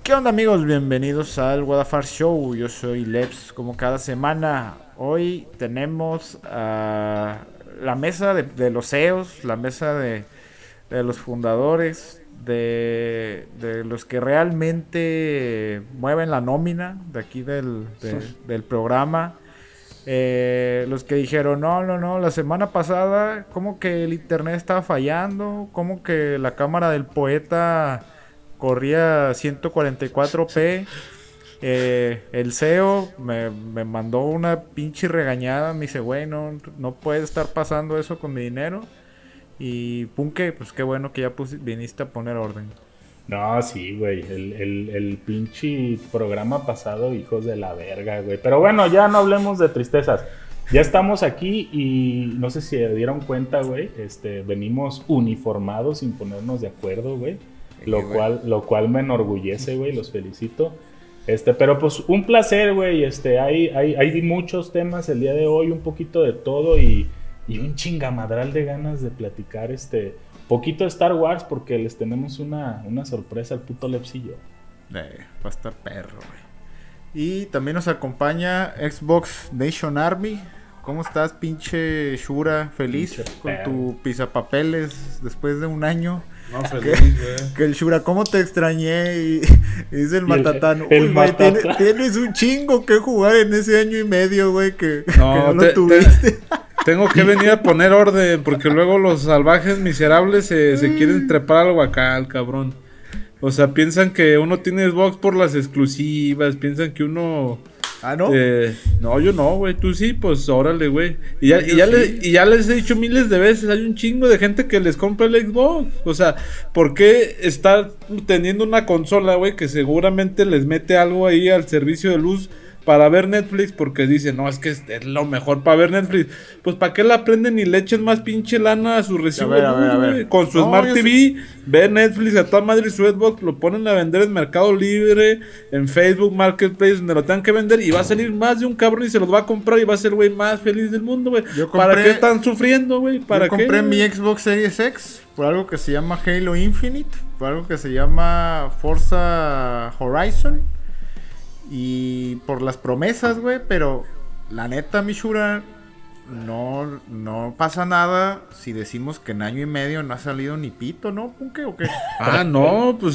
¿Qué onda amigos? Bienvenidos al Wadafar Show. Yo soy Leps, como cada semana. Hoy tenemos la mesa de los CEOs, la mesa de los fundadores, de los que realmente mueven la nómina de aquí del programa. Los que dijeron, no, la semana pasada, como que el internet estaba fallando, como que la cámara del poeta corría 144p. El CEO me mandó una pinche regañada. Me dice, güey, no puede estar pasando eso con mi dinero. Y Punke, pues qué bueno que ya viniste a poner orden. No, sí, güey. El pinche programa pasado, hijos de la verga, güey. Pero bueno, ya no hablemos de tristezas. Ya estamos aquí y no sé si se dieron cuenta, güey. Venimos uniformados sin ponernos de acuerdo, güey. Lo cual me enorgullece, güey. Los felicito. Pero pues un placer, güey. Hay muchos temas el día de hoy, un poquito de todo y un chingamadral de ganas de platicar poquito de Star Wars porque les tenemos una sorpresa al puto Lepsillo. Va a estar perro, güey. Y también nos acompaña Xbox Nation Army. ¿Cómo estás, pinche Shura? ¿Feliz Pinche con perro. tu pisapapeles después de un año? No, feliz, güey. Que el Shura, ¿cómo te extrañé? Y dice el Y el- Matatán, el uy, güey, Matatán. tienes un chingo que jugar en ese año y medio, güey, que No, no lo tuviste. Tengo que venir a poner orden porque luego los salvajes miserables se quieren trepar al guacal, cabrón. O sea, piensan que uno tiene Xbox por las exclusivas, piensan que uno... Ah, ¿no? No, yo no, güey. Tú sí, pues órale, güey. Y No, yo sí. ya les he dicho miles de veces, hay un chingo de gente que les compra el Xbox. O sea, ¿por qué estar teniendo una consola, güey, que seguramente les mete algo ahí al servicio de luz para ver Netflix? Porque dicen, no, es que es lo mejor para ver Netflix. Pues ¿para qué la prenden y le echen más pinche lana a su recibo A ver, de a ver, luz, a ver. güey? Con su No, Smart yo TV, ve Netflix a toda madre y su Xbox, lo ponen a vender en Mercado Libre, en Facebook Marketplace, donde lo tengan que vender y va a salir más de un cabrón y se los va a comprar y va a ser, güey, más feliz del mundo, güey. Yo ¿Para compré- qué están sufriendo, güey? ¿Para Yo compré qué? mi Xbox Series X por algo que se llama Halo Infinite, por algo que se llama Forza Horizon y por las promesas, güey, pero la neta, Mishura, no pasa nada si decimos que en año y medio no ha salido ni pito, ¿no? ¿Punque o qué? Ah, no, pues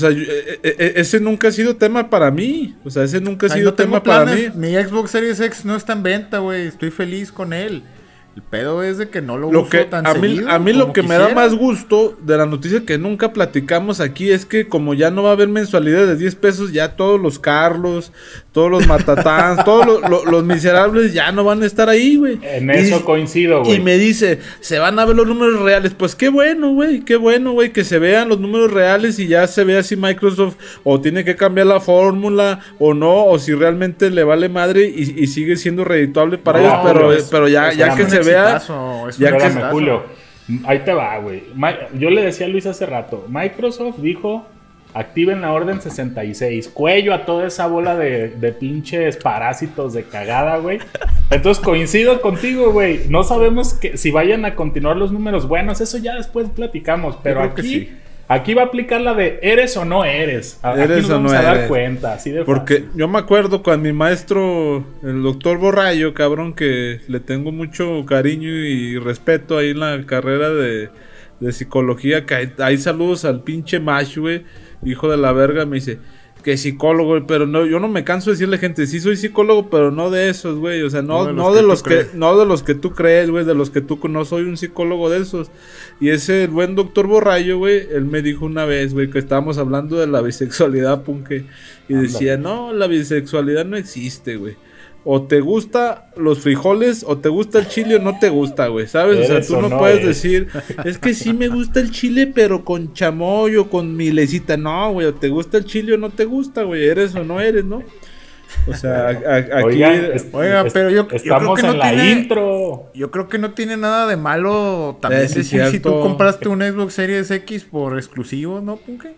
ese nunca ha sido tema para mí. O sea, ese nunca ha Ay, sido no tengo tema para mí. planes. Mi Xbox Series X no está en venta, güey. Estoy feliz con él. El pedo es de que no lo Lo uso que tan a mí seguido lo como que me da quisiera. más gusto de la noticia que nunca platicamos aquí es que como ya no va a haber mensualidad de 10 pesos, ya todos los Carlos, todos los Matatán, todos los miserables ya no van a estar ahí, güey. En eso coincido, güey. Y me dice, se van a ver los números reales. Pues qué bueno, güey, que se vean los números reales y ya se vea si Microsoft o tiene que cambiar la fórmula o no, o si realmente le vale madre y sigue siendo redituable para No, ellos, pero ya que un se vea... exitazo, es un ya que- exitazo. Espérame, Julio. Ahí te va, güey. Yo le decía a Luis hace rato, Microsoft dijo, activen la orden 66. Cuello a toda esa bola de pinches parásitos de cagada, güey. Entonces coincido contigo, güey. No sabemos si vayan a continuar los números buenos. Eso ya después platicamos. Pero creo que aquí, sí. aquí va a aplicar la de eres o no eres. Aquí Eres nos o vamos no a dar eres. cuenta. Así de Porque fácil. yo me acuerdo cuando mi maestro, el doctor Borrayo, cabrón, que le tengo mucho cariño y respeto ahí en la carrera de psicología, que hay saludos al pinche Mash, güey, hijo de la verga, me dice que psicólogo, güey, pero no, yo no me canso de decirle gente, sí soy psicólogo, pero no de esos, güey, o sea, no de los que tú crees, güey, de los que tú no soy un psicólogo de esos. Y ese buen doctor Borrayo, güey, él me dijo una vez, güey, que estábamos hablando de la bisexualidad, punque, y decía, no, la bisexualidad no existe, güey. O te gusta los frijoles, o te gusta el chile, o no te gusta, güey, ¿sabes? O sea, Eres tú o no no puedes eres. decir, es que sí me gusta el chile, pero con chamoy o con milecita. No, güey, o te gusta el chile o no te gusta, güey, eres o no eres, ¿no? O sea, aquí... Oigan, Oiga, pero yo creo estamos que no en la tiene- intro. Yo creo que no tiene nada de malo también Sí, decir si cierto. tú compraste un Xbox Series X por exclusivo, ¿no, Punke?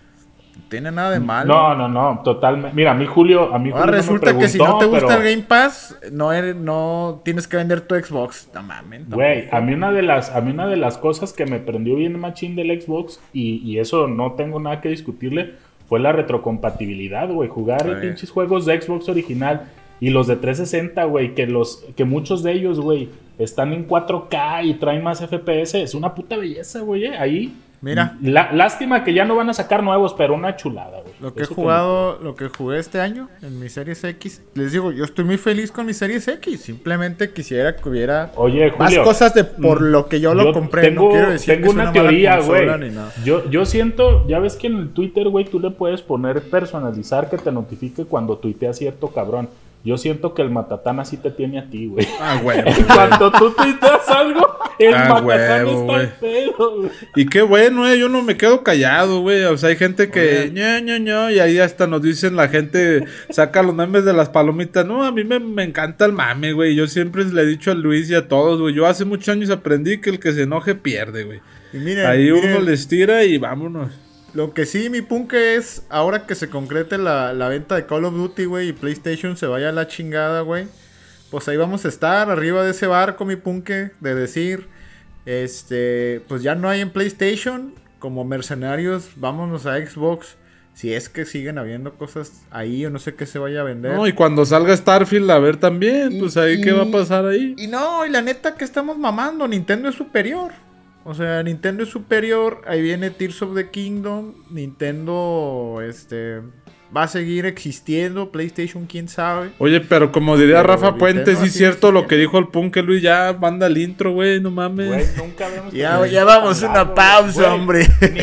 No tiene nada de malo. No, totalmente. Mira, a mí Julio Ahora no me resulta que si no preguntó, te gusta pero, el Game Pass, no tienes que vender tu Xbox. No mames. güey, tampoco. a mí una de las cosas que me prendió bien machín del Xbox y eso no tengo nada que discutirle fue la retrocompatibilidad, güey. Jugar pinches juegos de Xbox original y los de 360, güey, que muchos de ellos, güey, están en 4K y traen más FPS. Es una puta belleza, güey, ahí. Mira. Lástima que ya no van a sacar nuevos, pero una chulada, güey. Lo que jugué este año en mi Series X, les digo, yo estoy muy feliz con mi Series X. Simplemente quisiera que hubiera más cosas por lo que yo lo compré. No quiero decir tengo una teoría, güey. Yo siento, ya ves que en el Twitter, güey, tú le puedes poner personalizar que te notifique cuando tuitea cierto cabrón. Yo siento que el Matatán así te tiene a ti, güey. Güey. En cuanto tú tuiteas algo, el Matatán está al pedo, güey. Y qué bueno, yo no me quedo callado, güey. O sea, hay gente que y ahí hasta nos dicen, la gente saca los memes de las palomitas. No, a mí me encanta el mame, güey. Yo siempre le he dicho a Luis y a todos, güey. Yo hace muchos años aprendí que el que se enoje pierde, güey. Ahí uno les tira y vámonos. Lo que sí, mi punque, es ahora que se concrete la venta de Call of Duty, güey, y PlayStation se vaya a la chingada, güey. Pues ahí vamos a estar, arriba de ese barco, mi punque, de decir, pues ya no hay en PlayStation, como mercenarios, vámonos a Xbox. Si es que siguen habiendo cosas ahí, o no sé qué se vaya a vender. No, y cuando salga Starfield a ver también, pues ahí qué va a pasar ahí. Y la neta que estamos mamando, Nintendo es superior. O sea, Nintendo es superior. Ahí viene Tears of the Kingdom. Nintendo, va a seguir existiendo. PlayStation, quién sabe. Oye, pero como diría Rafa Puente, sí es cierto lo que dijo el Punk, que Luis, ya manda el intro, güey, no mames. Güey, nunca habíamos ya vamos a una pausa, güey, hombre.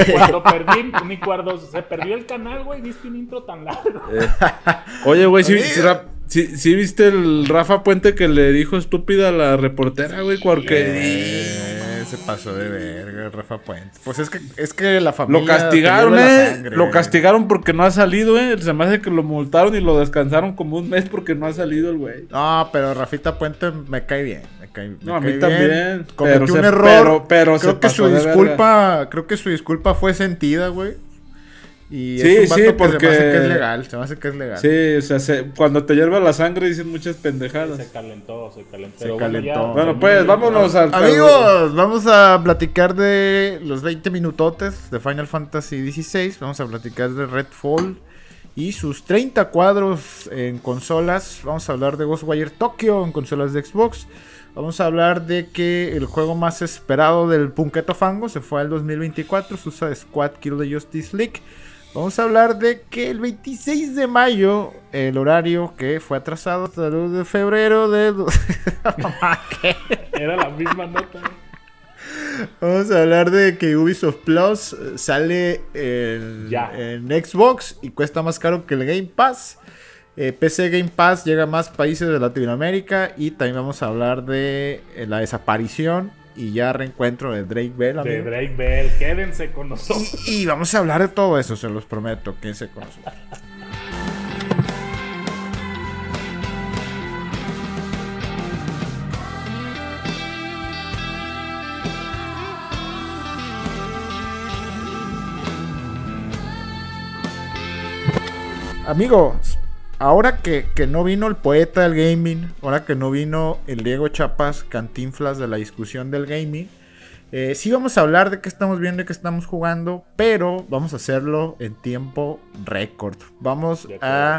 Ni cuando se perdió el canal, güey, viste un intro tan largo. Oye, güey, sí viste el Rafa Puente que le dijo estúpida a la reportera, güey, porque... Se pasó de verga, Rafa Puente. Pues es que la familia... Lo castigaron, lo castigaron porque no ha salido, Se me hace que lo multaron y lo descansaron como un mes porque no ha salido el güey. No, pero Rafita Puente me cae bien. A mí también. Cometió un error. Pero creo que su disculpa fue sentida, güey. Y es un vato porque... se me hace que es legal. Sí, o sea, cuando te hierve la sangre dicen muchas pendejadas. Se calentó. Bueno, pues vámonos al... Amigos, vamos a platicar de los 20 minutotes de Final Fantasy XVI. Vamos a platicar de Redfall y sus 30 cuadros en consolas. Vamos a hablar de Ghostwire Tokyo en consolas de Xbox. Vamos a hablar de que el juego más esperado del Punketo Fango se fue al 2024, Suicide Squad Kill the Justice League. Vamos a hablar de que el 26 de mayo, el horario que fue atrasado hasta el 2 de febrero de... Era la misma nota. Vamos a hablar de que Ubisoft Plus sale en Xbox y cuesta más caro que el Game Pass. PC Game Pass llega a más países de Latinoamérica. Y también vamos a hablar de la desaparición y ya reencuentro de Drake Bell, amigo. De Drake Bell, quédense con nosotros. Y vamos a hablar de todo eso, se los prometo, quédense con nosotros. Amigos, ahora que no vino el poeta del gaming, ahora que no vino el Diego Chapas, Cantinflas de la discusión del gaming, sí vamos a hablar de qué estamos viendo y qué estamos jugando, pero vamos a hacerlo en tiempo récord. Vamos a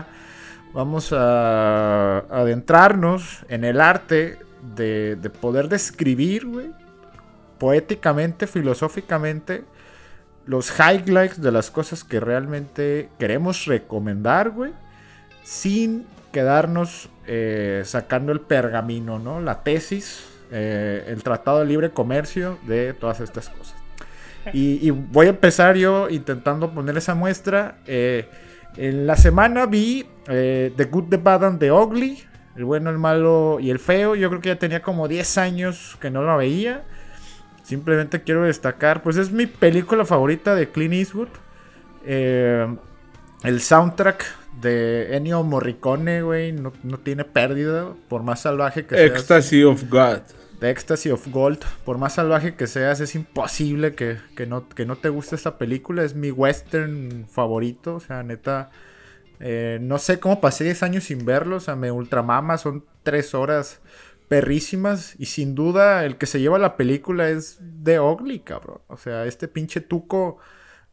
adentrarnos en el arte de poder describir, güey, poéticamente, filosóficamente, los highlights de las cosas que realmente queremos recomendar, güey, sin quedarnos sacando el pergamino, ¿no? La tesis, el Tratado de Libre Comercio de todas estas cosas. Y voy a empezar yo intentando poner esa muestra. En la semana vi The Good, The Bad and The Ugly, el bueno, el malo y el feo. Yo creo que ya tenía como 10 años que no la veía. Simplemente quiero destacar, pues es mi película favorita de Clint Eastwood. El soundtrack de Ennio Morricone, güey, no tiene pérdida, por más salvaje que seas. Ecstasy of God. The Ecstasy of Gold. Por más salvaje que seas, es imposible que no te guste esta película. Es mi western favorito, o sea, neta. No sé cómo pasé 10 años sin verlo, o sea, me ultramama, son 3 horas perrísimas. Y sin duda, el que se lleva la película es The Ugly, cabrón. O sea, este pinche tuco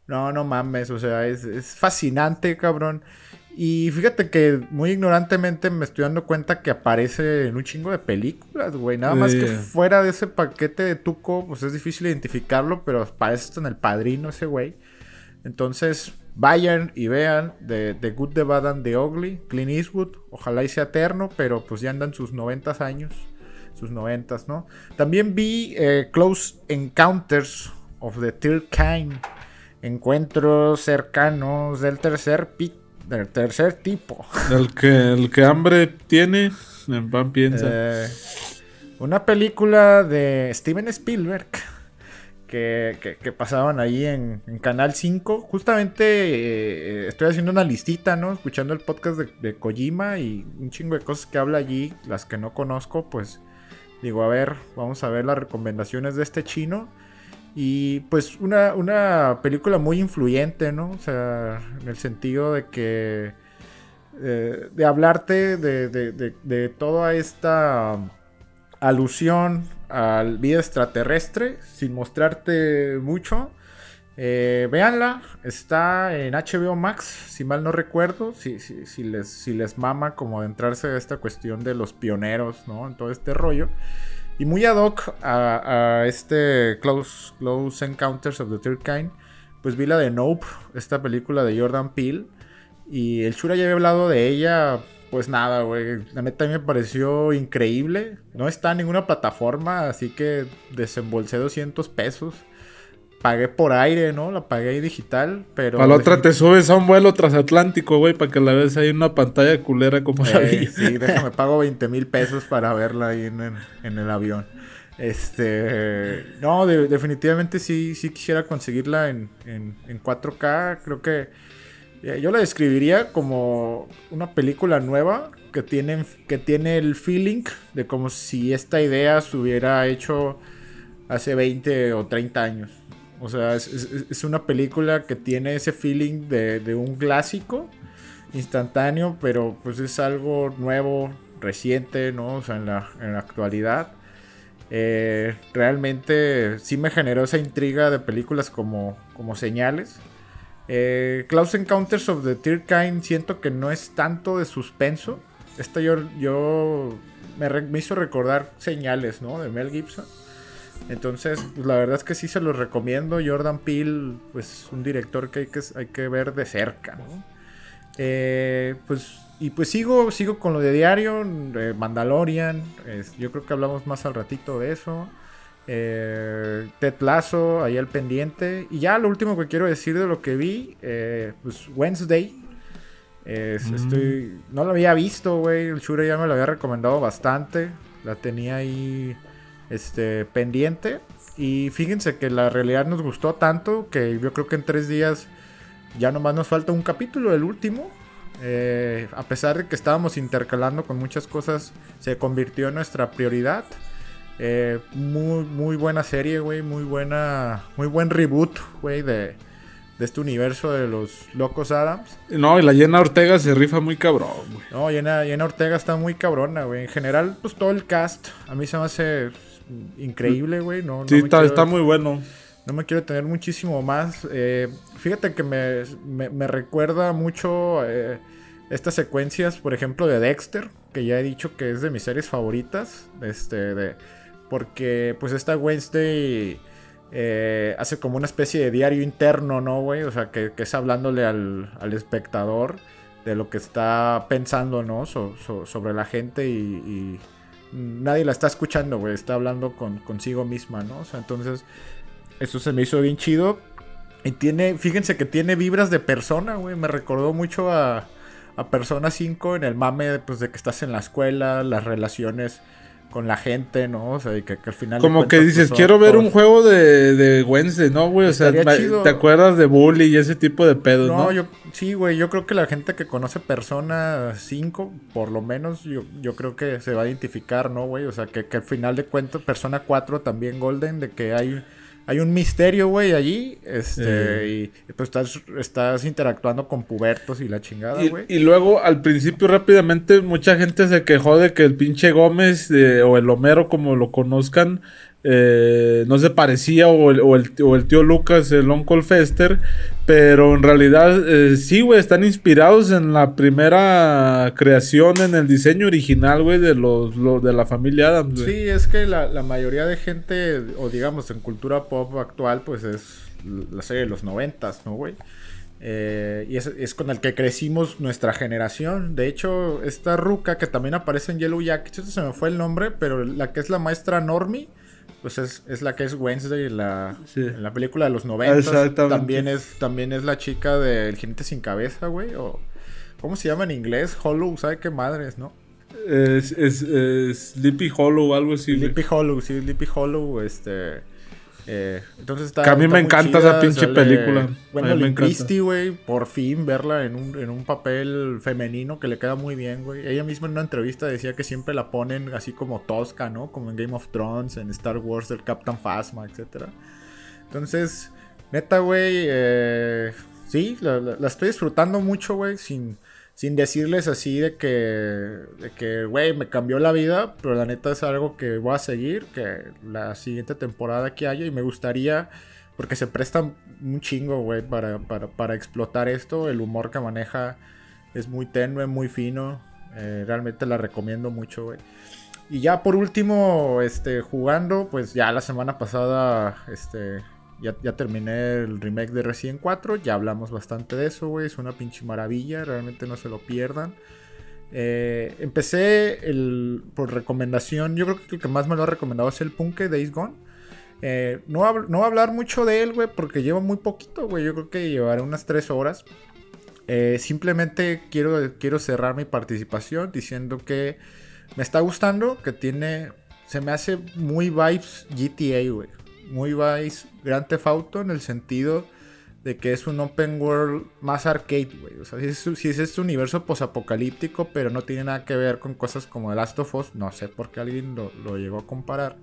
No, no mames, o sea, es fascinante, cabrón. Y fíjate que muy ignorantemente me estoy dando cuenta que aparece en un chingo de películas, güey. Nada más que fuera de ese paquete de Tuco, pues es difícil identificarlo, pero aparece hasta en El Padrino ese güey. Entonces, vayan y vean The Good, The Bad and The Ugly, Clint Eastwood. Ojalá y sea eterno, pero pues ya andan sus 90 años. Sus 90, ¿no? También vi Close Encounters of the Third Kind. Encuentros cercanos del tercer tipo. El que hambre tiene, en pan piensa. Una película de Steven Spielberg que pasaban ahí en Canal 5. Justamente estoy haciendo una listita, ¿no? Escuchando el podcast de Kojima y un chingo de cosas que habla allí, las que no conozco, pues digo, a ver, vamos a ver las recomendaciones de este chino. Y pues una película muy influyente, ¿no? O sea, en el sentido de que de hablarte de toda esta alusión a la vida extraterrestre sin mostrarte mucho. Véanla, está en HBO Max, si mal no recuerdo, si les mama como adentrarse a esta cuestión de los pioneros, ¿no? En todo este rollo. Y muy ad hoc a este Close Encounters of the Third Kind, pues vi la de Nope, esta película de Jordan Peele. Y el Shura ya había hablado de ella, pues nada, güey. La neta a mí me pareció increíble. No está en ninguna plataforma, así que desembolsé 200 pesos. Pagué por aire, ¿no? La pagué ahí digital, pero... A la otra te subes a un vuelo transatlántico, güey, para que la veas ahí en una pantalla culera como la vi. Sí, déjame, pago 20,000 pesos para verla ahí en el avión. No, definitivamente sí quisiera conseguirla en 4K. Creo que yo la describiría como una película nueva que tiene el feeling de como si esta idea se hubiera hecho hace 20 o 30 años. O sea, es una película que tiene ese feeling de un clásico instantáneo, pero pues es algo nuevo, reciente, ¿no? O sea, en la actualidad. Realmente sí me generó esa intriga de películas como Señales. Close Encounters of the Third Kind siento que no es tanto de suspenso. Esta me hizo recordar Señales, ¿no? De Mel Gibson. Entonces, pues, la verdad es que sí se los recomiendo. Jordan Peele, pues un director que hay que ver de cerca, ¿no? Pues sigo con lo de diario, Mandalorian. Yo creo que hablamos más al ratito de eso. Ted Lasso, ahí al pendiente. Y ya lo último que quiero decir de lo que vi, pues Wednesday. No lo había visto, güey. El Shure ya me lo había recomendado bastante. La tenía ahí pendiente. Y fíjense que la realidad nos gustó tanto que yo creo que en 3 días ya nomás nos falta un capítulo, el último. A pesar de que estábamos intercalando con muchas cosas, se convirtió en nuestra prioridad. Muy buena serie, güey. Muy buen reboot, güey, de este universo de los Locos Adams. No, y la Jenna Ortega se rifa muy cabrón, güey. No, Jenna Ortega está muy cabrona, güey. En general, pues todo el cast a mí se me hace increíble, güey. Sí, está muy bueno. No me quiero tener muchísimo más. Fíjate que me recuerda mucho estas secuencias, por ejemplo, de Dexter, que ya he dicho que es de mis series favoritas. Porque pues esta Wednesday hace como una especie de diario interno, ¿no, güey? O sea, que es hablándole al espectador de lo que está pensando, ¿no? Sobre la gente y nadie la está escuchando, güey. Está hablando consigo misma, ¿no? O sea, entonces eso se me hizo bien chido. Y fíjense que tiene vibras de Persona, güey. Me recordó mucho a Persona 5 en el mame, pues, de que estás en la escuela, las relaciones con la gente, ¿no? O sea, y que al final... Como que dices, pues, quiero ver un juego de Wednesday, ¿no, güey? O sea, ¿te acuerdas de Bully y ese tipo de pedos, no? Sí, güey, yo creo que la gente que conoce Persona 5, por lo menos, yo creo que se va a identificar, ¿no, güey? O sea, que al final de cuentas, Persona 4 también Golden, de que hay un misterio, güey, allí, y pues estás interactuando con pubertos y la chingada, güey. Y luego, al principio, rápidamente, mucha gente se quejó de que el pinche Gómez, o el Homero, como lo conozcan, no se parecía, o el tío Lucas, el Uncle Fester, pero en realidad sí, güey, están inspirados en la primera creación, en el diseño original, güey, de de la familia Addams, güey. Sí, es que la mayoría de gente, o digamos en cultura pop actual, pues es la serie de los 90s, ¿no, güey? Y es con el que crecimos nuestra generación. De hecho, esta ruca que también aparece en Yellow Jackets, se me fue el nombre, pero la que es la maestra Normie, pues es la que es Wednesday en la película de los 90. También es la chica del Jinete Sin Cabeza, güey. O ¿cómo se llama en inglés? Hollow, ¿sabe qué madres, no? Es Sleepy Hollow, algo así. Sleepy Hollow, sí, Sleepy Hollow, entonces que a mí me encanta esa pinche película. Gwendolyn Christie, güey, por fin verla en un papel femenino que le queda muy bien, güey. Ella misma en una entrevista decía que siempre la ponen así como tosca, ¿no? Como en Game of Thrones, en Star Wars, el Captain Phasma, etcétera. Entonces, neta, güey, sí, la estoy disfrutando mucho, güey, sin decirles así de que, güey, me cambió la vida, pero la neta es algo que voy a seguir, que la siguiente temporada que haya, y me gustaría, porque se presta un chingo, güey, para explotar esto. El humor que maneja es muy tenue, muy fino, realmente la recomiendo mucho, güey. Y ya por último, jugando, pues ya la semana pasada, ya terminé el remake de Resident 4. Ya hablamos bastante de eso, güey. Es una pinche maravilla. Realmente no se lo pierdan. Empecé por recomendación. Yo creo que el que más me lo ha recomendado es el Punke Days Gone. No voy a hablar mucho de él, güey, porque lleva muy poquito, güey. Yo creo que llevaré unas 3 horas. Simplemente quiero cerrar mi participación diciendo que me está gustando. Se me hace muy vibes GTA, güey. Muy vibes Grand Theft Auto, en el sentido de que es un open world más arcade, güey. O sea, si es este universo posapocalíptico, pero no tiene nada que ver con cosas como The Last of Us. No sé por qué alguien lo llegó a comparar.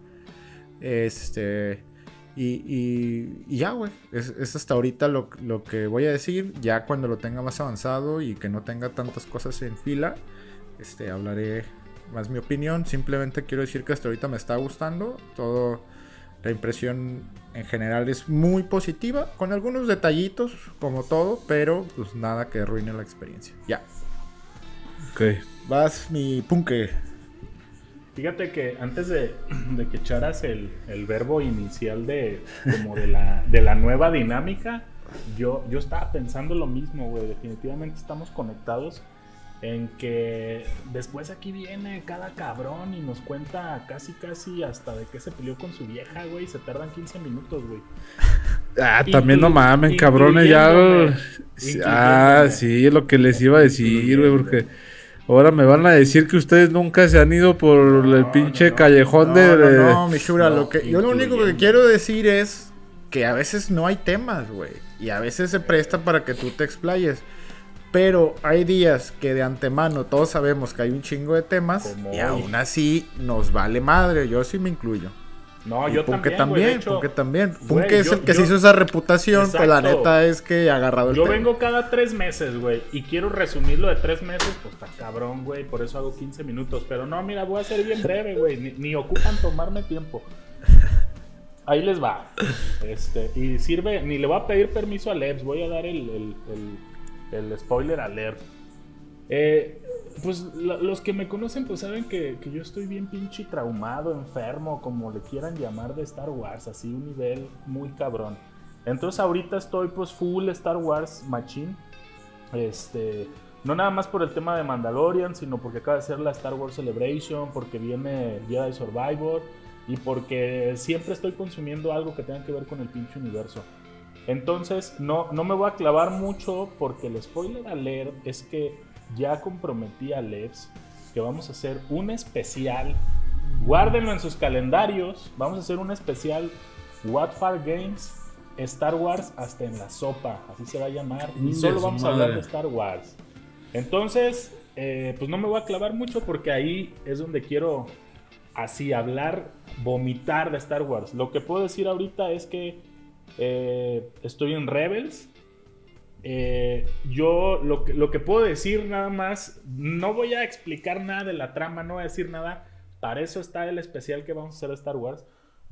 Y ya, güey. Es hasta ahorita lo que voy a decir. Ya cuando lo tenga más avanzado y que no tenga tantas cosas en fila, hablaré más mi opinión. Simplemente quiero decir que hasta ahorita me está gustando todo. La impresión en general es muy positiva, con algunos detallitos, como todo, pero pues nada que arruine la experiencia. Ya. Ok. Vas, mi Punke. Fíjate que antes de que echaras el verbo inicial de la nueva dinámica, yo estaba pensando lo mismo, güey. Definitivamente estamos conectados en que después aquí viene cada cabrón y nos cuenta casi hasta de que se peleó con su vieja, güey. Se tardan 15 minutos, güey. También no mamen, cabrones, ya. Sí, es lo que les iba a decir, güey, porque ahora me van a decir que ustedes nunca se han ido por el pinche callejón de... No, mi chura, yo lo único que quiero decir es que a veces no hay temas, güey. Y a veces se presta para que tú te explayes. Pero hay días que de antemano todos sabemos que hay un chingo de temas y aún así nos vale madre. Yo sí me incluyo. No, yo también. Punke es el que se hizo esa reputación. Exacto. Pues la neta es que ha agarrado el Yo tema. vengo cada 3 meses, güey. Y quiero resumirlo de 3 meses. Pues está cabrón, güey. Por eso hago 15 minutos. Pero no, mira, voy a ser bien breve, güey. Ni ocupan tomarme tiempo. Ahí les va. Y sirve. Ni le voy a pedir permiso a Lebs. Voy a dar el spoiler alert. Pues los que me conocen pues saben que yo estoy bien pinche traumado, enfermo, como le quieran llamar, de Star Wars, así un nivel muy cabrón. Entonces ahorita estoy pues full Star Wars machine. No nada más por el tema de Mandalorian, sino porque acaba de ser la Star Wars Celebration, porque viene Jedi Survivor y porque siempre estoy consumiendo algo que tenga que ver con el pinche universo. Entonces no me voy a clavar mucho, porque el spoiler alert es que ya comprometí a Lebs que vamos a hacer un especial. Guárdenlo en sus calendarios. Vamos a hacer un especial What Far Games Star Wars hasta en la sopa, así se va a llamar. Y solo vamos a hablar de Star Wars. Entonces pues no me voy a clavar mucho, porque ahí es donde quiero así hablar, vomitar de Star Wars. Lo que puedo decir ahorita es que estoy en Rebels. Yo lo que puedo decir nada más, no voy a explicar nada de la trama, no voy a decir nada. Para eso está el especial que vamos a hacer de Star Wars.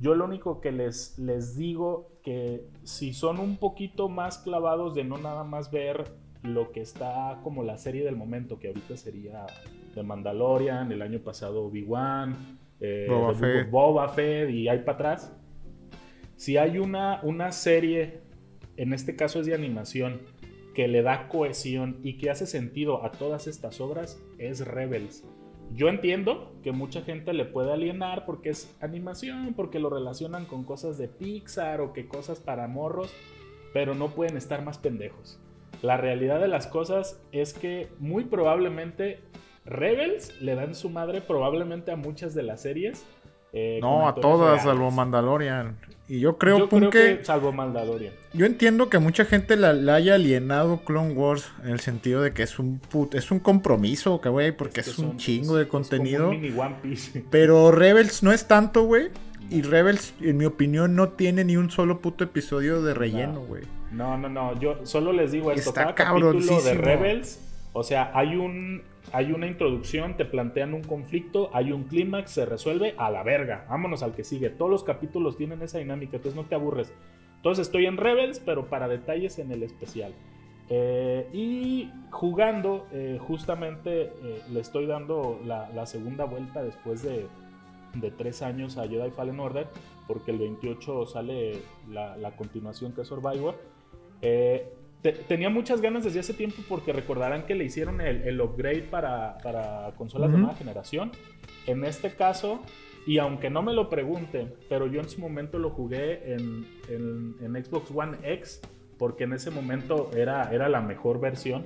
Yo lo único que les digo que si son un poquito más clavados de no nada más ver lo que está como la serie del momento, que ahorita sería The Mandalorian, el año pasado Obi-Wan, Boba Fett y ahí para atrás. Si hay una serie, en este caso es de animación, que le da cohesión y que hace sentido a todas estas obras, es Rebels. Yo entiendo que mucha gente le puede alienar porque es animación, porque lo relacionan con cosas de Pixar o que cosas para morros, pero no pueden estar más pendejos. La realidad de las cosas es que muy probablemente Rebels le dan su madre probablemente a muchas de las series. No, a todas, salvo Mandalorian. Y yo creo que salvo Mandalorian. Yo entiendo que mucha gente la haya alienado Clone Wars en el sentido de que es un compromiso, güey, porque es un chingo de contenido. Como un mini One Piece. Pero Rebels no es tanto, güey. Y Rebels, en mi opinión, no tiene ni un solo puto episodio de relleno, güey. No. Yo solo les digo esto. Está cada capítulo de Rebels, o sea, hay una introducción, te plantean un conflicto, hay un clímax, se resuelve, a la verga, vámonos al que sigue. Todos los capítulos tienen esa dinámica, entonces no te aburres. Entonces estoy en Rebels, pero para detalles en el especial. Y jugando, justamente le estoy dando la segunda vuelta después de 3 años a Jedi Fallen Order, porque el 28 sale la continuación, que es Survivor. Tenía muchas ganas desde hace tiempo, porque recordarán que le hicieron el upgrade para consolas de nueva generación. En este caso, y aunque no me lo pregunten, pero yo en su momento lo jugué en Xbox One X, porque en ese momento era la mejor versión.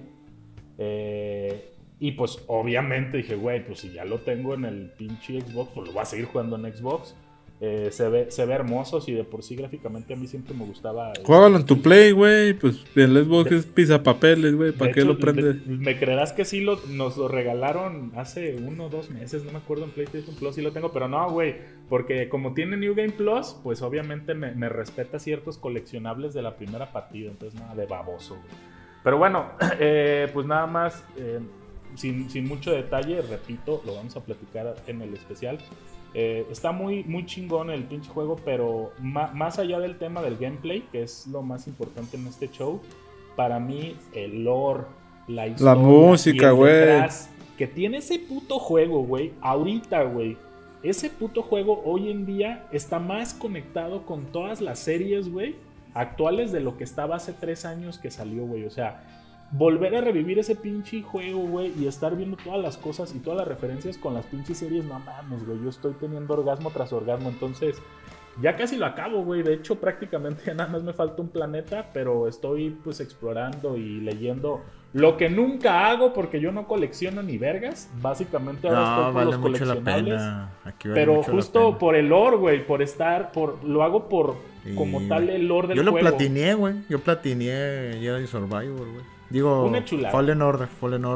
Y pues obviamente dije, güey, pues si ya lo tengo en el pinche Xbox, pues lo voy a seguir jugando en Xbox. Se ve hermoso, y de por sí gráficamente a mí siempre me gustaba. Juégalo en tu Play, güey. Pues el Xbox es pisapapeles, güey. ¿Para qué lo prendes? Me creerás que sí nos lo regalaron hace 1 o 2 meses, no me acuerdo, en PlayStation Plus sí lo tengo, pero no, güey. Porque como tiene New Game Plus, pues obviamente me respeta ciertos coleccionables de la primera partida. Entonces nada de baboso, güey. Pero bueno, pues nada más, sin mucho detalle, repito, lo vamos a platicar en el especial. Está muy, muy chingón el pinche juego, pero más allá del tema del gameplay, que es lo más importante en este show, para mí el lore, la historia, la música, güey, que tiene ese puto juego, güey, ahorita, güey. Ese puto juego hoy en día está más conectado con todas las series, güey, actuales de lo que estaba hace 3 años que salió, güey. O sea, volver a revivir ese pinche juego, güey, y estar viendo todas las cosas y todas las referencias con las pinches series, no mames, güey, yo estoy teniendo orgasmo tras orgasmo. Entonces, ya casi lo acabo, güey. De hecho, prácticamente ya nada más me falta un planeta, pero estoy pues explorando y leyendo lo que nunca hago, porque yo no colecciono ni vergas. Básicamente ahora estoy por los coleccionables. Pero justo por el lore, güey, lo hago por como tal el lore del juego. Yo lo platineé, güey. Yo platineé Jedi Survivor, güey. Digo, una chulada. Fallen Order.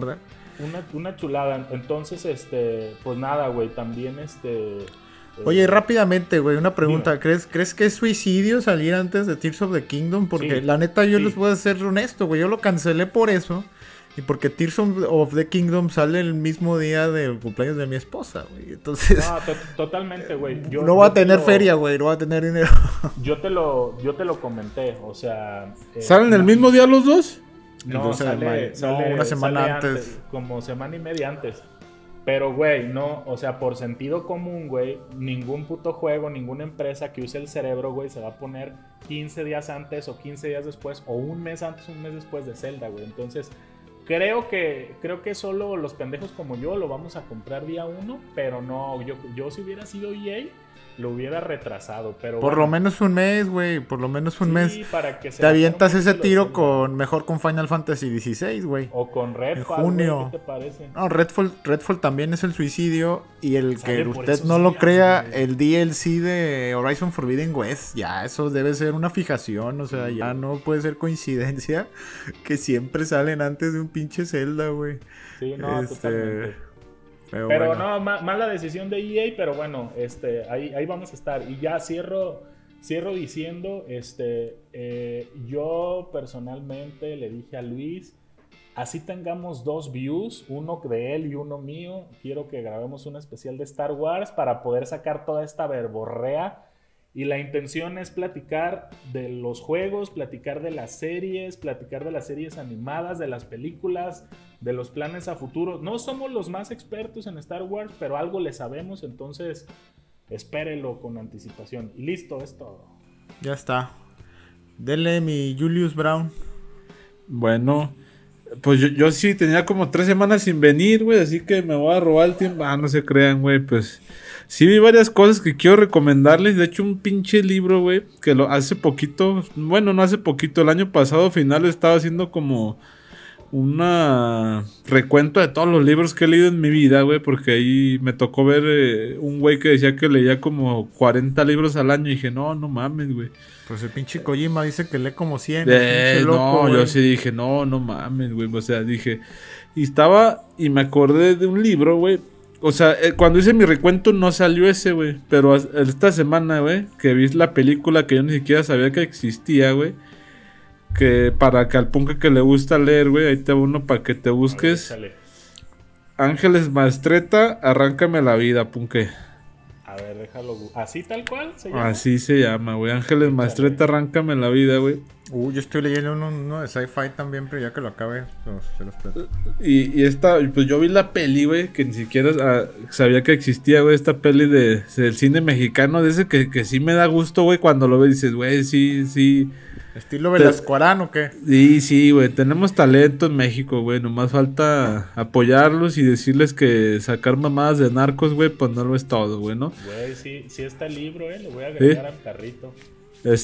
Una chulada. Entonces, pues nada, güey, también Oye, rápidamente, güey, una pregunta. ¿Crees que es suicidio salir antes de Tears of the Kingdom? Porque la neta yo les voy a ser honesto, güey. Yo lo cancelé por eso. Y porque Tears of the Kingdom sale el mismo día del cumpleaños de mi esposa, güey. Entonces... No, totalmente, güey. No va a tener feria, güey. No va a tener dinero. Yo te lo comenté, o sea... ¿Salen el mismo día los dos? No, sale una semana antes. Como semana y media antes. Pero, güey, no, o sea, por sentido común, güey, ningún puto juego, ninguna empresa que use el cerebro, güey, se va a poner 15 días antes o 15 días después o un mes antes, un mes después de Zelda, güey. Entonces, creo que solo los pendejos como yo lo vamos a comprar día 1, pero no, yo si hubiera sido EA, lo hubiera retrasado, pero por lo menos un mes, güey, por lo menos un mes. Para que te avientas ese tiro mejor con Final Fantasy XVI, güey. O con Redfall, en junio. Güey, ¿qué te parece? No, Redfall también es el suicidio, y el que usted no lo crea, güey, el DLC de Horizon Forbidden West, ya eso debe ser una fijación, o sea, ya no puede ser coincidencia que siempre salen antes de un pinche Zelda, güey. Sí, no, totalmente. Pero bueno. No, mala decisión de EA, pero bueno, ahí vamos a estar. Y ya cierro diciendo, yo personalmente le dije a Luis, así tengamos 2 views, uno de él y uno mío, quiero que grabemos un especial de Star Wars para poder sacar toda esta verborrea Y la intención es platicar de los juegos, platicar de las series animadas, de las películas, de los planes a futuro. No somos los más expertos en Star Wars, pero algo le sabemos, entonces espérelo con anticipación. Y listo, es todo. Ya está. Dele mi Julius Brown. Bueno, pues yo sí tenía como 3 semanas sin venir, güey, así que me voy a robar el tiempo. No se crean, güey, pues sí vi varias cosas que quiero recomendarles. De hecho, un pinche libro, güey, que hace poquito, bueno, no hace poquito, el año pasado final estaba haciendo como una recuento de todos los libros que he leído en mi vida, güey, porque ahí me tocó ver un güey que decía que leía como 40 libros al año y dije, no mames, güey. Pues el pinche Kojima dice que lee como 100. Pinche loco, no, güey. yo sí dije, no mames, güey, o sea, dije, y me acordé de un libro, güey. O sea, cuando hice mi recuento no salió ese, güey, pero esta semana, güey, que vi la película que yo ni siquiera sabía que existía, güey. Que para que al punca que le gusta leer, güey, ahí te va uno para que te busques. Ángeles Maestreta, arráncame la vida, punque. A ver, déjalo. ¿Así tal cual se llama? Así se llama, güey. Ángeles Maestreta, arráncame la vida, güey. Yo estoy leyendo uno de sci-fi también, pero ya que lo acabe, se los platico. Y esta, pues yo vi la peli, güey, que ni siquiera sabía que existía, güey, esta peli del cine mexicano, de ese que sí me da gusto, güey, cuando lo ves dices, güey, sí. ¿Estilo Velascoarán o qué? Sí, güey, tenemos talento en México, güey, nomás falta apoyarlos y decirles que sacar mamadas de narcos, güey, pues no lo es todo, güey, ¿no? Güey, sí está el libro, le voy a agregar al carrito. Pues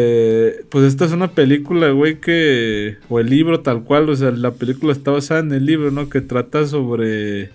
esta es una película, güey, o el libro tal cual, o sea, la película está basada en el libro, ¿no? Que trata sobre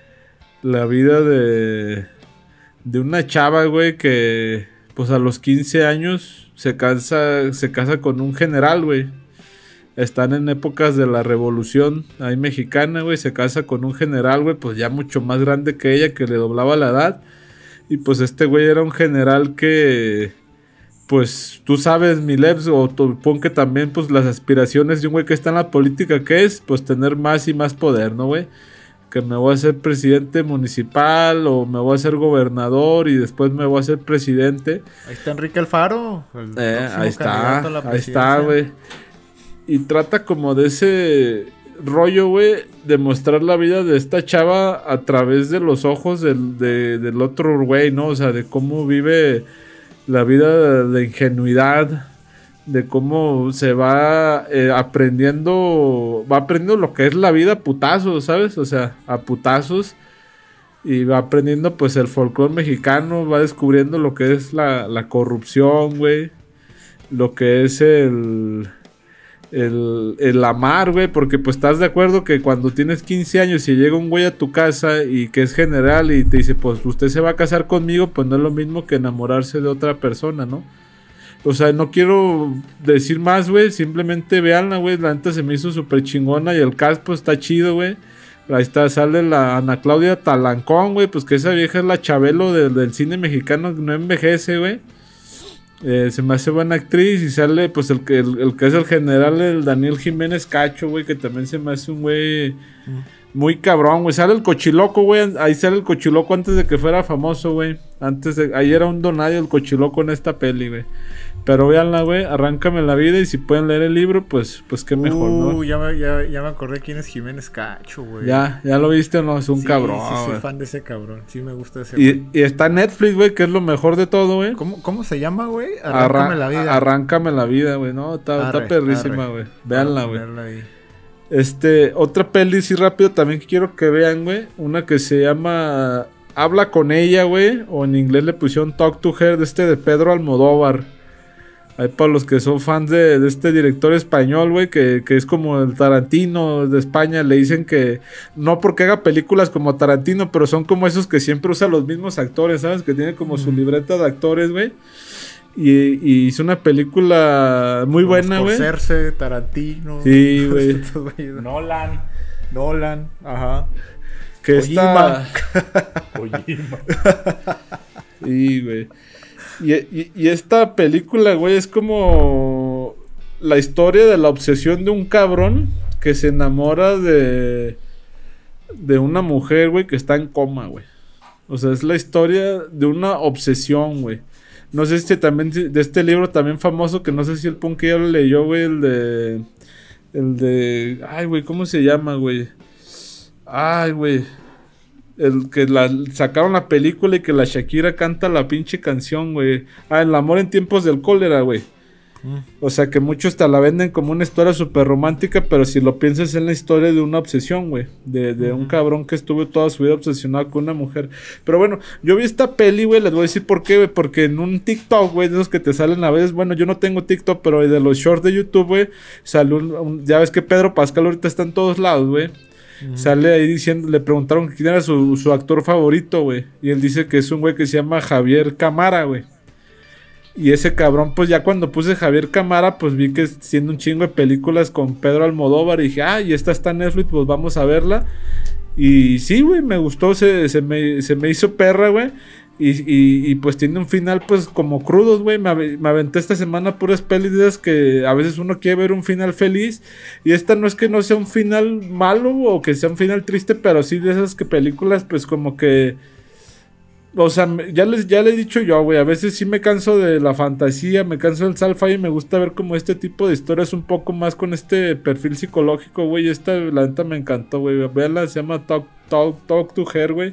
la vida de una chava, güey, que pues a los 15 años se casa con un general, güey. Están en épocas de la revolución ahí mexicana, güey, se casa con un general, güey, pues ya mucho más grande que ella, que le doblaba la edad. Y pues este güey era un general que, pues tú sabes, mi Leps, o pon que también pues las aspiraciones de un güey que está en la política, que es pues tener más y más poder, ¿no, güey? Que me voy a ser presidente municipal o me voy a ser gobernador y después me voy a ser presidente. Ahí está Enrique Alfaro. Ahí está, güey. Y trata como de ese rollo, güey, de mostrar la vida de esta chava a través de los ojos del otro güey, ¿no? O sea, de cómo vive la vida de ingenuidad, de cómo se va aprendiendo lo que es la vida a putazos, ¿sabes? O sea, a putazos, y va aprendiendo pues el folclore mexicano, va descubriendo lo que es la corrupción, güey, lo que es el amar, güey, porque pues estás de acuerdo que cuando tienes 15 años y llega un güey a tu casa y que es general y te dice, pues usted se va a casar conmigo, pues no es lo mismo que enamorarse de otra persona, ¿no? O sea, no quiero decir más, güey, simplemente veanla, güey, la neta se me hizo súper chingona y el cast pues está chido, güey. Ahí está, sale la Ana Claudia Talancón, güey, pues que esa vieja es la Chabelo del cine mexicano, no envejece, güey. Se me hace buena actriz y sale pues el que es el general, el Daniel Jiménez Cacho, güey, que también se me hace un güey muy cabrón, güey. Sale el Cochiloco, güey, ahí sale el Cochiloco antes de que fuera famoso, güey. Ahí era un donadio el Cochiloco en esta peli, güey. Pero véanla, güey, arráncame la vida y si pueden leer el libro, pues qué mejor, ¿no? Ya me acordé quién es Jiménez Cacho, güey. ¿Ya lo viste o no? Es un cabrón. Sí, soy fan de ese cabrón. Sí, me gusta ese güey. Y está en Netflix, güey, que es lo mejor de todo, güey. ¿Cómo se llama, güey? Arráncame la vida. Arráncame la vida, güey, ¿no? Está perrísima, güey. Véanla, güey. Otra peli, sí, rápido, también que quiero que vean, güey. Una que se llama Habla con ella, güey. O en inglés le pusieron Talk to Her, de Pedro Almodóvar. Ahí para los que son fans de este director español, güey, que es como el Tarantino de España, le dicen que no porque haga películas como Tarantino, pero son como esos que siempre usan los mismos actores, ¿sabes? Que tienen como su libreta de actores, güey. Y hizo una película muy buena, güey. Scorsese, Tarantino. Sí, güey. Nolan, ajá. Que está... Kojima. Sí, güey. Y esta película, güey, es como la historia de la obsesión de un cabrón que se enamora de una mujer, güey, que está en coma, güey. O sea, es la historia de una obsesión, güey. No sé si también de este libro también famoso, que no sé si el Punk ya lo leyó, güey, ay, güey, ¿cómo se llama, güey? Ay, güey. El que sacaron la película y que la Shakira canta la pinche canción, güey. Ah, El amor en tiempos del cólera, güey. O sea, que muchos te la venden como una historia súper romántica, pero si lo piensas es la historia de una obsesión, güey. De un cabrón que estuvo toda su vida obsesionado con una mujer. Pero bueno, yo vi esta peli, güey, les voy a decir por qué, güey. Porque en un TikTok, güey, de esos que te salen a veces, bueno, yo no tengo TikTok, pero de los shorts de YouTube, güey, salió ya ves que Pedro Pascal ahorita está en todos lados, güey. Sale ahí diciendo, le preguntaron quién era su actor favorito, güey. Y él dice que es un güey que se llama Javier Cámara, güey. Y ese cabrón, pues ya cuando puse Javier Cámara, pues vi que siendo un chingo de películas con Pedro Almodóvar. Y dije, y esta está en Netflix, pues vamos a verla. Y sí, güey, me gustó, se me hizo perra, güey. Y pues tiene un final pues como crudos, güey. Me aventé esta semana puras pelis que a veces uno quiere ver un final feliz. Y esta no es que no sea un final malo o que sea un final triste, pero sí de esas que películas pues como que... O sea, ya le he dicho yo, güey, a veces sí me canso de la fantasía, me canso del sci-fi y me gusta ver como este tipo de historias un poco más con este perfil psicológico, güey. Esta, la neta, me encantó, güey. Véanla, se llama Talk to Her, güey.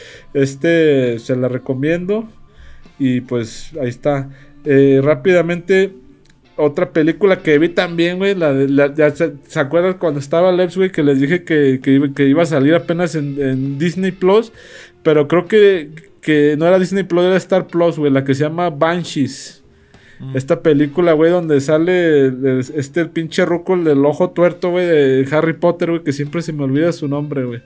Se la recomiendo. Y pues, ahí está. Rápidamente, otra película que vi también, güey. Ya se acuerdan cuando estaba Leps, güey, que les dije que iba a salir apenas en Disney Plus. Pero creo que no era Disney Plus, era Star Plus, güey, la que se llama Banshees. Esta película, güey, donde sale el pinche ruco del ojo tuerto, güey, de Harry Potter, güey, que siempre se me olvida su nombre, güey.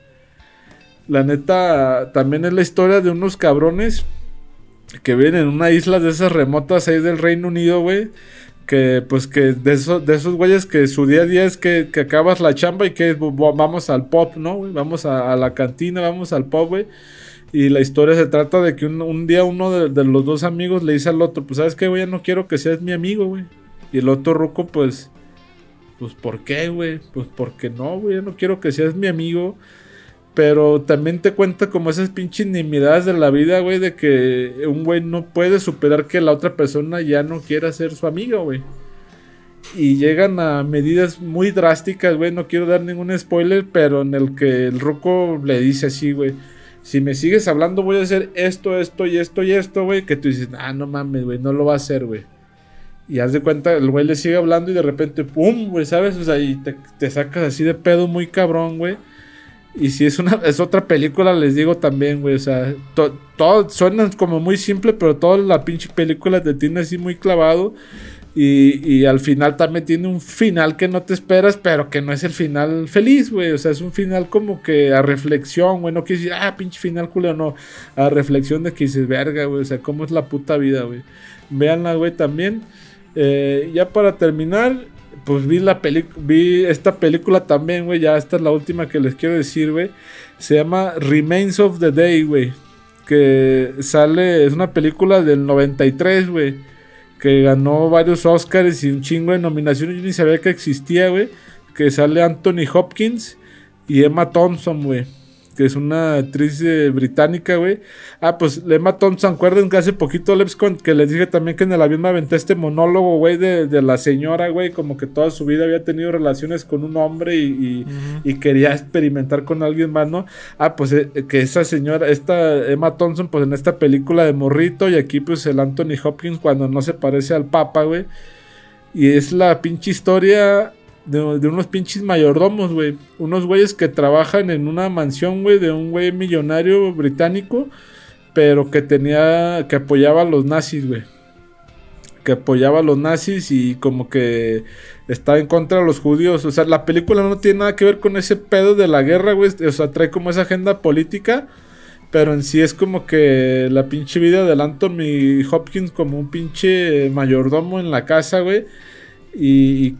La neta, también es la historia de unos cabrones que viven en una isla de esas remotas ahí del Reino Unido, güey. Que pues que de esos güeyes que su día a día es que acabas la chamba y que vamos al pub, ¿no, güey? Vamos a la cantina, vamos al pub, güey. Y la historia se trata de que un día uno de los dos amigos le dice al otro, pues ¿sabes qué, güey? Ya no quiero que seas mi amigo, güey. Y el otro ruco, pues ¿por qué, güey? Pues porque no, güey, ya no quiero que seas mi amigo. Pero también te cuenta como esas pinches nimiedades de la vida, güey, de que un güey no puede superar que la otra persona ya no quiera ser su amigo, güey. Y llegan a medidas muy drásticas, güey, no quiero dar ningún spoiler, pero en el que el ruco le dice así, güey, si me sigues hablando voy a hacer esto y esto, güey, que tú dices, no mames, güey, no lo va a hacer, güey. Y haz de cuenta, el güey le sigue hablando y de repente, pum, güey, ¿sabes? O sea, y te sacas así de pedo muy cabrón, güey. Y si es otra película, les digo también, güey, o sea, todo suena como muy simple, pero toda la pinche película te tiene así muy clavado. Y al final también tiene un final que no te esperas, pero que no es el final feliz, güey. O sea, es un final como que a reflexión, güey. No quieres decir, pinche final culero, no. A reflexión de que dices, verga, güey. O sea, cómo es la puta vida, güey. Véanla, güey, también. Ya para terminar, pues vi esta película también, güey. Ya esta es la última que les quiero decir, güey. Se llama Remains of the Day, güey. Que es una película del 93, güey. Que ganó varios Oscars y un chingo de nominaciones. Yo ni sabía que existía, güey. Que sale Anthony Hopkins y Emma Thompson, güey. Que es una actriz británica, güey. Pues Emma Thompson, acuerden que hace poquito, que les dije también que en el avión me aventé este monólogo, güey, de la señora, güey. Como que toda su vida había tenido relaciones con un hombre y quería experimentar con alguien más, ¿no? Pues que esa señora, esta Emma Thompson, pues en esta película de morrito. Y aquí pues el Anthony Hopkins cuando no se parece al Papa, güey. Y es la pinche historia de unos pinches mayordomos, güey. Unos güeyes que trabajan en una mansión, güey, de un güey millonario británico, pero que apoyaba a los nazis, güey. Que apoyaba a los nazis y como que estaba en contra de los judíos. O sea, la película no tiene nada que ver con ese pedo de la guerra, güey. O sea, trae como esa agenda política, pero en sí es como que la pinche vida del Anthony Hopkins como un pinche mayordomo en la casa, güey. Y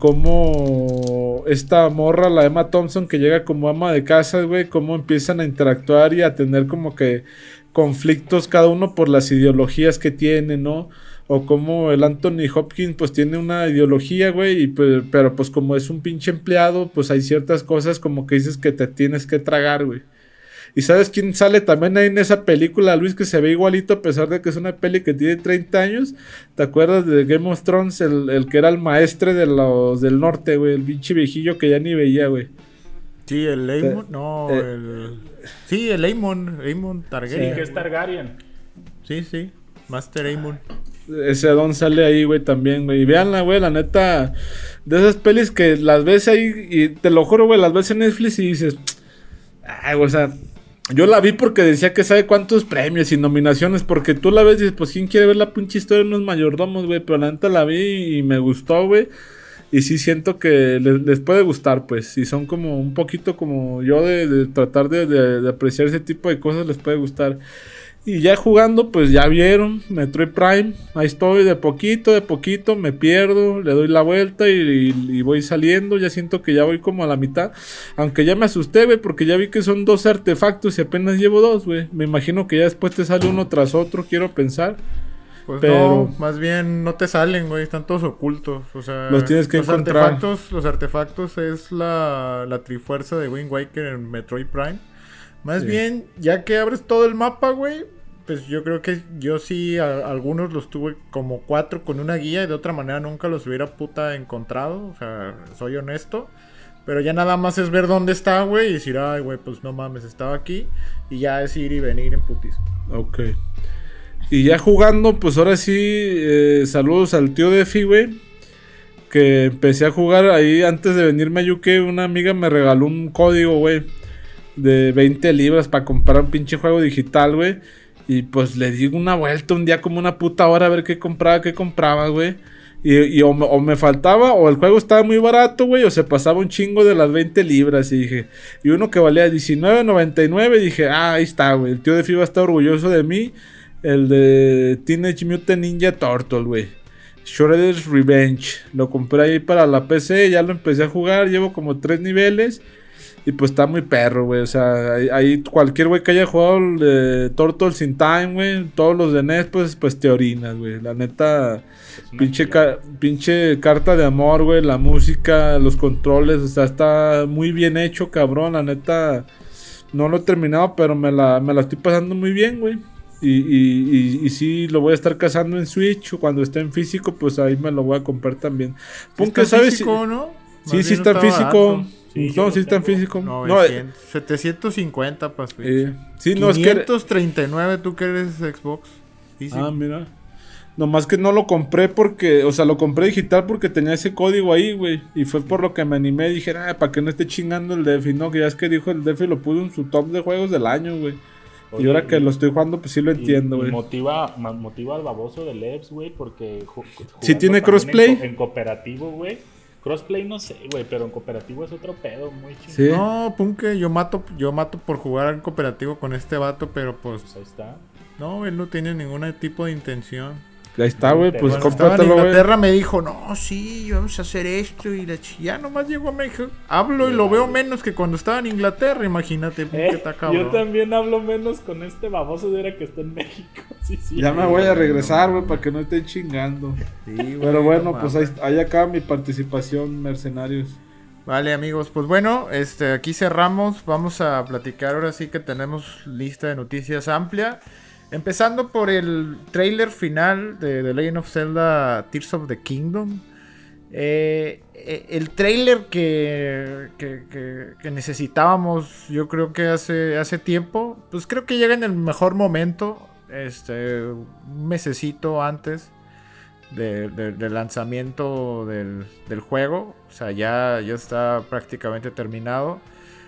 cómo esta morra, la Emma Thompson, que llega como ama de casa, güey, cómo empiezan a interactuar y a tener como que conflictos cada uno por las ideologías que tiene, ¿no? O como el Anthony Hopkins pues tiene una ideología, güey, pero pues como es un pinche empleado, pues hay ciertas cosas como que dices que te tienes que tragar, güey. ¿Y sabes quién sale también ahí en esa película, Luis, que se ve igualito a pesar de que es una peli que tiene 30 años? ¿Te acuerdas de Game of Thrones? El que era el maestre de los del norte, güey. El pinche viejillo que ya ni veía, güey. Sí, el Aemon, no, Sí, el Aemon Targaryen. Sí, que es Targaryen. Sí, Master Aemon. Ese don sale ahí, güey, también, güey. Y véanla, güey, la neta, de esas pelis que las ves ahí, y te lo juro, güey, las ves en Netflix y dices, ay, güey, o sea, yo la vi porque decía que sabe cuántos premios y nominaciones, porque tú la ves y dices, pues, ¿quién quiere ver la pinche historia de unos mayordomos, güey? Pero la neta la vi y me gustó, güey. Y sí siento que les puede gustar, pues. Si son como un poquito como yo de tratar de apreciar ese tipo de cosas, les puede gustar. Y ya jugando, pues ya vieron, Metroid Prime, ahí estoy de poquito, me pierdo, le doy la vuelta y voy saliendo, ya siento que ya voy como a la mitad, aunque ya me asusté, güey, porque ya vi que son 12 artefactos y apenas llevo 2, güey, me imagino que ya después te sale uno tras otro, quiero pensar. Pues pero no, más bien no te salen, güey, están todos ocultos, o sea... los tienes que encontrar. Los artefactos es la trifuerza de Wind Waker en Metroid Prime. Más bien, ya que abres todo el mapa, güey, pues yo creo que yo sí, algunos los tuve como 4 con una guía y de otra manera nunca los hubiera puta encontrado, o sea, soy honesto. Pero ya nada más es ver dónde está, güey, y decir, ay, güey, pues no mames, estaba aquí. Y ya es ir y venir en putis. Ok. Y ya jugando, pues ahora sí, saludos al tío Defi, güey. Que empecé a jugar ahí antes de venirme a UK, una amiga me regaló un código, güey, de 20 libras para comprar un pinche juego digital, güey. Y pues le di una vuelta un día como una puta hora a ver qué compraba, güey. Y o me faltaba, o el juego estaba muy barato, güey, o se pasaba un chingo de las 20 libras. Y dije, y uno que valía $19.99, dije, ahí está, güey. El tío de FIBA está orgulloso de mí. El de Teenage Mutant Ninja Turtle, güey. Shredder's Revenge. Lo compré ahí para la PC, ya lo empecé a jugar, llevo como 3 niveles. Y pues está muy perro, güey. O sea, ahí cualquier güey que haya jugado el de Turtles in Time, güey, todos los de NES, pues te orinas, güey. La neta, pinche carta de amor, güey. La música, los controles, o sea, está muy bien hecho, cabrón. La neta, no lo he terminado, pero me la estoy pasando muy bien, güey. Y sí, lo voy a estar cazando en Switch. O cuando esté en físico, pues ahí me lo voy a comprar también. Está en físico, ¿no? Sí, sí está en físico. Barato. Sí, no, sí está en físico. 900, 750 para Switch. Sí, no, 539 tú que eres Xbox. Sí. Ah, mira. Nomás que no lo compré porque, o sea, lo compré digital porque tenía ese código ahí, güey. Y fue por lo que me animé. Dije, para que no esté chingando el Defi, ¿no? Que ya es que dijo el Defi, lo puso en su top de juegos del año, güey. Y ahora que lo estoy jugando, pues sí lo entiendo, güey. Motiva al baboso de Lebs, güey, porque... ¿Sí tiene crossplay? En cooperativo, güey. Crossplay no sé, güey, pero en cooperativo es otro pedo muy chido. ¿Sí? No, Punke, yo mato por jugar en cooperativo con este vato, pero pues ahí está. No, él no tiene ningún tipo de intención. Ahí está, güey, pues cómpratelo, güey. Inglaterra me dijo, no, sí, vamos a hacer esto y ya nomás llegó a México. Hablo y lo veo menos que cuando estaba en Inglaterra, imagínate, Punke, está cabrón. Yo también hablo menos con este baboso de era que está en México. Sí, ya me voy a regresar, güey, para que no estén chingando. Sí, güey, pero bueno, pues ahí acaba mi participación, mercenarios. Vale, amigos, pues bueno, aquí cerramos. Vamos a platicar ahora sí que tenemos lista de noticias amplia. Empezando por el trailer final de The Legend of Zelda Tears of the Kingdom. El trailer que necesitábamos, yo creo que hace tiempo, pues creo que llega en el mejor momento, un mesecito antes del lanzamiento del juego. O sea, ya está prácticamente terminado.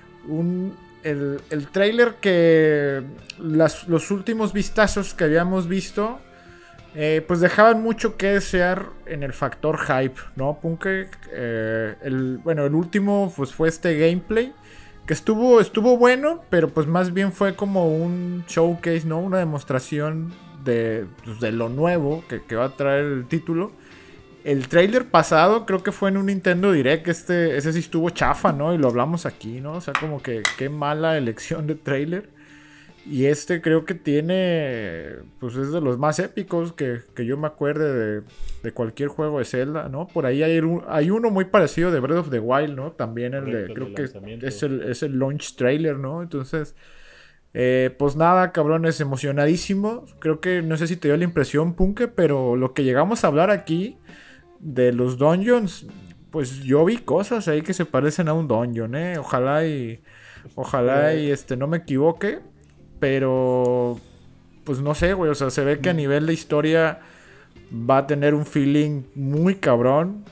El trailer que los últimos vistazos que habíamos visto, pues dejaban mucho que desear en el factor hype, ¿no, Punke? El último pues fue este gameplay, que estuvo bueno, pero pues más bien fue como un showcase, ¿no? Una demostración de lo nuevo que va a traer el título. El trailer pasado creo que fue en un Nintendo Direct, ese sí estuvo chafa, ¿no? Y lo hablamos aquí, ¿no? O sea, como que qué mala elección de trailer. Y creo que tiene, pues es de los más épicos que yo me acuerde de cualquier juego de Zelda, ¿no? Por ahí hay uno muy parecido de Breath of the Wild, ¿no? También creo que es el launch trailer, ¿no? Entonces, Pues nada, cabrones, emocionadísimo. Creo que no sé si te dio la impresión, Punke, pero lo que llegamos a hablar aquí de los dungeons, pues yo vi cosas ahí que se parecen a un dungeon, ¿eh? Ojalá y no me equivoque, pero pues no sé, güey, o sea, se ve que a nivel de historia va a tener un feeling muy cabrón.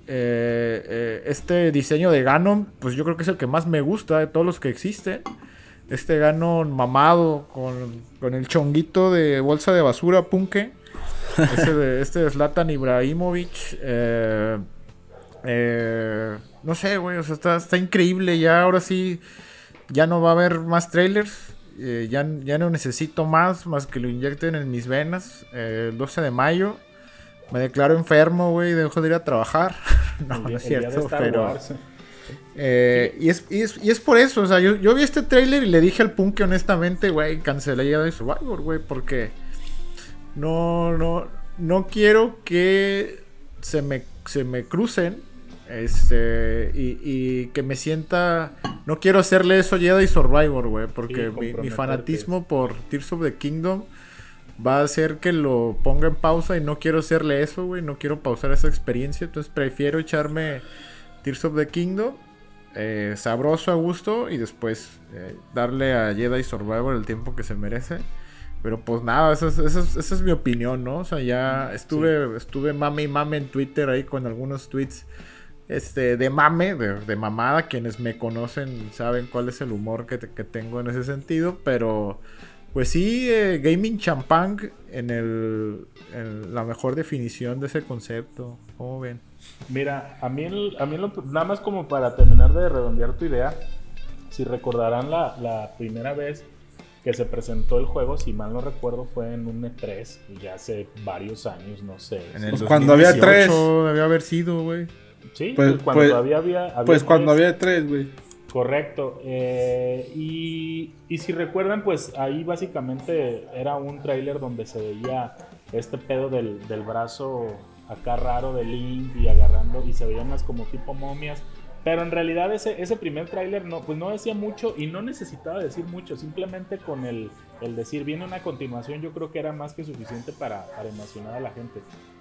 Este diseño de Ganon, pues yo creo que es el que más me gusta de todos los que existen. Este Ganon mamado con el chonguito de bolsa de basura, Punke. Este de Zlatan Ibrahimovic. No sé, güey, o sea, está increíble. Ya ahora sí, ya no va a haber más trailers. Ya no necesito más que lo inyecten en mis venas. El 12 de mayo me declaro enfermo, güey, dejo de ir a trabajar. No es cierto, pero... y es por eso, o sea, yo vi este trailer y le dije al Punke honestamente, güey, cancelé ya de Survivor, güey, porque no quiero que se me crucen, y que me sienta, no quiero hacerle eso a Jedi Survivor, güey, porque mi fanatismo por Tears of the Kingdom va a hacer que lo ponga en pausa y no quiero hacerle eso, güey, no quiero pausar esa experiencia, entonces prefiero echarme Tears of the Kingdom sabroso, a gusto, y después darle a Jedi Survivor el tiempo que se merece. Pero pues nada, esa es mi opinión, ¿no? O sea, ya estuve mame y mame en Twitter ahí con algunos tweets de mame, de mamada. Quienes me conocen saben cuál es el humor que tengo en ese sentido. Pero pues sí, gaming champán en la mejor definición de ese concepto. ¿Cómo ven? Mira, nada más como para terminar de redondear tu idea, si recordarán la primera vez que se presentó el juego, si mal no recuerdo, fue en un E3, ya hace varios años, no sé. En el pues cuando había 3. Debe haber sido, güey. Sí, pues cuando todavía había pues cuando había 3, güey. Correcto. Y si recuerdan, pues ahí básicamente era un tráiler donde se veía este pedo del brazo acá raro de Link y agarrando, y se veían más como tipo momias. Pero en realidad ese primer tráiler no decía mucho y no necesitaba decir mucho. Simplemente con el decir viene una continuación, yo creo que era más que suficiente para emocionar a la gente.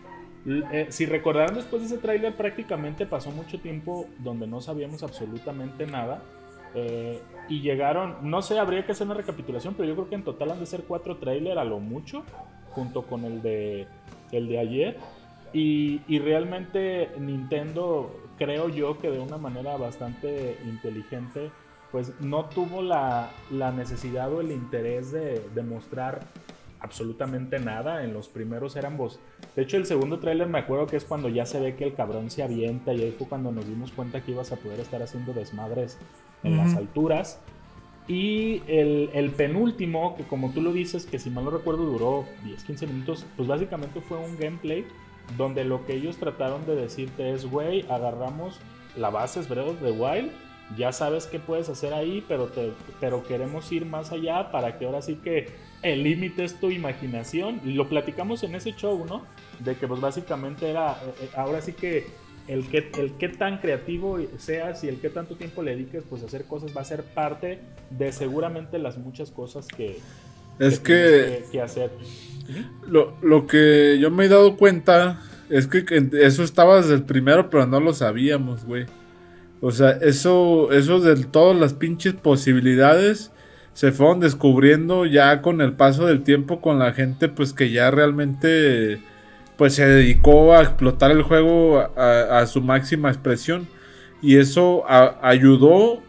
Si recordaron, después de ese tráiler prácticamente pasó mucho tiempo donde no sabíamos absolutamente nada. Y llegaron, no sé, habría que hacer una recapitulación, pero yo creo que en total han de ser 4 trailers a lo mucho, junto con el de ayer. Y realmente Nintendo, creo yo que de una manera bastante inteligente, pues no tuvo la necesidad o el interés de mostrar absolutamente nada. En los primeros eran vos. De hecho, el segundo tráiler me acuerdo que es cuando ya se ve que el cabrón se avienta, y ahí fue cuando nos dimos cuenta que ibas a poder estar haciendo desmadres en las alturas. Y el penúltimo, que como tú lo dices, que si mal no recuerdo duró 10-15 minutos, pues básicamente fue un gameplay donde lo que ellos trataron de decirte es, güey, agarramos la base Breath of the Wild, ya sabes qué puedes hacer ahí, pero queremos ir más allá para que ahora sí que el límite es tu imaginación. Y lo platicamos en ese show, ¿no? De que pues básicamente era, ahora sí que el que tan creativo seas y el que tanto tiempo le dediques pues a hacer cosas va a ser parte de seguramente las muchas cosas que hacer. Lo que yo me he dado cuenta es que eso estaba desde el primero, pero no lo sabíamos, güey. O sea, eso de todas las pinches posibilidades se fueron descubriendo ya con el paso del tiempo, con la gente pues que ya realmente pues se dedicó a explotar el juego a su máxima expresión, y eso ayudó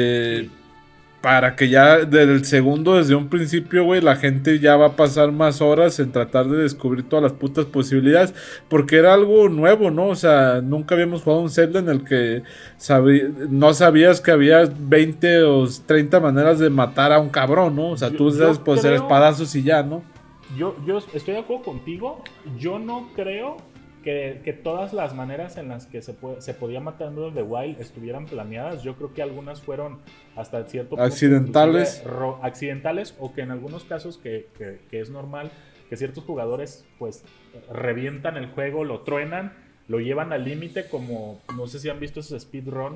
para que ya desde un principio, güey, la gente ya va a pasar más horas en tratar de descubrir todas las putas posibilidades, porque era algo nuevo, ¿no? O sea, nunca habíamos jugado un Zelda en el que no sabías que había 20 o 30 maneras de matar a un cabrón, ¿no? O sea, tú sabes hacer espadazos y ya, ¿no? Yo estoy de acuerdo contigo. Yo no creo que todas las maneras en las que se podía matar en Breath of the Wild estuvieran planeadas. Yo creo que algunas fueron hasta cierto punto accidentales, o que en algunos casos que es normal que ciertos jugadores pues revientan el juego, lo truenan, lo llevan al límite, como no sé si han visto esos speedrun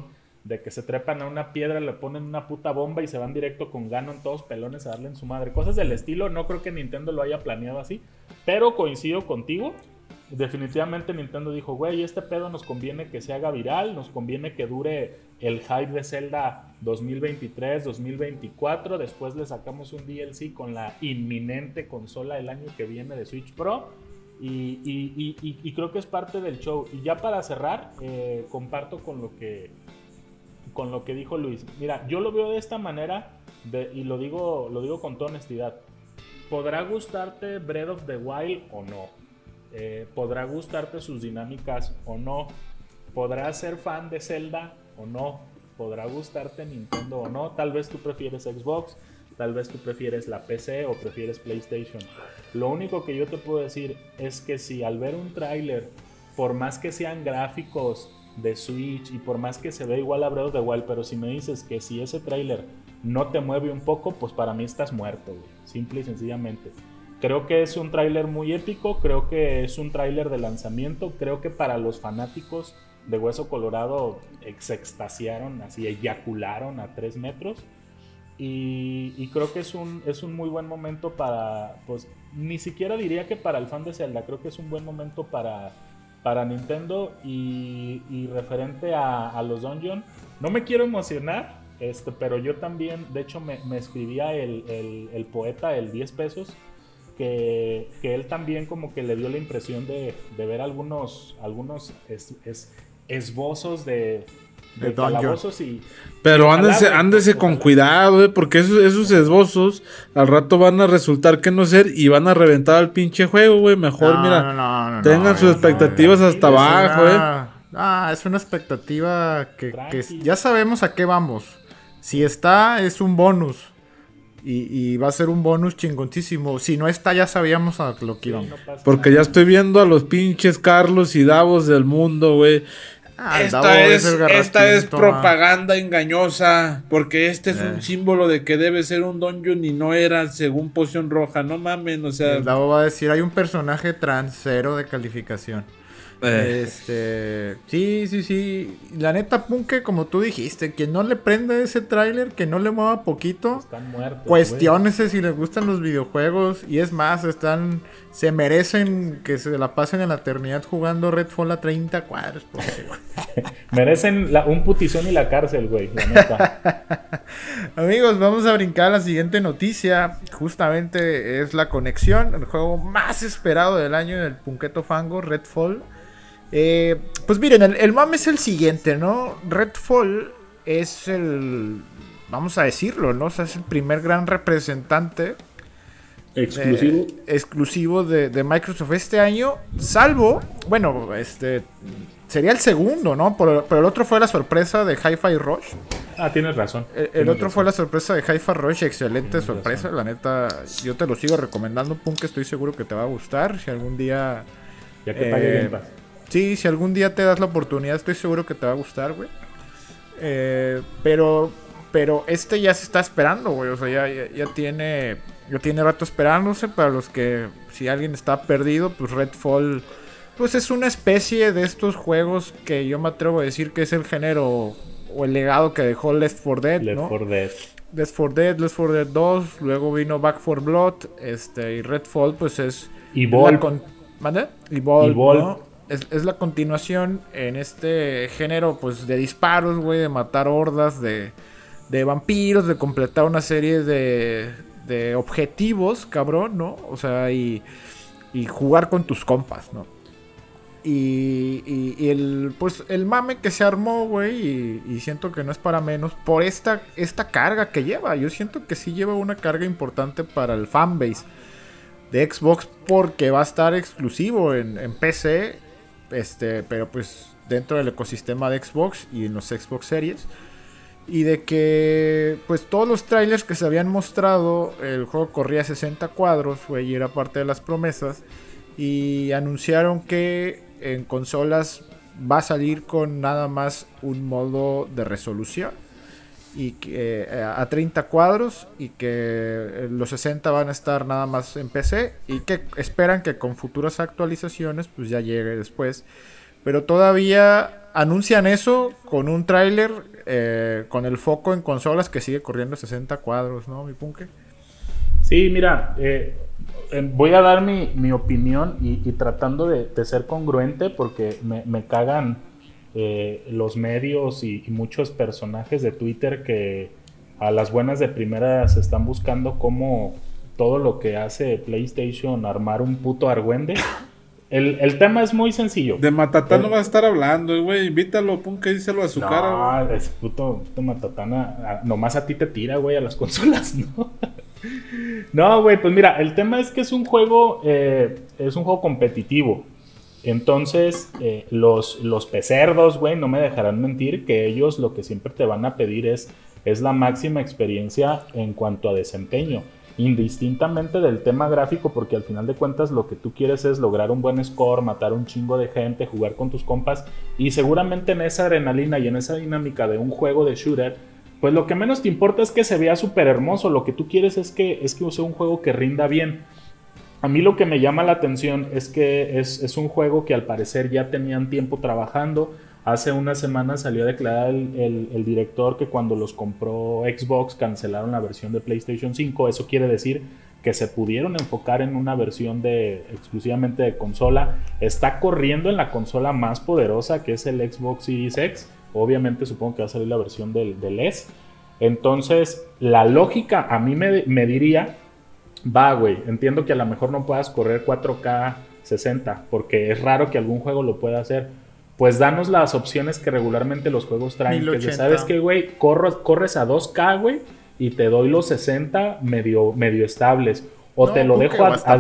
de que se trepan a una piedra, le ponen una puta bomba y se van directo con Ganon todos pelones a darle en su madre. Cosas del estilo, no creo que Nintendo lo haya planeado así, pero coincido contigo. Definitivamente Nintendo dijo, güey, este pedo nos conviene que se haga viral, nos conviene que dure el hype de Zelda 2023, 2024, después le sacamos un DLC con la inminente consola el año que viene de Switch Pro, y creo que es parte del show. Y ya para cerrar, comparto con lo que dijo Luis. Mira, yo lo veo de esta manera, y lo digo con toda honestidad. Podrá gustarte Breath of the Wild o no. Podrá gustarte sus dinámicas o no. Podrás ser fan de Zelda o no. Podrá gustarte Nintendo o no. Tal vez tú prefieres Xbox, tal vez tú prefieres la PC o prefieres PlayStation. Lo único que yo te puedo decir es que si al ver un tráiler, por más que sean gráficos de Switch y por más que se vea igual a Breath of the Wild, pero si me dices que si ese tráiler no te mueve un poco, pues para mí estás muerto, güey. Simple y sencillamente. Creo que es un tráiler muy épico, creo que es un tráiler de lanzamiento, creo que para los fanáticos de Hueso Colorado se extasiaron, así eyacularon a 3 metros. Y creo que es un muy buen momento para, pues ni siquiera diría que para el fan de Zelda, creo que es un buen momento para Nintendo. Y referente a los Dungeon, no me quiero emocionar, pero yo también, de hecho me escribía el poeta, el 10 pesos, que él también como que le dio la impresión de ver algunos esbozos de calabozos y... Pero ándese con cuidado, porque esos esbozos al rato van a resultar que no ser y van a reventar al pinche juego, güey. Mejor, tengan sus expectativas hasta abajo, es una expectativa que ya sabemos a qué vamos. Si está, es un bonus. Y va a ser un bonus chingoncísimo. Si no está, ya sabíamos a lo que íbamos. Porque ya estoy viendo a los pinches Carlos y Davos del mundo, güey. Esta es propaganda engañosa. Porque este es un símbolo de que debe ser un dungeon y no era según Poción Roja. No mamen, o sea. El Davo va a decir, hay un personaje trans, 0 de calificación. Sí. La neta, Punke, como tú dijiste, quien no le prenda ese tráiler, que no le mueva poquito, están muertos, cuestiónese si les gustan los videojuegos. Y es más, se merecen que se la pasen en la eternidad jugando Redfall a 30 cuadros. Merecen un putizón y la cárcel, güey, la neta. Amigos, vamos a brincar a la siguiente noticia. Justamente es la conexión, el juego más esperado del año del Punketo Fango, Redfall. Pues miren, el mame es el siguiente, ¿no? Redfall es vamos a decirlo, ¿no? O sea, es el primer gran representante exclusivo de Microsoft este año, salvo, bueno, sería el segundo, ¿no? Pero el otro fue la sorpresa de Hi-Fi Rush. Tienes razón. El otro fue la sorpresa de Hi-Fi Rush, excelente sorpresa, la neta, yo te lo sigo recomendando, Punk, estoy seguro que te va a gustar, si algún día... Ya que pague Game Pass. Sí, si algún día te das la oportunidad, estoy seguro que te va a gustar, güey. Pero ya se está esperando, güey. O sea, ya tiene rato esperándose. Para los que, si alguien está perdido, pues Redfall, pues es una especie de estos juegos que yo me atrevo a decir que es el género o el legado que dejó Left 4 Dead, ¿no? Left 4 Dead 2, luego vino Back 4 Blood, y Redfall, pues es... Evolve. ¿Mande? Evolve, ¿no? Es la continuación en este género, pues, de disparos, güey, de matar hordas de vampiros, de completar una serie de objetivos, cabrón, ¿no? O sea, y jugar con tus compas, ¿no? Y el mame que se armó, güey, y siento que no es para menos por esta carga que lleva. Yo siento que sí lleva una carga importante para el fanbase de Xbox, porque va a estar exclusivo en PC, pero pues dentro del ecosistema de Xbox y en los Xbox Series. Y de que pues todos los trailers que se habían mostrado, el juego corría a 60 cuadros, güey, y era parte de las promesas. Y anunciaron que en consolas va a salir con nada más un modo de resolución y que a 30 cuadros, y que los 60 van a estar nada más en PC, y que esperan que con futuras actualizaciones pues ya llegue después. Pero todavía anuncian eso con un tráiler con el foco en consolas que sigue corriendo 60 cuadros, ¿no, mi Punke? Sí, mira, voy a dar mi opinión y tratando de ser congruente porque me cagan los medios y muchos personajes de Twitter que a las buenas de primera se están buscando como todo lo que hace PlayStation armar un puto argüende. El tema es muy sencillo. De Matatán no va a estar hablando, güey. Invítalo, pon que díselo a su cara, güey. Ese puto Matatán nomás a ti te tira, güey, a las consolas, ¿no? No, güey, pues mira, el tema es que es un juego competitivo. Entonces, los pecerdos, güey, no me dejarán mentir que ellos lo que siempre te van a pedir es la máxima experiencia en cuanto a desempeño. Indistintamente del tema gráfico, porque al final de cuentas lo que tú quieres es lograr un buen score, matar un chingo de gente, jugar con tus compas, y seguramente en esa adrenalina y en esa dinámica de un juego de shooter, pues lo que menos te importa es que se vea súper hermoso. Lo que tú quieres es que sea un juego que rinda bien. A mí lo que me llama la atención es que es un juego que al parecer ya tenían tiempo trabajando. Hace unas semanas salió a declarar el director que cuando los compró Xbox cancelaron la versión de PlayStation 5. Eso quiere decir que se pudieron enfocar en una versión exclusivamente de consola. Está corriendo en la consola más poderosa, que es el Xbox Series X. Obviamente supongo que va a salir la versión del S. Entonces la lógica a mí me diría, va, güey, entiendo que a lo mejor no puedas correr 4K 60 porque es raro que algún juego lo pueda hacer. Pues danos las opciones que regularmente los juegos traen. 1080. Que sabes que, güey, corres a 2K, güey, y te doy los 60 medio estables. O no, te lo dejo a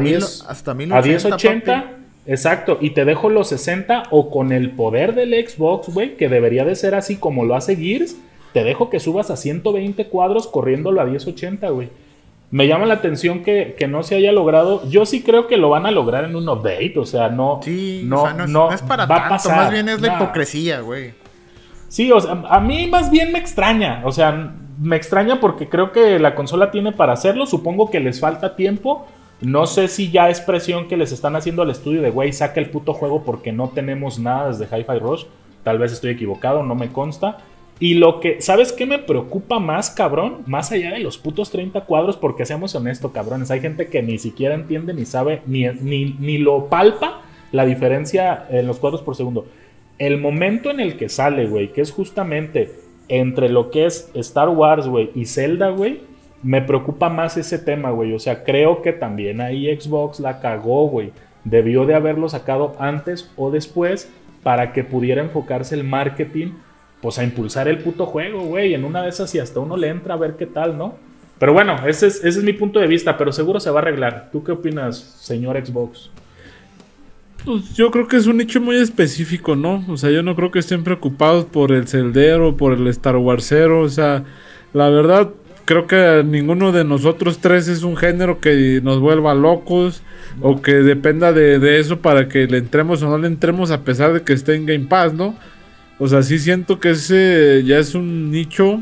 1080. Exacto, y te dejo los 60 o con el poder del Xbox, güey, que debería de ser así como lo hace Gears, te dejo que subas a 120 cuadros corriéndolo a 1080, güey. Me llama la atención que no se haya logrado. Yo sí creo que lo van a lograr en un update. O sea, no. Sí, o sea, no es para tanto. Pasar. Más bien es la hipocresía, güey. Sí, o sea, a mí más bien me extraña. O sea, me extraña porque creo que la consola tiene para hacerlo. Supongo que les falta tiempo. No sé si ya es presión que les están haciendo al estudio de, güey, saca el puto juego porque no tenemos nada desde Hi-Fi Rush. Tal vez estoy equivocado, no me consta. Y lo que, ¿sabes qué me preocupa más, cabrón? Más allá de los putos 30 cuadros, porque seamos honestos, cabrones, hay gente que ni siquiera entiende, ni sabe, ni lo palpa la diferencia en los cuadros por segundo. El momento en el que sale, güey, que es justamente entre lo que es Star Wars, güey, y Zelda, güey, me preocupa más ese tema, güey. O sea, creo que también ahí Xbox la cagó, güey. Debió de haberlo sacado antes o después para que pudiera enfocarse el marketing, pues a impulsar el puto juego, güey. En una de esas y hasta uno le entra a ver qué tal, ¿no? Pero bueno, ese es mi punto de vista, pero seguro se va a arreglar. ¿Tú qué opinas, señor Xbox? Pues yo creo que es un nicho muy específico, ¿no? O sea, yo no creo que estén preocupados por el celdero, por el Star Warsero. O sea, la verdad, creo que ninguno de nosotros tres es un género que nos vuelva locos, no, o que dependa de eso para que le entremos o no le entremos a pesar de que esté en Game Pass, ¿no? O sea, sí siento que ese ya es un nicho.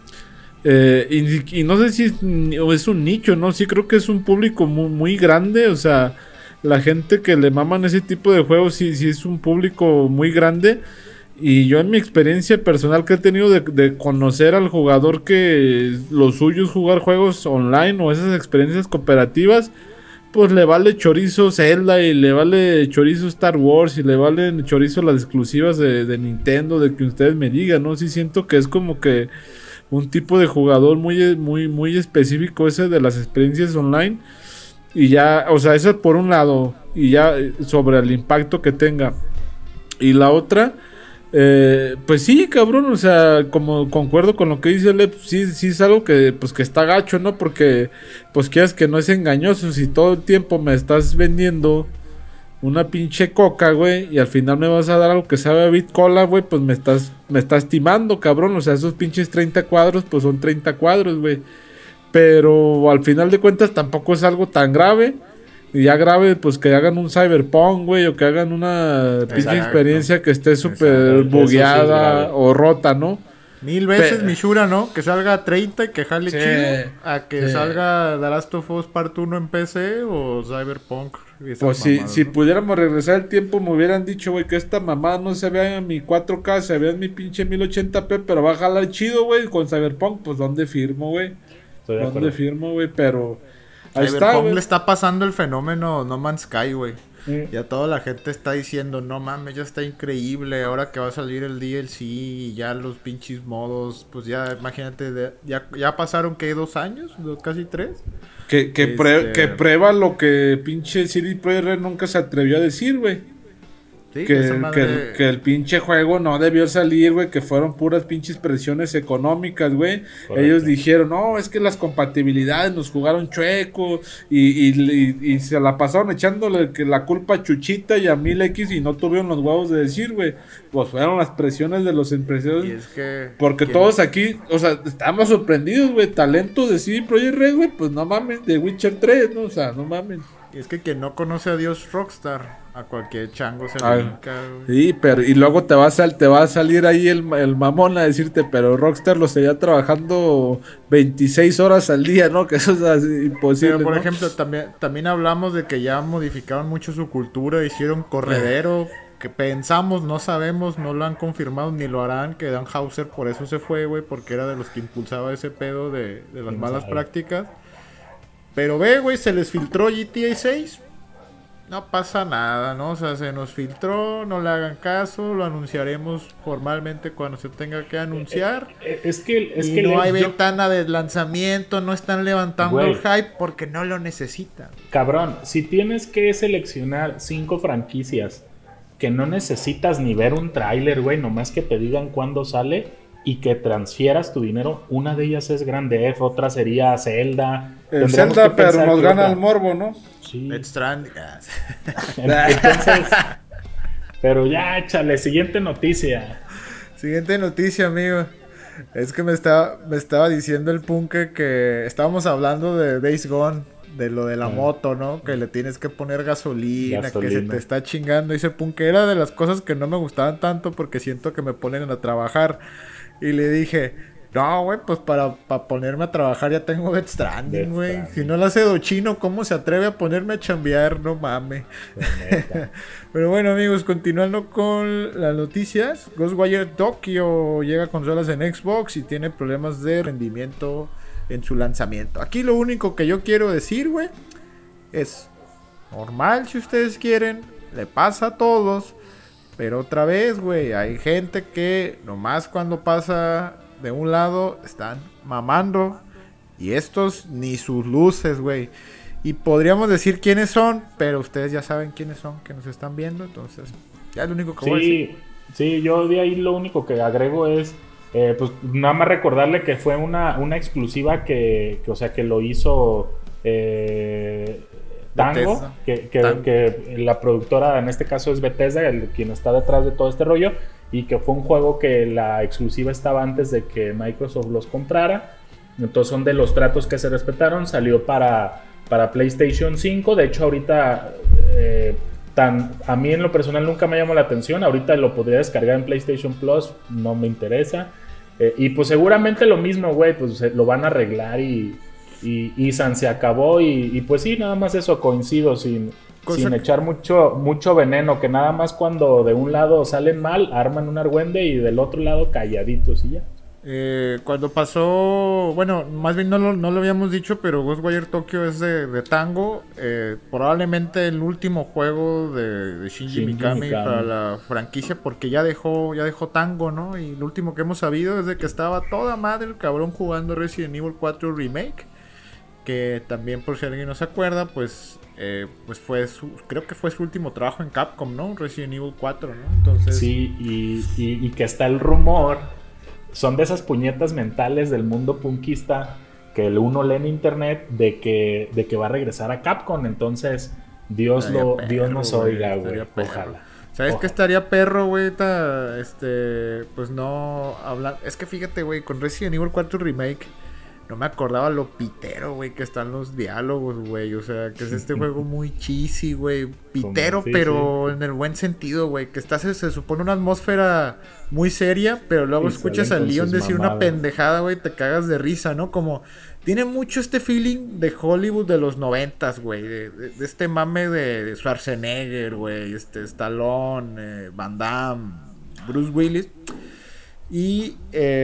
Y no sé si es un nicho, ¿no? Sí creo que es un público muy, muy grande. O sea, la gente que le maman ese tipo de juegos sí es un público muy grande. Y yo en mi experiencia personal que he tenido de conocer al jugador que lo suyo es jugar juegos online o esas experiencias cooperativas, pues le vale chorizo Zelda y le vale chorizo Star Wars y le vale chorizo las exclusivas de Nintendo, de que ustedes me digan, ¿no? Sí siento que es como que un tipo de jugador muy, muy, muy específico ese de las experiencias online. Y ya, o sea, eso por un lado, y ya sobre el impacto que tenga. Y la otra, pues sí, cabrón, o sea, como concuerdo con lo que dice Lep, sí es algo que, pues que está gacho, ¿no? Porque, pues quieras que no es engañoso, si todo el tiempo me estás vendiendo una pinche coca, güey, y al final me vas a dar algo que sabe a Bitcola, güey, pues me estás timando, cabrón, o sea, esos pinches 30 cuadros, pues son 30 cuadros, güey. Pero al final de cuentas tampoco es algo tan grave. Y ya grave, pues que hagan un Cyberpunk, güey, o que hagan una pinche experiencia que esté súper bugueada o rota, ¿no? Mil veces Mishura, ¿no? Que salga a 30 y que jale Sí, chido. A que sí. salga The Last of Us Part 1 en PC o Cyberpunk. Y esas Pues mamadas, si ¿no? pudiéramos regresar el tiempo, me hubieran dicho, güey, que esta mamada no se vea en mi 4K, se vea en mi pinche 1080p, pero va a jalar chido, güey, con Cyberpunk. Pues, ¿dónde firmo, güey? Estoy de ¿Dónde acuerdo. firmo, güey? Pero ahí está, Cyberpunk güey. le está pasando el fenómeno No Man's Sky, güey. Mm. Ya toda la gente está diciendo, no mames, ya está increíble, ahora que va a salir el DLC y ya los pinches modos, pues ya, imagínate, ya pasaron, ¿qué? ¿2 años? ¿Casi 3? Que prueba lo que pinche CD Projekt Red nunca se atrevió a decir, güey. Sí, Que, esa madre- que el pinche juego no debió salir, güey, que fueron puras pinches presiones económicas, güey. Correcto. Ellos dijeron, no, es que las compatibilidades nos jugaron chueco y se la pasaron echándole que la culpa a Chuchita y a 1000X y no tuvieron los huevos de decir, güey. Pues fueron las presiones de los empresarios. Y es que... Porque ¿quién- todos aquí, o sea, estábamos sorprendidos, güey. Talento de CD Projekt Red, güey, pues no mames, de Witcher 3, ¿no? O sea, no mames. Y es que quien no conoce a Dios Rockstar, a cualquier chango se Ah, brinca, güey. Sí, pero y luego te va a salir ahí el mamón a decirte, pero Rockstar lo seguía trabajando 26 horas al día, ¿no? Que eso es así imposible, Pero, por ¿no? ejemplo, también hablamos de que ya modificaron mucho su cultura, hicieron corredero, que pensamos, no sabemos, no lo han confirmado ni lo harán, que Dan Houser por eso se fue, güey, porque era de los que impulsaba ese pedo de las ¿Quién malas sabe? prácticas. Pero ve, güey, se les filtró GTA 6. No pasa nada, ¿no? O sea, se nos filtró, no le hagan caso, lo anunciaremos formalmente cuando se tenga que anunciar. Es que y no hay yo- ventana de lanzamiento, no están levantando Güey. el hype porque no lo necesitan. Cabrón, si tienes que seleccionar 5 franquicias que no necesitas ni ver un tráiler, güey, nomás que te digan cuándo sale y que transfieras tu dinero, una de ellas es Grand Theft, otra sería Zelda. El Tendríamos Zelda, que pero pensar nos qué gana otra. el morbo, ¿no? Sí. Death Stranding. Entonces, pero ya, échale, siguiente noticia. Siguiente noticia, amigo. Es que me estaba diciendo el Punke que estábamos hablando de Days Gone, de lo de la moto, ¿no? Que le tienes que poner gasolina, que se Gasolina. te está chingando. Dice Punke, era de las cosas que no me gustaban tanto porque siento que me ponen a trabajar. Y le dije, no, güey, pues para ponerme a trabajar ya tengo Death Stranding, Death güey. Stranding. Si no lo hace Chino, ¿cómo se atreve a ponerme a chambear? No mames. La neta. Pero bueno, amigos, continuando con las noticias, Ghostwire Tokyo llega a consolas en Xbox y tiene problemas de rendimiento en su lanzamiento. Aquí lo único que yo quiero decir, güey, es normal si ustedes quieren, le pasa a todos, pero otra vez, güey, hay gente que nomás cuando pasa de un lado están mamando y estos ni sus luces, güey. Y podríamos decir quiénes son, pero ustedes ya saben quiénes son, que nos están viendo, entonces ya es lo único que voy a decir. Sí, yo de ahí lo único que agrego es, pues nada más recordarle que fue una exclusiva o sea, que lo hizo Tango, Bethesda. Tango. que la productora en este caso es Bethesda, quien está detrás de todo este rollo, y que fue un juego que la exclusiva estaba antes de que Microsoft los comprara. Entonces son de los tratos que se respetaron. Salió para PlayStation 5. De hecho ahorita a mí en lo personal nunca me llamó la atención. Ahorita lo podría descargar en PlayStation Plus, no me interesa. Y pues seguramente lo mismo, güey, pues lo van a arreglar y San se acabó. Y pues sí, nada más eso, coincido, sin echar mucho veneno, que nada más cuando de un lado salen mal, arman un argüende y del otro lado calladitos y ya. Cuando pasó, bueno, más bien no lo habíamos dicho, pero Ghostwire Tokyo es de Tango, probablemente el último juego de Shinji Mikami para la franquicia, porque ya dejó Tango, ¿no? Y lo último que hemos sabido es de que estaba toda madre el cabrón jugando Resident Evil 4 Remake, que también, por si alguien no se acuerda, pues creo que fue su último trabajo en Capcom, ¿no? Resident Evil 4, ¿no? Entonces, sí, y que está el rumor. Son de esas puñetas mentales del mundo punkista que uno lee en internet de que va a regresar a Capcom. Entonces, Dios nos oiga, güey. Ojalá. ¿Sabes qué estaría perro, güey? Pues no hablar. Es que fíjate, güey, con Resident Evil 4 Remake no me acordaba lo pitero, güey, que están los diálogos, güey. O sea, que es este juego muy cheesy, güey. Pitero, pero en el buen sentido, güey. Que se supone una atmósfera muy seria, pero luego escuchas a Leon decir una pendejada, güey, te cagas de risa, ¿no? Como... Tiene mucho este feeling de Hollywood de los 90s, güey. De este mame de Schwarzenegger, güey. Stallone, Van Damme, Bruce Willis. Y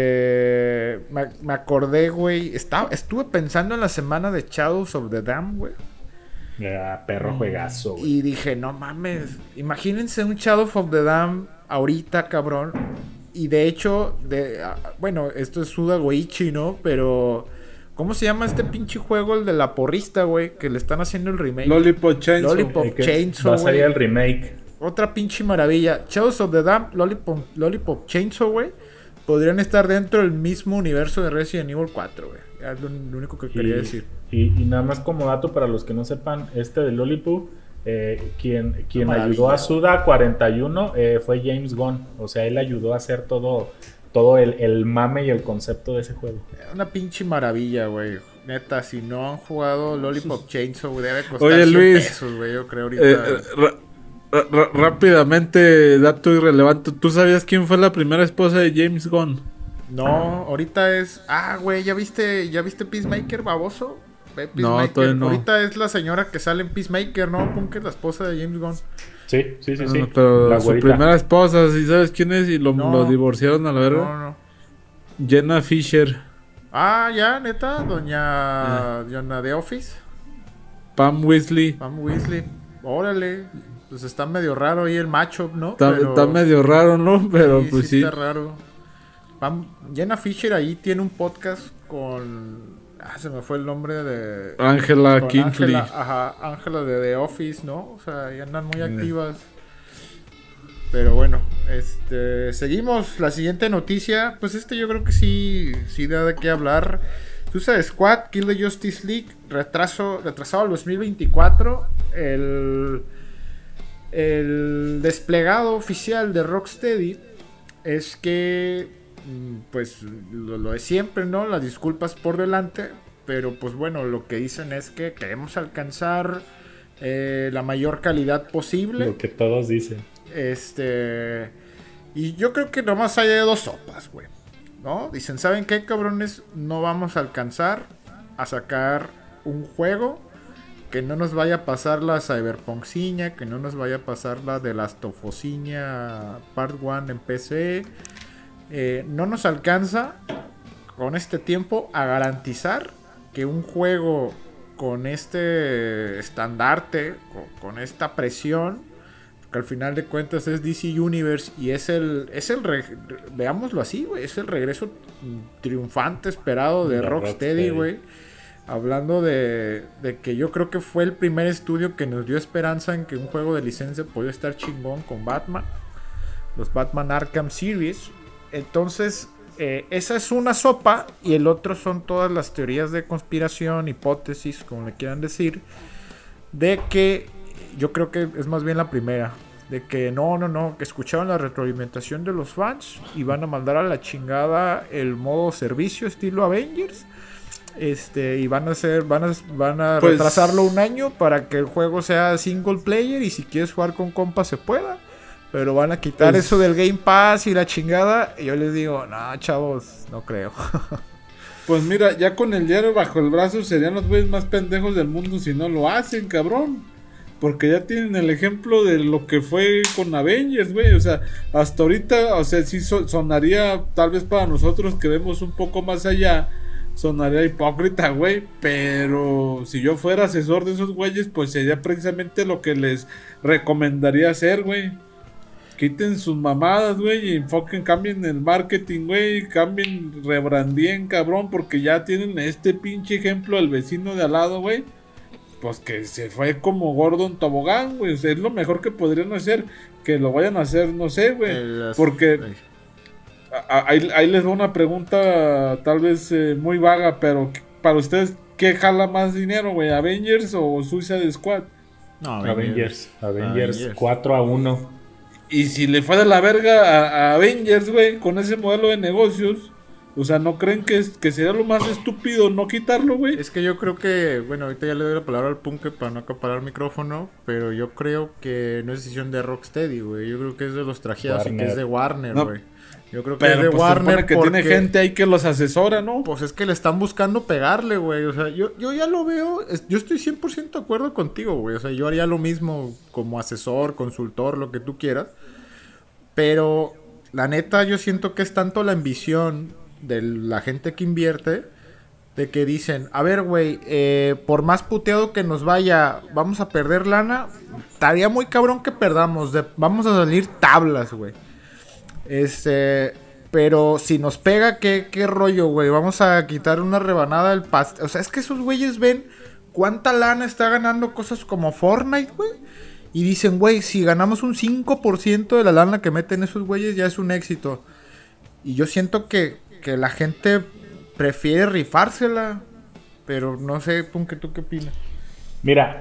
me acordé, güey. Estuve pensando en la semana de Shadows of the Dam, güey. Perro juegazo, güey. Y dije, no mames. Imagínense un Shadows of the Dam ahorita, cabrón. Y de hecho, bueno, esto es Suda Goichi, ¿no? Pero... ¿Cómo se llama este pinche juego? El de la porrista, güey. Que le están haciendo el remake. Lollipop Chainsaw. Lollipop Chainsaw, va a salir el remake. Otra pinche maravilla. Shadows of the Dam, Lollipop Chainsaw, güey. Podrían estar dentro del mismo universo de Resident Evil 4, güey. Es lo único que quería decir. Y nada más como dato para los que no sepan, de Lollipop, quien ayudó a Suda 41 fue James Gunn. O sea, él ayudó a hacer todo el mame y el concepto de ese juego. Una pinche maravilla, güey. Neta, si no han jugado Lollipop Chainsaw, debe costar Oye, 100 Luis, pesos, güey. Yo creo ahorita... rápidamente, dato irrelevante. ¿Tú sabías quién fue la primera esposa de James Gunn? No, ahorita es... güey, ¿ya viste Peacemaker, baboso? Peacemaker. No, todavía no. Ahorita es la señora que sale en Peacemaker, ¿no? Punk es la esposa de James Gunn. Sí. No, pero la su primera esposa, ¿sí sabes quién es? Y lo divorciaron a la verga. No. Jenna Fisher. Ya, neta, doña de Office. Pam Weasley. Órale. Pues está medio raro ahí el matchup, ¿no? Está medio raro, ¿no? Pero pues sí. Está raro. Jenna Fisher ahí tiene un podcast con... se me fue el nombre de... Angela Kingsley. Angela de The Office, ¿no? O sea, ahí andan muy activas. Pero bueno, seguimos. La siguiente noticia, pues yo creo que sí da de qué hablar. Suicide Squad, Kill the Justice League, retrasado al 2024. El desplegado oficial de Rocksteady es que, pues, lo de siempre, ¿no? Las disculpas por delante, pero pues bueno, lo que dicen es que queremos alcanzar la mayor calidad posible. Lo que todos dicen. Y yo creo que nomás hay de dos sopas, güey, ¿no? Dicen, ¿saben qué, cabrones? No vamos a alcanzar a sacar un juego que no nos vaya a pasar la Cyberpunkciña, que no nos vaya a pasar la de Last of Us-ciña Part 1 en PC. No nos alcanza con este tiempo a garantizar que un juego con este estandarte, con esta presión, que al final de cuentas es DC Universe y veámoslo así, güey, es el regreso triunfante esperado de Rocksteady, güey. Hablando de que yo creo que fue el primer estudio que nos dio esperanza en que un juego de licencia podía estar chingón con Batman, los Batman Arkham Series. Entonces, esa es una sopa y el otro son todas las teorías de conspiración, hipótesis, como le quieran decir, de que yo creo que es más bien la primera, de que no, que escucharon la retroalimentación de los fans y van a mandar a la chingada el modo servicio estilo Avengers, y van a pues, retrasarlo un año para que el juego sea single player y si quieres jugar con compas se pueda, pero van a quitar eso del Game Pass y la chingada, y yo les digo, no, chavos, no creo. Pues mira, ya con el diario bajo el brazo serían los güeyes más pendejos del mundo si no lo hacen, cabrón. Porque ya tienen el ejemplo de lo que fue con Avengers, güey. O sea, hasta ahorita, o sea, sí sonaría, tal vez para nosotros que vemos un poco más allá, sonaría hipócrita, güey. Pero si yo fuera asesor de esos güeyes, pues sería precisamente lo que les recomendaría hacer, güey. Quiten sus mamadas, güey, y enfoquen, cambien el marketing, güey, cambien, rebrandien, cabrón, porque ya tienen este pinche ejemplo del vecino de al lado, güey. Pues que se fue como Gordon Tobogán, güey. O sea, es lo mejor que podrían hacer. Que lo vayan a hacer, no sé, güey. Porque ahí les doy una pregunta tal vez muy vaga, pero para ustedes, ¿qué jala más dinero, güey? ¿Avengers o Suicide Squad? No, Avengers 4-1. Y si le fue de la verga a Avengers, güey, con ese modelo de negocios, O sea, ¿no creen que sería lo más estúpido no quitarlo, güey? Es que yo creo que, bueno, ahorita ya le doy la palabra al Punke para no acaparar el micrófono, pero yo creo que no es decisión de Rocksteady, güey. Yo creo que es de los trajeados y que es de Warner, No, güey. Yo creo que es Pero de pues se Warner supone que porque... tiene gente ahí que los asesora, ¿no? Pues es que le están buscando pegarle, güey. O sea, yo ya lo veo. Yo estoy 100% de acuerdo contigo, güey. O sea, yo haría lo mismo como asesor, consultor, lo que tú quieras. Pero la neta, yo siento que es tanto la ambición de la gente que invierte, de que dicen, a ver, güey, por más puteado que nos vaya, vamos a perder lana. Estaría muy cabrón que perdamos. Vamos a salir tablas, güey. Pero si nos pega, ¿qué rollo, güey? Vamos a quitar una rebanada del pastel. O sea, es que esos güeyes ven cuánta lana está ganando cosas como Fortnite, güey. Y dicen, güey, si ganamos un 5% de la lana que meten esos güeyes, ya es un éxito. Y yo siento que la gente prefiere rifársela. Pero no sé, Punke, ¿tú qué opinas? Mira,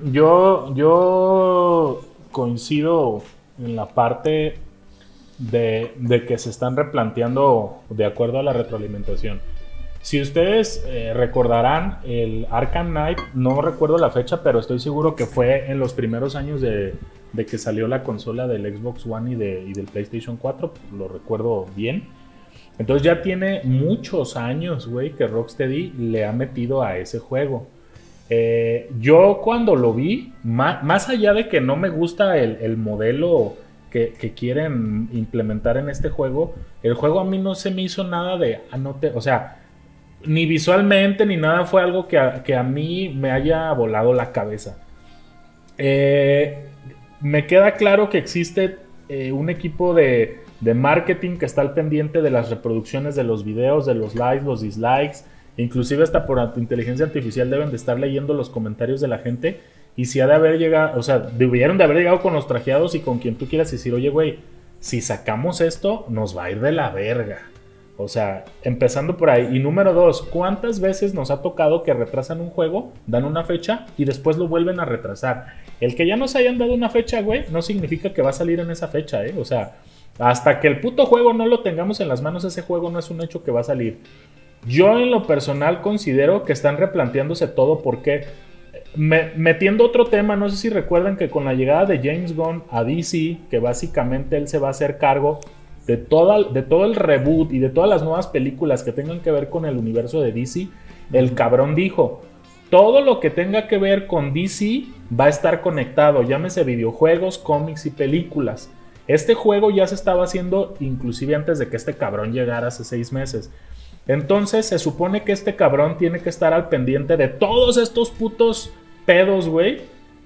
yo coincido en la parte de que se están replanteando de acuerdo a la retroalimentación. Si ustedes recordarán el Arkham Knight, no recuerdo la fecha, pero estoy seguro que fue en los primeros años de que salió la consola del Xbox One y del PlayStation 4, lo recuerdo bien. Entonces ya tiene muchos años, güey, que Rocksteady le ha metido a ese juego. Yo cuando lo vi, más allá de que no me gusta el modelo que quieren implementar en este juego, el juego a mí no se me hizo nada de... o sea, ni visualmente ni nada fue algo que a mí me haya volado la cabeza. Me queda claro que existe un equipo de marketing que está al pendiente de las reproducciones de los videos, de los likes, los dislikes, inclusive hasta por inteligencia artificial deben de estar leyendo los comentarios de la gente. Y si ha de haber llegado, o sea, debieron de haber llegado con los trajeados y con quien tú quieras decir, oye, güey, si sacamos esto, nos va a ir de la verga. O sea, empezando por ahí. Y número 2, ¿cuántas veces nos ha tocado que retrasan un juego, dan una fecha y después lo vuelven a retrasar? El que ya nos hayan dado una fecha, güey, no significa que va a salir en esa fecha, O sea, hasta que el puto juego no lo tengamos en las manos, ese juego no es un hecho que va a salir. Yo en lo personal considero que están replanteándose todo porque... metiendo otro tema, no sé si recuerdan que con la llegada de James Gunn a DC, que básicamente él se va a hacer cargo de todo el reboot y de todas las nuevas películas que tengan que ver con el universo de DC, el cabrón dijo, todo lo que tenga que ver con DC va a estar conectado, llámese videojuegos, cómics y películas. Este juego ya se estaba haciendo inclusive antes de que este cabrón llegara hace 6 meses. Entonces se supone que este cabrón tiene que estar al pendiente de todos estos putos pedos, güey.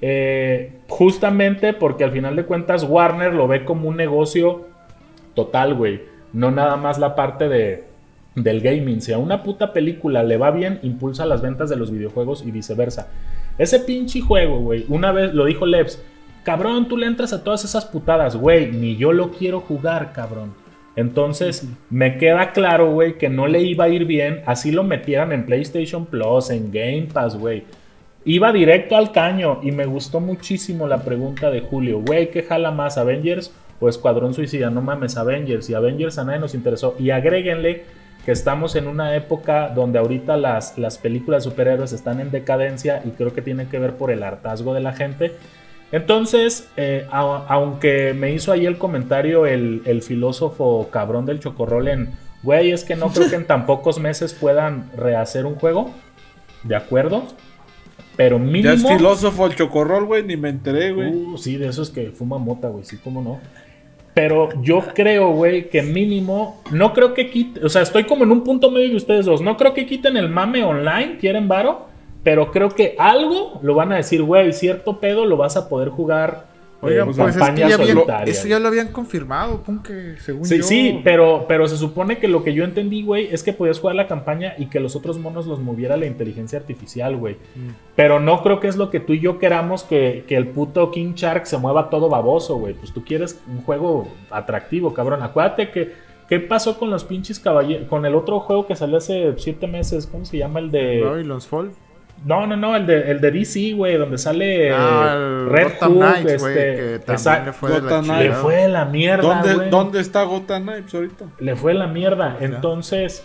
Justamente porque al final de cuentas Warner lo ve como un negocio total, güey. No nada más la parte del gaming. Si a una puta película le va bien, impulsa las ventas de los videojuegos y viceversa. Ese pinche juego, güey. Una vez lo dijo Lebs. Cabrón, tú le entras a todas esas putadas, güey. Ni yo lo quiero jugar, cabrón. Entonces, me queda claro, güey, que no le iba a ir bien. Así lo metieran en PlayStation Plus, en Game Pass, güey. Iba directo al caño. Y me gustó muchísimo la pregunta de Julio. Güey, ¿qué jala más, Avengers o Escuadrón Suicida? No mames, Avengers. Y Avengers a nadie nos interesó. Y agréguenle que estamos en una época donde ahorita las películas de superhéroes están en decadencia. Y creo que tiene que ver por el hartazgo de la gente. Entonces, aunque me hizo ahí el comentario el filósofo cabrón del Chocorrol en, güey, es que no creo que en tan pocos meses puedan rehacer un juego, de acuerdo, pero mínimo... Ya es filósofo el Chocorrol, güey, ni me enteré, güey. Sí, de esos que fuma mota, güey, sí, cómo no. Pero yo creo, güey, que mínimo, no creo que quiten, o sea, estoy como en un punto medio de ustedes dos, no creo que quiten el mame online, ¿quieren varo? Pero creo que algo lo van a decir, güey, cierto pedo lo vas a poder jugar. Oigan, pues campaña es que solitaria. eso ya lo habían confirmado, Punke, según sí, yo. Sí, pero se supone que lo que yo entendí, güey, es que podías jugar la campaña y que los otros monos los moviera la inteligencia artificial, güey. Pero no creo que es lo que tú y yo queramos, que el puto King Shark se mueva todo baboso, güey. Pues tú quieres un juego atractivo, cabrón. Acuérdate que... ¿Qué pasó con los pinches caballeros? Con el otro juego que salió hace 7 meses, ¿cómo se llama? El de... Babylon's Fall. No, el de DC, güey, donde sale el Red Gotham Hood, Knights, güey, que también le fue de la chingada. Le fue la mierda, güey. ¿Dónde está Gotham Knights ahorita? Le fue la mierda. Entonces,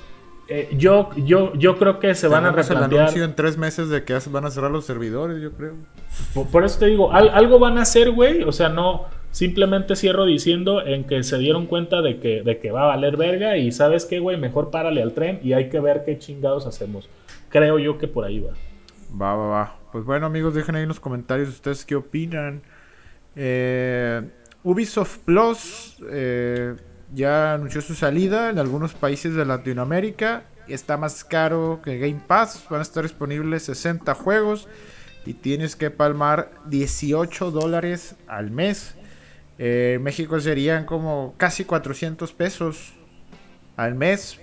Yo creo que se van a Tenemos el replantear. anuncio en 3 meses de que ya se van a cerrar los servidores, yo creo. Por eso te digo, algo van a hacer, güey. O sea, no, simplemente cierro diciendo en que se dieron cuenta de que va a valer verga y ¿sabes qué, güey? Mejor párale al tren y hay que ver qué chingados hacemos. Creo yo que por ahí va. Va. Pues bueno, amigos, dejen ahí en los comentarios ustedes qué opinan. Ubisoft Plus ya anunció su salida en algunos países de Latinoamérica. Está más caro que Game Pass. Van a estar disponibles 60 juegos y tienes que palmar $18 al mes. En México serían como casi 400 pesos al mes.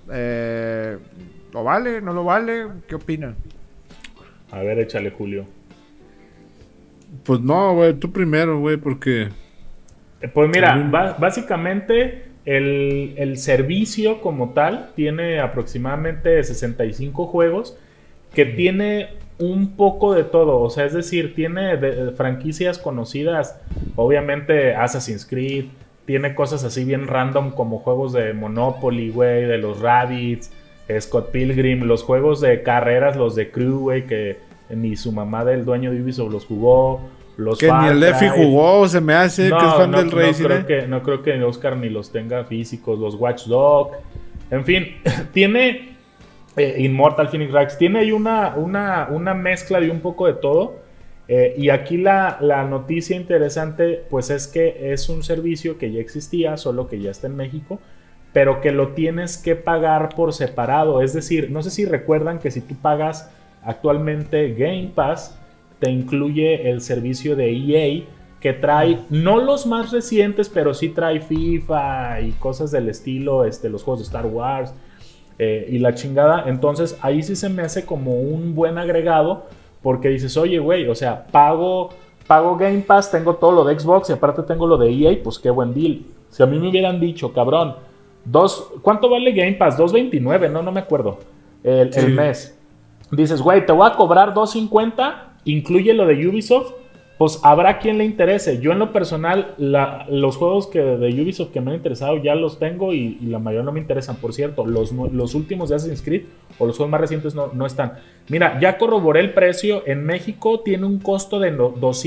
¿Lo vale? ¿No lo vale? ¿Qué opinan? A ver, échale, Julio. Pues no, güey, tú primero, güey, porque... Pues mira, básicamente el servicio como tal tiene aproximadamente 65 juegos que tiene un poco de todo. O sea, es decir, tiene franquicias conocidas, obviamente Assassin's Creed, tiene cosas así bien random como juegos de Monopoly, güey, de los Rabbids, Scott Pilgrim, los juegos de carreras, los de Crew, güey, que ni su mamá del dueño de Ubisoft los jugó. Los que ni el Lefi jugó, se me hace que es fan del Racing. No creo que Oscar ni los tenga físicos, los Watch Dogs. En fin, tiene Immortal Phoenix Rising, tiene ahí una mezcla de un poco de todo. Y aquí la noticia interesante, pues es que es un servicio que ya existía, solo que ya está en México, pero que lo tienes que pagar por separado. Es decir, no sé si recuerdan que si tú pagas actualmente Game Pass, te incluye el servicio de EA que trae, no los más recientes, pero sí trae FIFA y cosas del estilo, los juegos de Star Wars y la chingada. Entonces ahí sí se me hace como un buen agregado, porque dices, oye, güey, o sea, pago Game Pass, tengo todo lo de Xbox y aparte tengo lo de EA, pues qué buen deal. Si a mí me hubieran dicho, cabrón, ¿cuánto vale Game Pass? $2.29, no me acuerdo, el mes. Dices, güey, te voy a cobrar $2.50, incluye lo de Ubisoft, pues habrá quien le interese. Yo en lo personal, los juegos de Ubisoft que me han interesado ya los tengo y la mayoría no me interesan. Por cierto, los últimos de Assassin's Creed o los juegos más recientes no están. Mira, ya corroboré el precio. En México tiene un costo de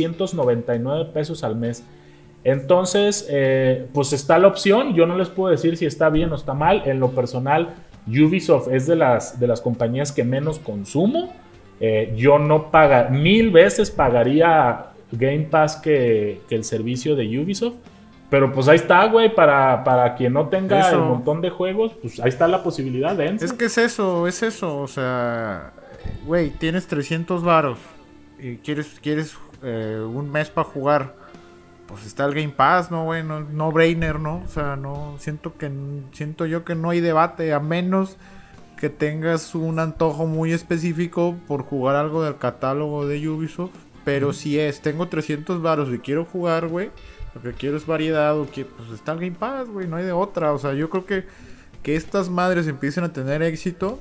299 pesos al mes. Entonces, pues está la opción. Yo no les puedo decir si está bien o está mal. En lo personal, Ubisoft es de las compañías que menos consumo. Yo no paga, 1000 veces pagaría Game Pass que el servicio de Ubisoft. Pero pues ahí está, güey, para quien no tenga el montón de juegos, pues ahí está la posibilidad de entrar. Es que es eso, o sea, güey, tienes 300 varos y quieres un mes para jugar, pues está el Game Pass, ¿no, güey? No brainer, ¿no? O sea, no, siento yo que no hay debate, a menos que tengas un antojo muy específico por jugar algo del catálogo de Ubisoft. Pero si tengo 300 varos y quiero jugar, güey, lo que quiero es variedad, pues está el Game Pass, güey, no hay de otra. O sea, yo creo que estas madres empiecen a tener éxito,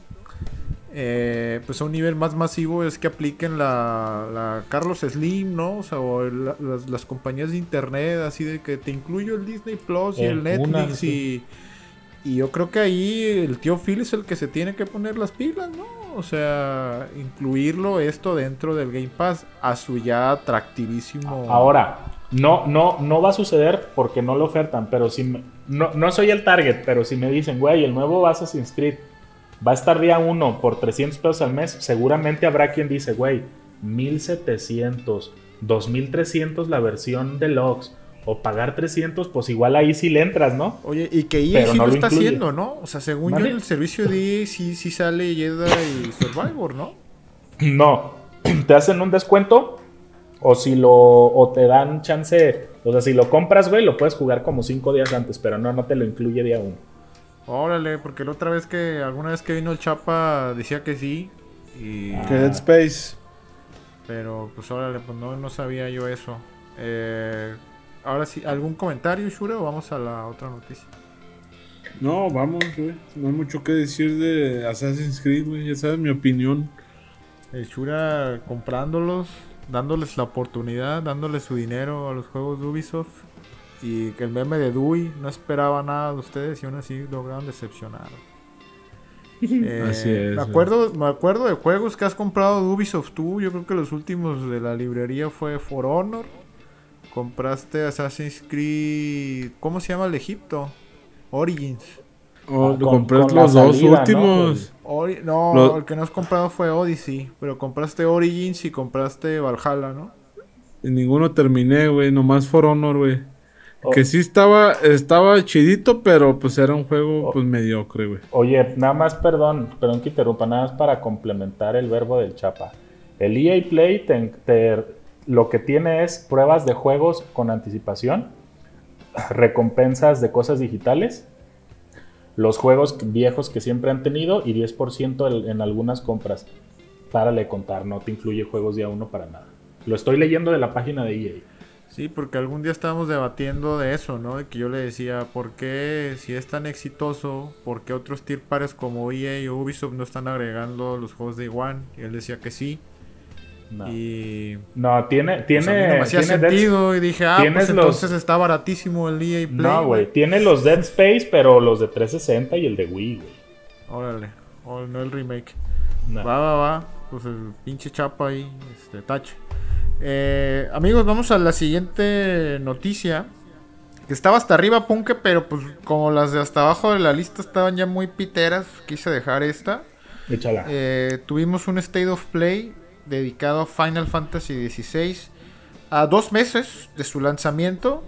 pues a un nivel más masivo, es que apliquen la Carlos Slim, ¿no? O sea, las compañías de internet, así de que te incluyo el Disney Plus y el Netflix y yo creo que ahí el tío Phil es el que se tiene que poner las pilas, ¿no? O sea, incluirlo esto dentro del Game Pass a su ya atractivísimo. Ahora, no va a suceder porque no lo ofertan, pero si no soy el target, pero si me dicen, güey, el nuevo Assassin's Creed va a estar día 1 por 300 pesos al mes, seguramente habrá quien dice, güey, 1700, 2300 la versión deluxe, o pagar 300, pues igual ahí sí le entras, ¿no? Oye, y que EA sí lo está haciendo, ¿no? O sea, según yo, en el servicio de EA sí sale Jedi y Survivor, ¿no? No, te hacen un descuento o te dan chance, o sea, si lo compras, güey, lo puedes jugar como 5 días antes, pero no te lo incluye día 1. Órale, porque la otra vez alguna vez que vino el Chapa decía que sí. Que Dead Space. Pero pues órale, pues no sabía yo eso. Ahora sí, ¿algún comentario, Shura, o vamos a la otra noticia? No, vamos, güey. No hay mucho que decir de Assassin's Creed, güey. Ya sabes mi opinión. El Shura comprándolos, dándoles la oportunidad, dándoles su dinero a los juegos de Ubisoft. Y que el meme de Dewey no esperaba nada de ustedes y aún así lograron decepcionar. Así es, me acuerdo de juegos que has comprado de Ubisoft tú. Yo creo que los últimos de la librería fue For Honor. Compraste Assassin's Creed. ¿Cómo se llama el de Egipto? Origins. Compré con los la dos salida, últimos. El que no has comprado fue Odyssey. Pero compraste Origins y compraste Valhalla, ¿no? Y ninguno terminé, güey. Nomás For Honor, güey. Oh. Que sí estaba chidito, pero pues era un juego pues mediocre, güey. Oye, nada más, perdón que interrumpa, nada más para complementar el verbo del Chapa. El EA Play lo que tiene es pruebas de juegos con anticipación, recompensas de cosas digitales, los juegos viejos que siempre han tenido y 10% en algunas compras. Párale de contar, no te incluye juegos día uno para nada. Lo estoy leyendo de la página de EA. Sí, porque algún día estábamos debatiendo de eso, ¿no? De que yo le decía, ¿por qué si es tan exitoso, por qué otros tier pares como EA o Ubisoft no están agregando los juegos de One? Y él decía que sí. No, y no tiene, pues a mí no me hacía sentido y dije, pues entonces está baratísimo el EA Play. No, güey, tiene los Dead Space, pero los de 360 y el de Wii, güey. Órale, no el remake. No. Va, pues el pinche Chapa ahí, tache. Amigos, vamos a la siguiente noticia. Que estaba hasta arriba, Punke, pero pues como las de hasta abajo de la lista estaban ya muy piteras, quise dejar esta. Échala. Tuvimos un State of Play dedicado a Final Fantasy XVI a 2 meses de su lanzamiento.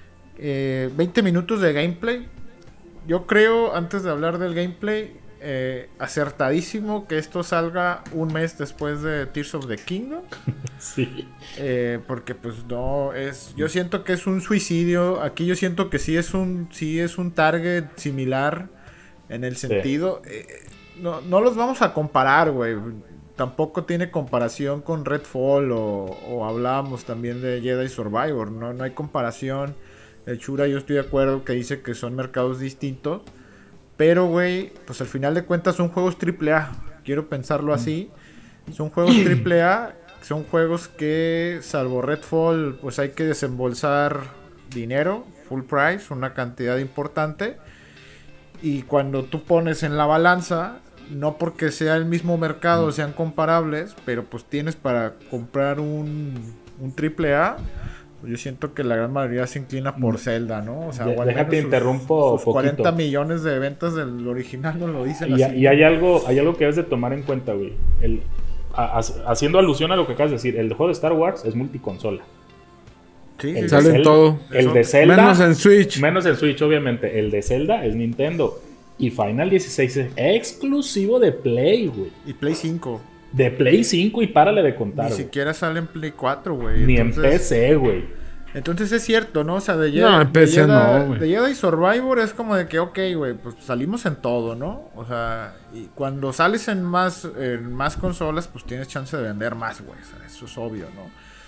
20 minutos de gameplay. Yo creo, antes de hablar del gameplay, acertadísimo que esto salga un mes después de Tears of the Kingdom. Sí. Porque pues no es, yo siento que es un suicidio. Aquí yo siento que sí es un target similar en el sentido. No los vamos a comparar, güey. Tampoco tiene comparación con Redfall o hablábamos también de Jedi Survivor. No hay comparación. El Chura, yo estoy de acuerdo que dice que son mercados distintos. Pero, güey, pues al final de cuentas son juegos AAA. Quiero pensarlo así. Son juegos AAA. Son juegos que, salvo Redfall, pues hay que desembolsar dinero, full price, una cantidad importante. Y cuando tú pones en la balanza, no porque sea el mismo mercado, sean comparables, pero pues tienes para comprar un AAA. Yo siento que la gran mayoría se inclina por Zelda, ¿no? O sea, déjate interrumpo sus 40 millones de ventas del original no lo dicen así. Y hay algo que debes de tomar en cuenta, güey. Haciendo alusión a lo que acabas de decir, el juego de Star Wars es multiconsola. Sí, sale en todo. El de Zelda... Menos en Switch. Menos en Switch, obviamente. El de Zelda es Nintendo. Y Final 16 es exclusivo de Play, güey. Y Play 5. De Play 5 y párale de contar, Ni siquiera sale en Play 4, güey. Ni en PC, güey. Entonces es cierto, ¿no? O sea, de Jedi Survivor es como de que, ok, güey, pues salimos en todo, ¿no? O sea, y cuando sales en más consolas, pues tienes chance de vender más, güey. O sea, eso es obvio, ¿no?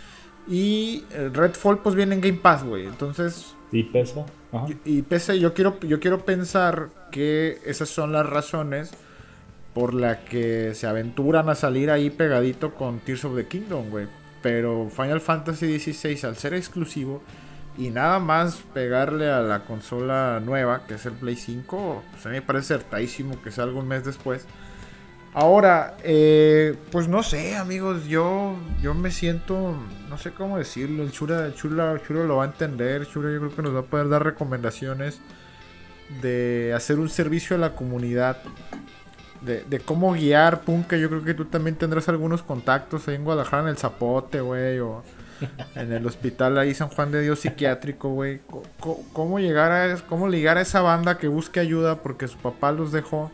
Y Redfall, pues viene en Game Pass, güey. Entonces... ¿Y pesa? Ajá. Y pese, yo quiero pensar que esas son las razones por las que se aventuran a salir ahí pegadito con Tears of the Kingdom, güey. Pero Final Fantasy XVI, al ser exclusivo y nada más pegarle a la consola nueva, que es el Play 5, pues a mí me parece acertadísimo que salga un mes después. Ahora, pues no sé, amigos, yo me siento, no sé cómo decirlo, el Chura lo va a entender. Chura yo creo que nos va a poder dar recomendaciones de hacer un servicio a la comunidad, de cómo guiar, Punka. Yo creo que tú también tendrás algunos contactos ahí en Guadalajara, en el Zapote, güey, o en el hospital ahí San Juan de Dios psiquiátrico, güey. ¿Cómo ligar a esa banda que busque ayuda porque su papá los dejó?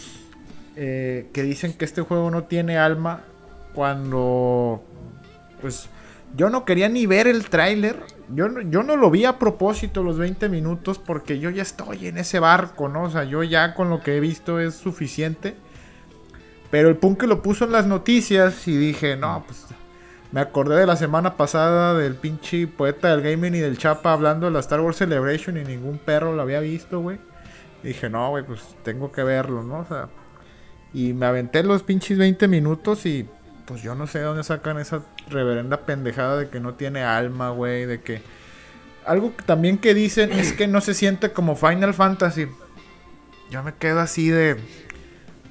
Que dicen que este juego no tiene alma, cuando pues yo no quería ni ver el tráiler. Yo no lo vi a propósito los 20 minutos porque yo ya estoy en ese barco, ¿no? O sea, yo ya con lo que he visto es suficiente. Pero el Punk lo puso en las noticias y dije, no, pues me acordé de la semana pasada del pinche poeta del gaming y del Chapa hablando de la Star Wars Celebration y ningún perro lo había visto, güey. Dije, no, güey, pues tengo que verlo, ¿no? O sea, y me aventé los pinches 20 minutos y pues yo no sé de dónde sacan esa reverenda pendejada de que no tiene alma, güey, de que... Algo que también que dicen es que no se siente como Final Fantasy. Yo me quedo así de...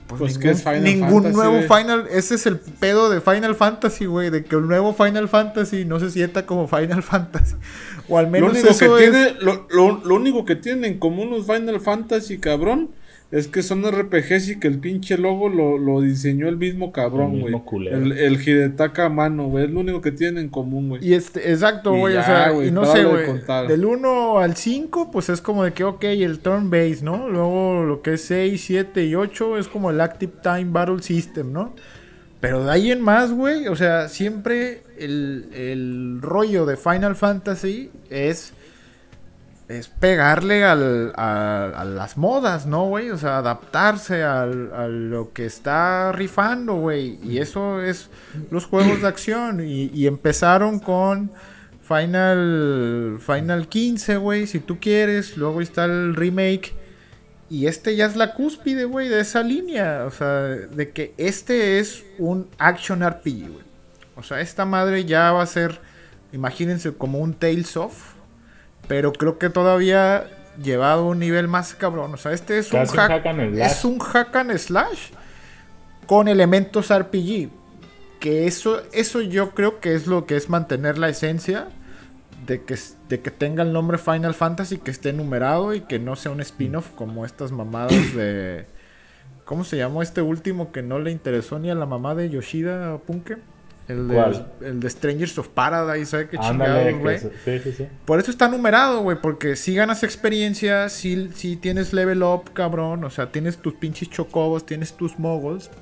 Pues que es Final ningún Fantasy, nuevo güey. Final. Ese es el pedo de Final Fantasy, güey. De que el nuevo Final Fantasy no se sienta como Final Fantasy. O al Lo menos único, eso que es. tiene, lo único que tienen en común los Final Fantasy, cabrón, es que son RPGs y que el pinche logo lo diseñó el mismo cabrón, El güey. mismo culero. El Hidetaka Amano, güey. Es lo único que tienen en común, güey. Y exacto, Y güey. O ya, sea, güey, y no párale sé, de güey. contar. Del 1 al 5, pues es como de que, ok, el turn base, ¿no? Luego lo que es 6, 7 y 8 es como el Active Time Battle System, ¿no? Pero de ahí en más, güey, o sea, siempre el rollo de Final Fantasy es pegarle a las modas, ¿no, güey? O sea, adaptarse a lo que está rifando, güey. Y eso es los juegos de acción. Y empezaron con Final 15, güey, si tú quieres. Luego está el remake. Y este ya es la cúspide, güey, de esa línea. O sea, de que este es un action RPG, güey. O sea, esta madre ya va a ser, imagínense, como un Tales of. Pero creo que todavía llevado a un nivel más cabrón. O sea, este es un hack and slash con elementos RPG. Que eso yo creo que es lo que es mantener la esencia de que tenga el nombre Final Fantasy, que esté numerado y que no sea un spin-off como estas mamadas de... ¿Cómo se llamó este último que no le interesó ni a la mamá de Yoshida Punke? El de Strangers of Paradise, ¿sabes qué chingados, güey? Sí. Por eso está numerado, güey, porque si ganas experiencia, si tienes level up, cabrón, o sea, tienes tus pinches chocobos, tienes tus moguls.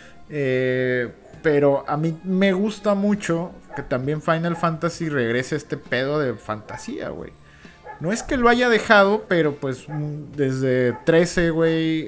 Pero a mí me gusta mucho que también Final Fantasy regrese a este pedo de fantasía, güey. No es que lo haya dejado, pero pues desde 13, güey,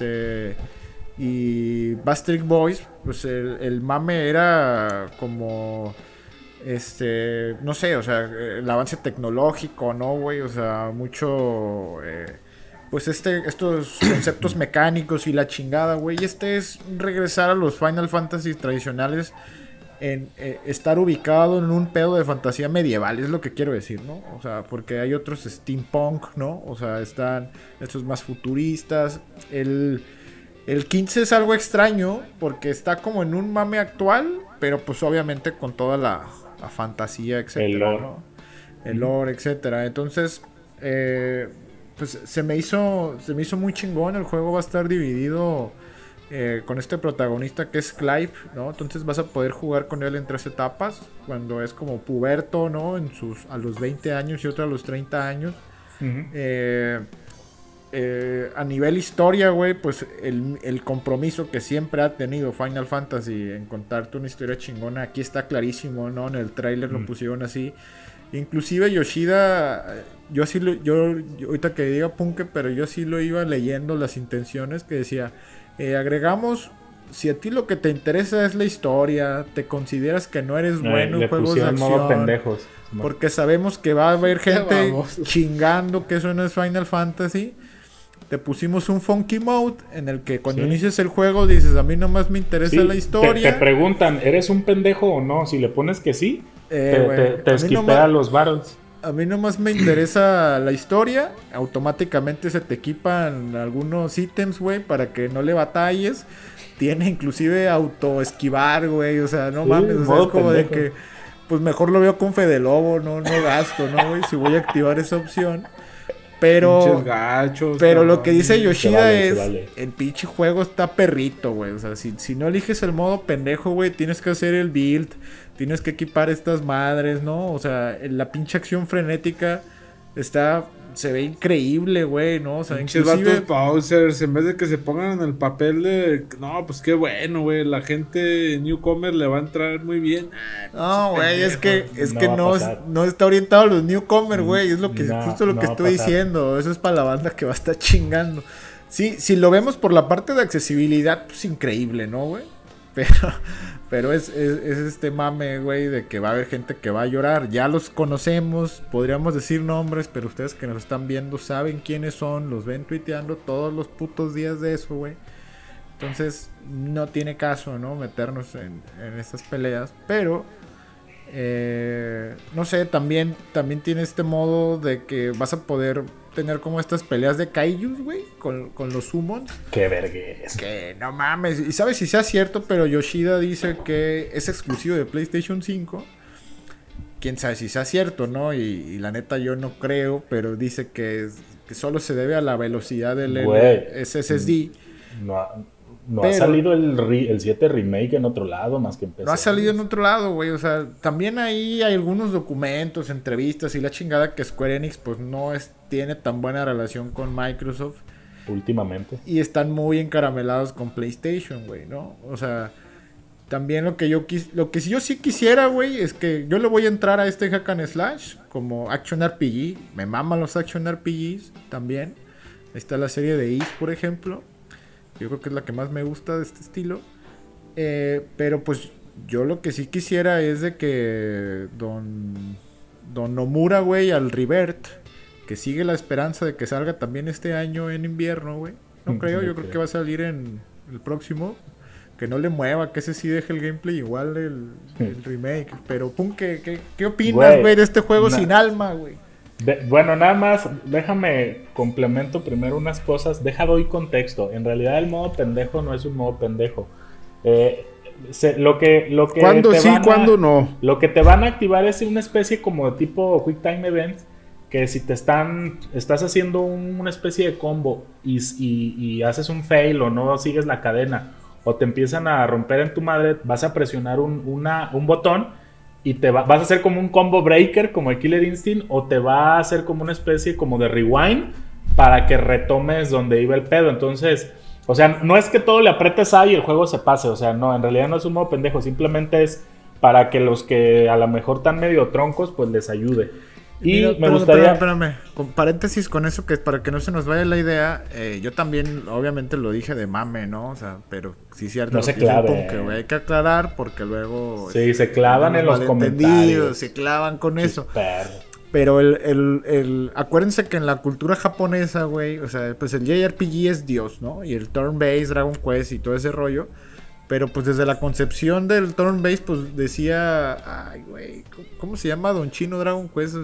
y Backstreet Boys, pues el mame era como, no sé, o sea, el avance tecnológico, ¿no, güey? O sea, mucho, pues estos conceptos mecánicos y la chingada, güey. Y es regresar a los Final Fantasy tradicionales en estar ubicado en un pedo de fantasía medieval, es lo que quiero decir, ¿no? O sea, porque hay otros steampunk, ¿no? O sea, están estos más futuristas. El 15 es algo extraño porque está como en un mame actual, pero pues obviamente con toda la fantasía, etcétera, el lore, ¿no? El lore, etcétera. Entonces, pues se me hizo muy chingón. El juego va a estar dividido con este protagonista que es Clive, ¿no? Entonces vas a poder jugar con él en 3 etapas, cuando es como puberto, ¿no? A los 20 años y otro a los 30 años. A nivel historia, güey, pues el compromiso que siempre ha tenido Final Fantasy en contarte una historia chingona, aquí está clarísimo, ¿no? En el tráiler lo pusieron así. Inclusive Yoshida, yo ahorita que diga Punke, pero yo sí lo iba leyendo las intenciones que decía, agregamos, si a ti lo que te interesa es la historia, te consideras que no eres bueno en juegos de acción, pendejos, porque sabemos que va a haber gente chingando que eso no es Final Fantasy. Te pusimos un funky mode en el que cuando inicias el juego dices, a mí nomás me interesa la historia. Te preguntan, ¿eres un pendejo o no? Si le pones que sí, te esquipea los battles. A mí nomás me interesa la historia. Automáticamente se te equipan algunos ítems, güey, para que no le batalles. Tiene inclusive auto esquivar, güey. O sea, no mames, o sea, es como pendejo. De que pues mejor lo veo con Fede Lobo, no gasto, ¿no, güey? Si voy a activar esa opción. Pero lo que dice Yoshida el pinche juego está perrito, güey. O sea, si no eliges el modo pendejo, güey, tienes que hacer el build, tienes que equipar estas madres, ¿no? O sea, la pinche acción frenética se ve increíble, güey, ¿no? O sea, inclusive vatos pausers, en vez de que se pongan en el papel de, no, pues qué bueno, güey, la gente newcomer le va a entrar muy bien. No, güey, es que no está orientado a los newcomer, güey, es justo lo que estoy diciendo. Eso es para la banda que va a estar chingando. Sí, si lo vemos por la parte de accesibilidad, pues increíble, ¿no, güey? Pero es este mame, güey, de que va a haber gente que va a llorar. Ya los conocemos, podríamos decir nombres, pero ustedes que nos están viendo saben quiénes son, los ven tuiteando todos los putos días de eso, güey. Entonces no tiene caso, ¿no? Meternos en estas peleas. Pero no sé, también tiene este modo de que vas a poder tener como estas peleas de kaijus, güey, con los summons. Qué vergüenza. Que no mames. Y sabes si sea cierto, pero Yoshida dice que es exclusivo de PlayStation 5. Quién sabe si sea cierto, ¿no? Y la neta yo no creo, pero dice que solo se debe a la velocidad del SSD. No ha salido el 7 remake en otro lado más que en PC. No ha salido en otro lado, güey. O sea, también ahí hay algunos documentos, entrevistas y la chingada que Square Enix pues no tiene tan buena relación con Microsoft. Últimamente. Y están muy encaramelados con PlayStation, güey, ¿no? O sea, también lo que yo sí quisiera, güey, es que yo le voy a entrar a este Hack and Slash como Action RPG. Me maman los Action RPGs también. Ahí está la serie de Is, por ejemplo. Yo creo que es la que más me gusta de este estilo. Pero pues yo lo que sí quisiera es de que Don Nomura, güey, al Revert, que sigue la esperanza de que salga también este año en invierno, güey. No creo, yo creo que va a salir en el próximo. Que no le mueva, que ese sí deje el gameplay igual el remake. Pero, pum, ¿qué opinas, güey, de este juego sin alma, güey? Bueno, nada más, déjame complemento primero unas cosas. Doy contexto. En realidad el modo pendejo no es un modo pendejo. Lo que ¿cuándo sí, cuándo no? Lo que te van a activar es una especie como de tipo Quick Time Events. Que si estás haciendo una especie de combo y haces un fail o no sigues la cadena o te empiezan a romper en tu madre, vas a presionar un botón y vas a hacer como un combo breaker como el Killer Instinct, o te va a hacer como una especie como de rewind para que retomes donde iba el pedo. Entonces, o sea, no es que todo le aprietes A y el juego se pase, o sea, no, en realidad no es un modo pendejo, simplemente es para que los que a lo mejor están medio troncos, pues les ayude. Y mira, me gustaría... Espérame, con paréntesis con eso, que para que no se nos vaya la idea, yo también obviamente lo dije de mame, ¿no? O sea, pero sí es cierto. No se clave. Que hay que aclarar porque luego... Sí, se clavan en los comentarios. Se clavan con eso. Perro. Pero acuérdense que en la cultura japonesa, güey, o sea, pues el JRPG es Dios, ¿no? Y el turn-based, Dragon Quest y todo ese rollo. Pero pues desde la concepción del turn-based, pues decía... Ay, güey, ¿cómo se llama Don Chino Dragon Quest?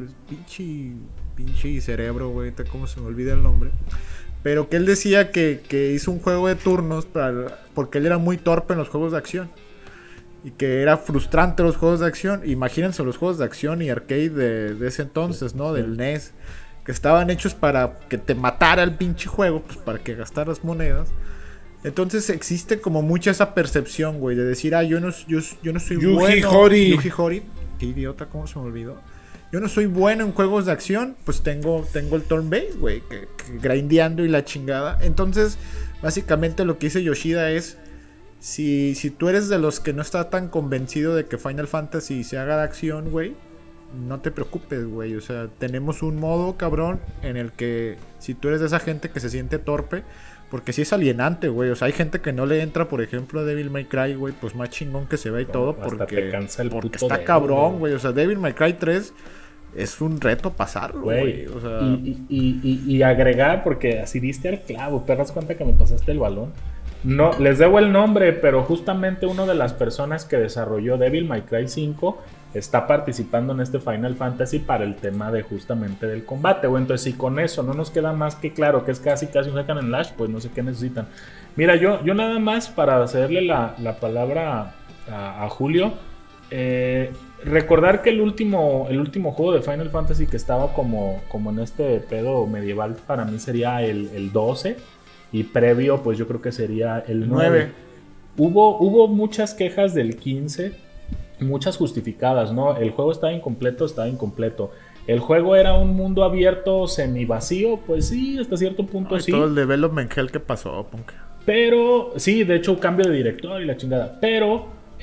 Pinche cerebro, güey, ¿cómo se me olvida el nombre? Pero que él decía que hizo un juego de turnos porque él era muy torpe en los juegos de acción. Y que era frustrante los juegos de acción. Imagínense los juegos de acción y arcade de ese entonces, ¿no? Del NES. Que estaban hechos para que te matara el pinche juego, pues para que gastaras monedas. Entonces existe como mucha esa percepción, güey, de decir, yo no soy bueno. Yuji Horii. Qué idiota, cómo se me olvidó. Yo no soy bueno en juegos de acción, pues tengo el turn-based, güey, que grindeando y la chingada. Entonces, básicamente lo que dice Yoshida es, si tú eres de los que no está tan convencido de que Final Fantasy se haga de acción, güey, no te preocupes, güey. O sea, tenemos un modo, cabrón, en el que si tú eres de esa gente que se siente torpe, porque sí es alienante, güey. O sea, hay gente que no le entra, por ejemplo, a Devil May Cry, güey, pues más chingón que se ve y todo, porque está cabrón, güey. O sea, Devil May Cry 3 es un reto pasarlo, güey. O sea... y agregar, porque así diste al clavo, te das cuenta que me pasaste el balón. No, les debo el nombre, pero justamente una de las personas que desarrolló Devil May Cry 5 está participando en este Final Fantasy para el tema de justamente del combate, güey. Entonces, si con eso no nos queda más que claro que es casi un hack and slash, pues no sé qué necesitan. Mira, yo nada más para cederle la palabra a Julio, recordar que el último juego de Final Fantasy que estaba como en este pedo medieval para mí sería el 12, y previo pues yo creo que sería el 9. Hubo muchas quejas del 15, muchas justificadas, ¿no? El juego estaba incompleto. El juego era un mundo abierto semivacío, pues sí, hasta cierto punto sí. Todo el development hell que pasó, punk. Pero, sí, de hecho, cambio de director y la chingada. Pero,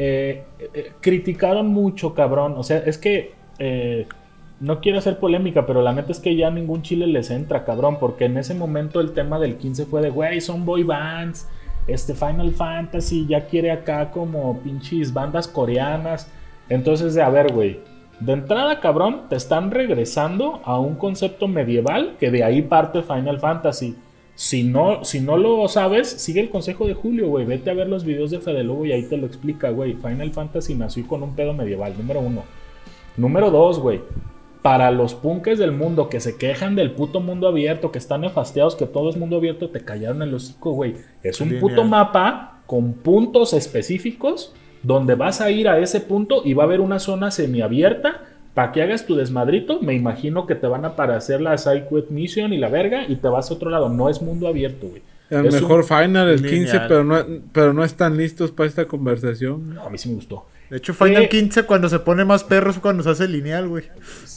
criticaron mucho, cabrón. O sea, es que, no quiero hacer polémica, pero la neta es que ya ningún chile les entra, cabrón. Porque en ese momento el tema del 15 fue de, güey, son boy bands. Final Fantasy ya quiere acá como pinches bandas coreanas. Entonces, a ver, güey, de entrada, cabrón, te están regresando a un concepto medieval que de ahí parte Final Fantasy. Si no lo sabes, sigue el consejo de Julio, güey. Vete a ver los videos de Fede Lobo y ahí te lo explica, güey. Final Fantasy nació con un pedo medieval, número 1. Número 2, güey. para los punkes del mundo que se quejan del puto mundo abierto, que están nefasteados, que todo es mundo abierto, te callaron el hocico, güey. Es un puto mapa con puntos específicos donde vas a ir a ese punto y va a haber una zona semiabierta para que hagas tu desmadrito. Me imagino que te van a aparecer la side quest mission y la verga y te vas a otro lado. No es mundo abierto, güey. El es mejor Final, el 15, lineal. pero no están listos para esta conversación. No, a mí sí me gustó. De hecho, Final 15 cuando se pone más perros cuando se hace lineal, güey.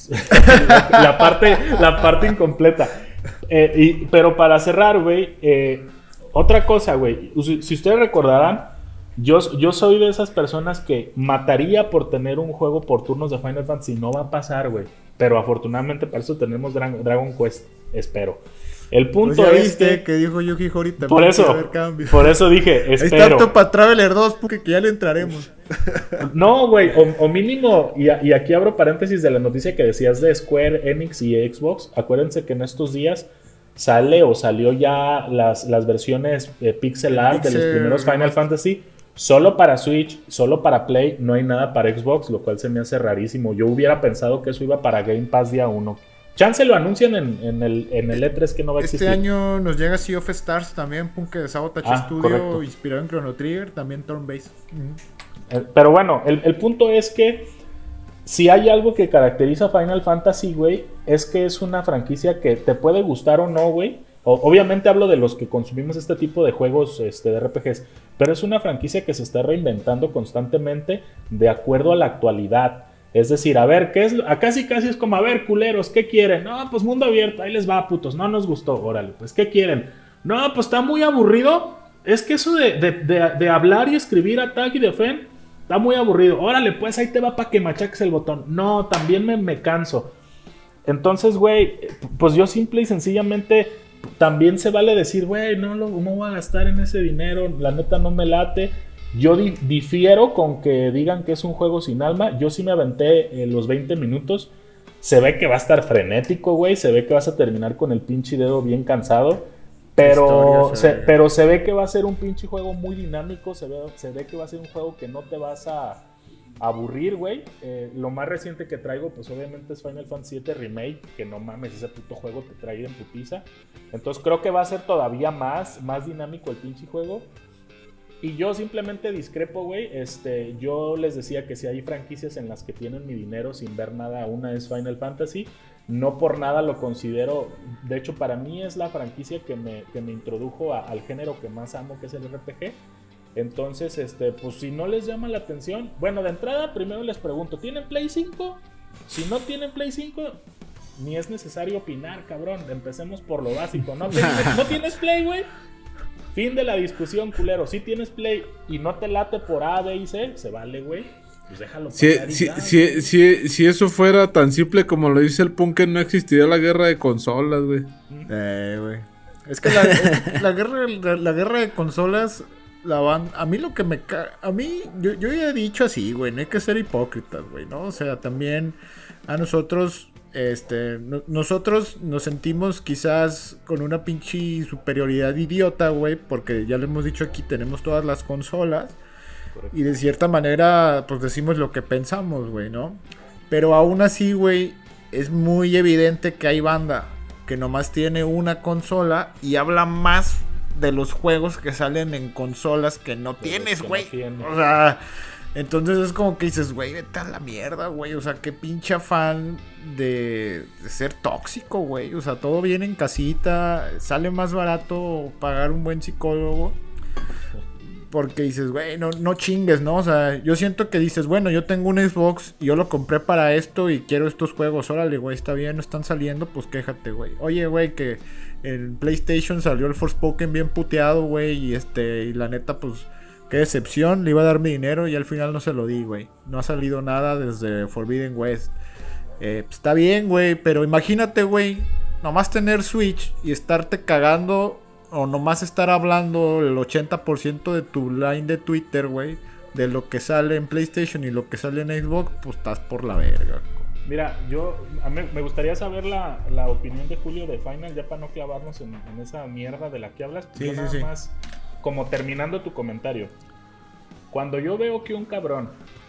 la parte incompleta. Pero para cerrar, güey, otra cosa, güey. Si ustedes recordarán, yo soy de esas personas que mataría por tener un juego por turnos de Final Fantasy. No va a pasar, güey. Pero afortunadamente para eso tenemos Dragon Quest, espero. El punto pues ya es que dijo Yuki ahorita. Por eso dije, espero. Está apto para Traveler 2, porque ya le entraremos. No, güey, o mínimo, y aquí abro paréntesis de la noticia que decías de Square Enix y Xbox. Acuérdense que en estos días salió ya las versiones pixel art de los primeros Final Fantasy. Solo para Switch, solo para Play, no hay nada para Xbox, lo cual se me hace rarísimo. Yo hubiera pensado que eso iba para Game Pass día 1. Chance lo anuncian en el E3 que no va a existir. Este año nos llega Sea of Stars también, punk de Sabotage Studio, correcto. inspirado en Chrono Trigger, también turn-based. Pero bueno, el punto es que si hay algo que caracteriza a Final Fantasy, güey, es que es una franquicia que te puede gustar o no, güey. Obviamente hablo de los que consumimos este tipo de juegos de RPGs, pero es una franquicia que se está reinventando constantemente de acuerdo a la actualidad. Es decir, a ver, ¿qué es? Casi es como, a ver, culeros, ¿qué quieren? No, pues mundo abierto, ahí les va, putos, no nos gustó, órale, pues, ¿qué quieren? No, pues está muy aburrido. Es que eso de hablar y escribir Attack y Defend está muy aburrido. Órale, pues ahí te va para que machaques el botón. No, también me canso. Entonces, güey, pues yo simple y sencillamente también se vale decir, güey, no voy a gastar en ese dinero, la neta no me late. Yo difiero con que digan que es un juego sin alma. Yo sí me aventé los 20 minutos. Se ve que va a estar frenético, güey. Se ve que vas a terminar con el pinche dedo bien cansado. Pero se ve que va a ser un pinche juego muy dinámico. Se ve que va a ser un juego que no te vas a aburrir, güey. Lo más reciente que traigo, pues obviamente es Final Fantasy VII Remake. Que no mames, ese puto juego te trae en putiza. Entonces creo que va a ser todavía más dinámico el pinche juego. Y yo simplemente discrepo, güey. Yo les decía que si hay franquicias en las que tienen mi dinero sin ver nada, una es Final Fantasy. No por nada lo considero. De hecho, para mí es la franquicia que me introdujo al género que más amo, que es el RPG. Entonces, pues si no les llama la atención. Bueno, de entrada, primero les pregunto: ¿tienen Play 5? Si no tienen Play 5, ni es necesario opinar, cabrón. Empecemos por lo básico. ¿No tienes Play, güey? Fin de la discusión, culero. Si tienes Play y no te late por A, B y C, se vale, güey. Pues déjalo pasar si eso fuera tan simple como lo dice el punk, no existiría la guerra de consolas, güey. Güey. Es que la guerra de consolas, a mí lo que me a mí, yo ya he dicho así, güey, no hay que ser hipócritas, güey, ¿no? O sea, también a nosotros... nosotros nos sentimos quizás con una pinche superioridad idiota, güey, porque ya lo hemos dicho aquí, tenemos todas las consolas. Correcto. Y de cierta manera, pues decimos lo que pensamos, güey, ¿no? Pero aún así, güey, es muy evidente que hay banda que nomás tiene una consola y habla más de los juegos que salen en consolas que no tienes, güey. O sea... Entonces es como que dices, güey, vete a la mierda, güey. O sea, qué pinche afán de ser tóxico, güey. O sea, todo viene en casita. Sale más barato pagar un buen psicólogo. Porque dices, güey, no chingues, ¿no? O sea, yo siento que dices, bueno, yo tengo un Xbox y yo lo compré para esto y quiero estos juegos. Órale, güey, está bien, no están saliendo, pues quéjate, güey. Oye, güey, que en PlayStation salió el Forspoken bien puteado, güey. Y la neta, pues... Qué decepción, le iba a dar mi dinero y al final no se lo di, güey. No ha salido nada desde Forbidden West. Está bien, güey, pero imagínate, güey, nomás tener Switch y estarte cagando o nomás estar hablando el 80% de tu line de Twitter, güey, de lo que sale en PlayStation y lo que sale en Xbox, pues estás por la verga. Mira, a mí me gustaría saber la opinión de Julio de Final, ya para no clavarnos en esa mierda de la que hablas. Sí, yo nada más... Como terminando tu comentario, cuando yo veo que un cabrón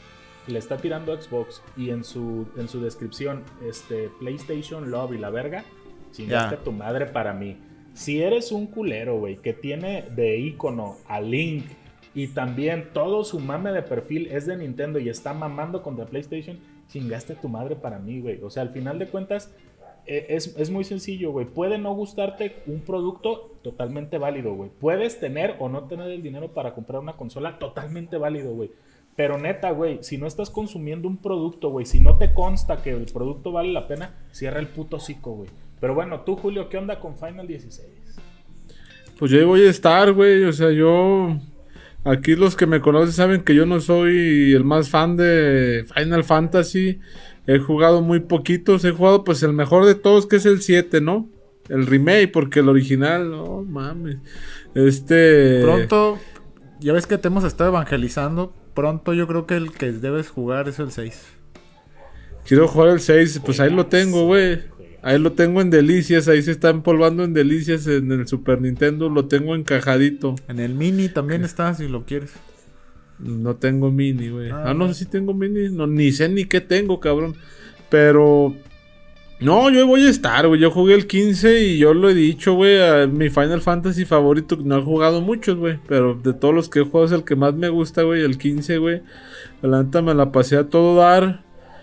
le está tirando a Xbox y en su descripción, PlayStation Love y la verga, chingaste a tu madre para mí. Si eres un culero, güey, que tiene de ícono a Link y también todo su mame de perfil es de Nintendo y está mamando contra PlayStation, chingaste a tu madre para mí, güey. O sea, al final de cuentas, es muy sencillo, güey. Puede no gustarte un producto, totalmente válido, güey. Puedes tener o no tener el dinero para comprar una consola, totalmente válido, güey. Pero neta, güey, si no estás consumiendo un producto, güey, si no te consta que el producto vale la pena, cierra el puto hocico, güey. Pero bueno, tú, Julio, ¿qué onda con Final 16? Pues yo ahí voy a estar, güey. O sea, yo... Aquí los que me conocen saben que yo no soy el más fan de Final Fantasy. He jugado muy poquitos. He jugado pues el mejor de todos, que es el 7, ¿no? El remake, porque el original, no mames. Pronto, ya ves que te hemos estado evangelizando. Pronto yo creo que el que debes jugar es el 6. Quiero jugar el 6, pues ahí lo tengo, güey. Ahí lo tengo en Delicias, ahí se está empolvando en Delicias en el Super Nintendo, lo tengo encajadito. En el Mini también está, si lo quieres. No tengo Mini, güey. No sé si tengo Mini, no, ni sé ni qué tengo, cabrón. Pero... No, yo voy a estar, güey. Yo jugué el 15 y yo lo he dicho, güey. Mi Final Fantasy favorito, no he jugado muchos, güey. Pero de todos los que he jugado es el que más me gusta, güey. El 15, güey. La neta me la pasé a todo dar.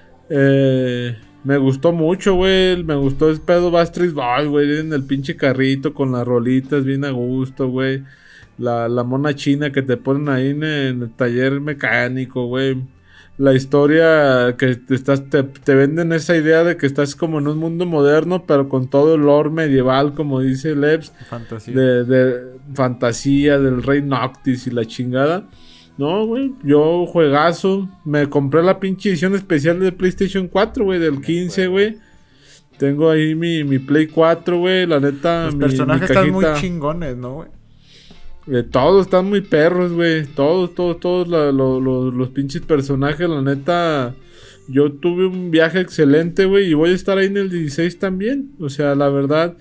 Me gustó mucho, güey. Me gustó el pedo Backstreet Boys, güey. En el pinche carrito con las rolitas, bien a gusto, güey. La mona china que te ponen ahí en el taller mecánico, güey. La historia que te venden esa idea de que estás como en un mundo moderno, pero con todo el lore medieval, como dice Lebs. Fantasía. De fantasía, del rey Noctis y la chingada. No, güey, yo juegazo. Me compré la pinche edición especial de PlayStation 4, güey, del 15, güey. Tengo ahí mi Play 4, güey, la neta. Los personajes están muy chingones, ¿no, güey? Todos están muy perros, güey. Todos los pinches personajes, la neta. Yo tuve un viaje excelente, güey. Y voy a estar ahí en el 16 también. O sea, la verdad.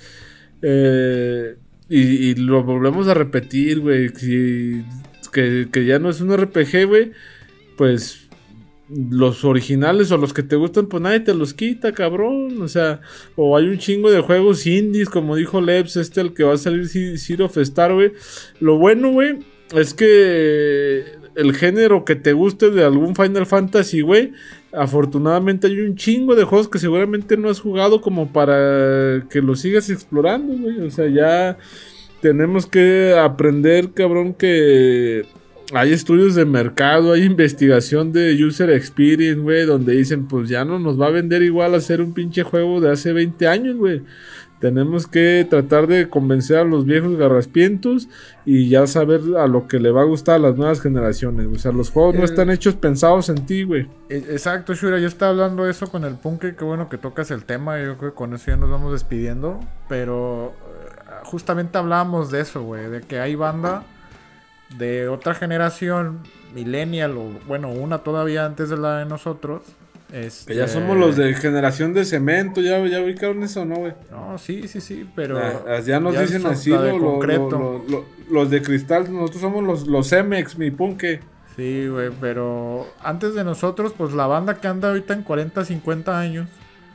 Y lo volvemos a repetir, güey. Que ya no es un RPG, güey. Pues los originales o los que te gustan, pues nadie te los quita, cabrón. O sea, o hay un chingo de juegos indies, como dijo Lebs, el que va a salir Sea of Star, güey. Lo bueno, güey, es que el género que te guste de algún Final Fantasy, güey, afortunadamente hay un chingo de juegos que seguramente no has jugado como para que lo sigas explorando, güey. O sea, ya tenemos que aprender, cabrón, que hay estudios de mercado, hay investigación de user experience, güey, donde dicen, pues ya no nos va a vender igual hacer un pinche juego de hace 20 años, güey. Tenemos que tratar de convencer a los viejos garraspientos y ya saber a lo que le va a gustar a las nuevas generaciones. O sea, los juegos no están hechos pensados en ti, güey. Exacto, Shura, yo estaba hablando de eso con el Punker, qué bueno que tocas el tema, yo creo que con eso ya nos vamos despidiendo, pero justamente hablábamos de eso, güey, de que hay banda de otra generación, millennial, o bueno, una todavía antes de la de nosotros. Que ya somos los de generación de cemento, ya ubicaron eso, ¿no, güey? No, sí, pero... ya nos dicen así, los de cristal, nosotros somos los Cemex, mi punque. Sí, güey, pero antes de nosotros, pues la banda que anda ahorita en 40, 50 años,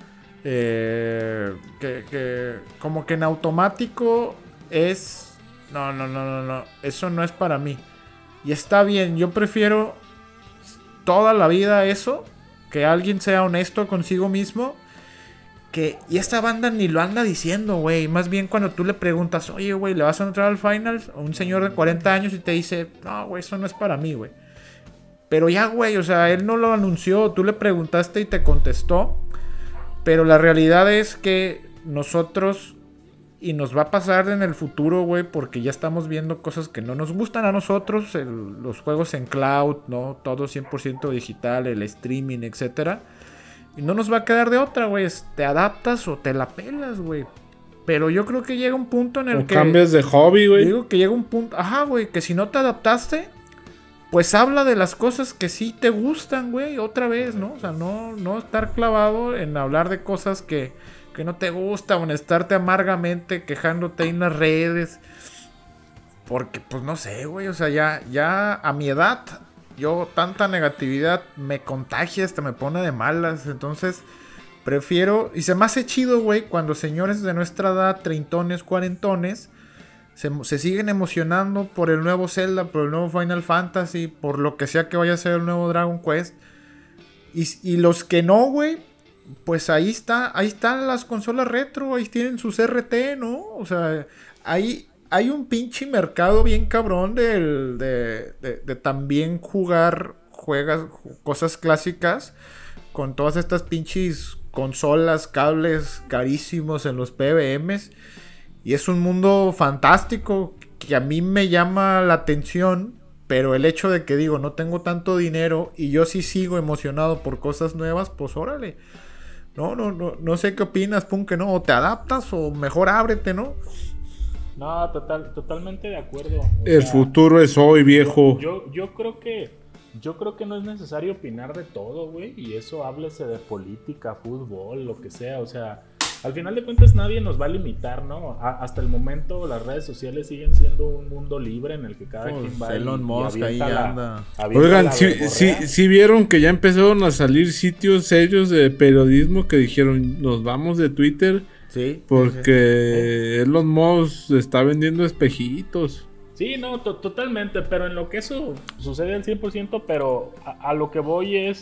que como que en automático es... No, eso no es para mí. Y está bien, yo prefiero toda la vida eso, que alguien sea honesto consigo mismo, y esta banda ni lo anda diciendo, güey. Más bien cuando tú le preguntas, oye, güey, ¿le vas a entrar al Finals? A un señor de 40 años y te dice, no, güey, eso no es para mí, güey. Pero ya, güey, o sea, él no lo anunció, tú le preguntaste y te contestó. Pero la realidad es que nosotros... Y nos va a pasar en el futuro, güey, porque ya estamos viendo cosas que no nos gustan a nosotros. Los juegos en cloud, ¿no? Todo 100% digital, el streaming, etcétera. Y no nos va a quedar de otra, güey. Te adaptas o te la pelas, güey. Pero yo creo que llega un punto en el que... cambias de hobby, güey. Digo que llega un punto... Ajá, güey, que si no te adaptaste, pues habla de las cosas que sí te gustan, güey, otra vez, ¿no? O sea, no estar clavado en hablar de cosas que no te gusta, o en estarte amargamente quejándote en las redes. Porque, pues no sé, güey, o sea, ya a mi edad yo tanta negatividad me contagia, hasta me pone de malas. Entonces, prefiero... Y se me hace chido, güey, cuando señores de nuestra edad, treintones, cuarentones, se siguen emocionando por el nuevo Zelda, por el nuevo Final Fantasy, por lo que sea que vaya a ser el nuevo Dragon Quest. Y los que no, güey, pues ahí están las consolas retro, ahí tienen sus RT, ¿no? O sea, hay un pinche mercado bien cabrón de también jugar cosas clásicas con todas estas pinches consolas, cables carísimos en los PBMs. Y es un mundo fantástico que a mí me llama la atención, pero el hecho de que digo, no tengo tanto dinero y yo sí sigo emocionado por cosas nuevas, pues órale. No sé qué opinas, Punk, ¿no? O te adaptas o mejor ábrete, ¿no? No, totalmente de acuerdo. El futuro es hoy, viejo. Yo creo que no es necesario opinar de todo, güey. Y eso háblese de política, fútbol, lo que sea. O sea, al final de cuentas nadie nos va a limitar, ¿no? Hasta el momento las redes sociales siguen siendo un mundo libre en el que cada quien va Elon Musk ahí anda. Oigan, sí vieron que ya empezaron a salir sitios serios de periodismo que dijeron, nos vamos de Twitter. Sí. Porque Elon Musk está vendiendo espejitos. Sí, no, totalmente, pero en lo que eso sucede al 100%, pero a lo que voy es,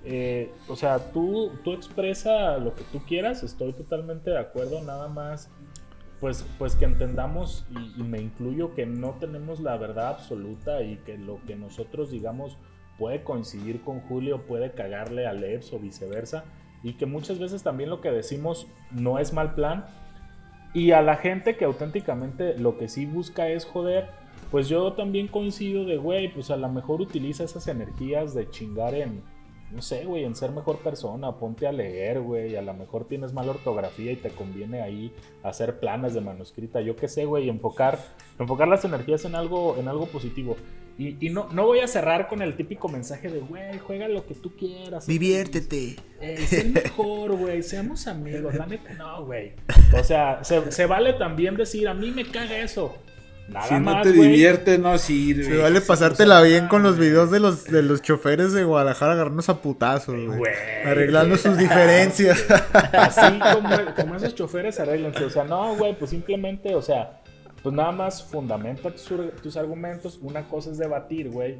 o sea, tú expresa lo que tú quieras, estoy totalmente de acuerdo, nada más, pues que entendamos, y me incluyo, que no tenemos la verdad absoluta y que lo que nosotros digamos puede coincidir con Julio, puede cagarle a Lebs o viceversa, y que muchas veces también lo que decimos no es mal plan, y a la gente que auténticamente lo que sí busca es joder, pues yo también coincido de, güey, pues a lo mejor utiliza esas energías de chingar en, no sé, güey, en ser mejor persona, ponte a leer, güey, a lo mejor tienes mala ortografía y te conviene ahí hacer planas de manuscrita, yo qué sé, güey, enfocar las energías en algo positivo. Y no voy a cerrar con el típico mensaje de, güey, juega lo que tú quieras. Diviértete. Sé mejor, güey, seamos amigos, la neta, no, güey. O sea, se vale también decir, a mí me caga eso. Nada si más, no te diviertes, no sirve. Se vale pasártela bien con los videos de los choferes de Guadalajara agarrarnos a putazos, güey. Arreglando sus diferencias. Así como esos choferes arreglanse. O sea, no, güey, pues simplemente, o sea, pues nada más fundamenta tus argumentos. Una cosa es debatir, güey.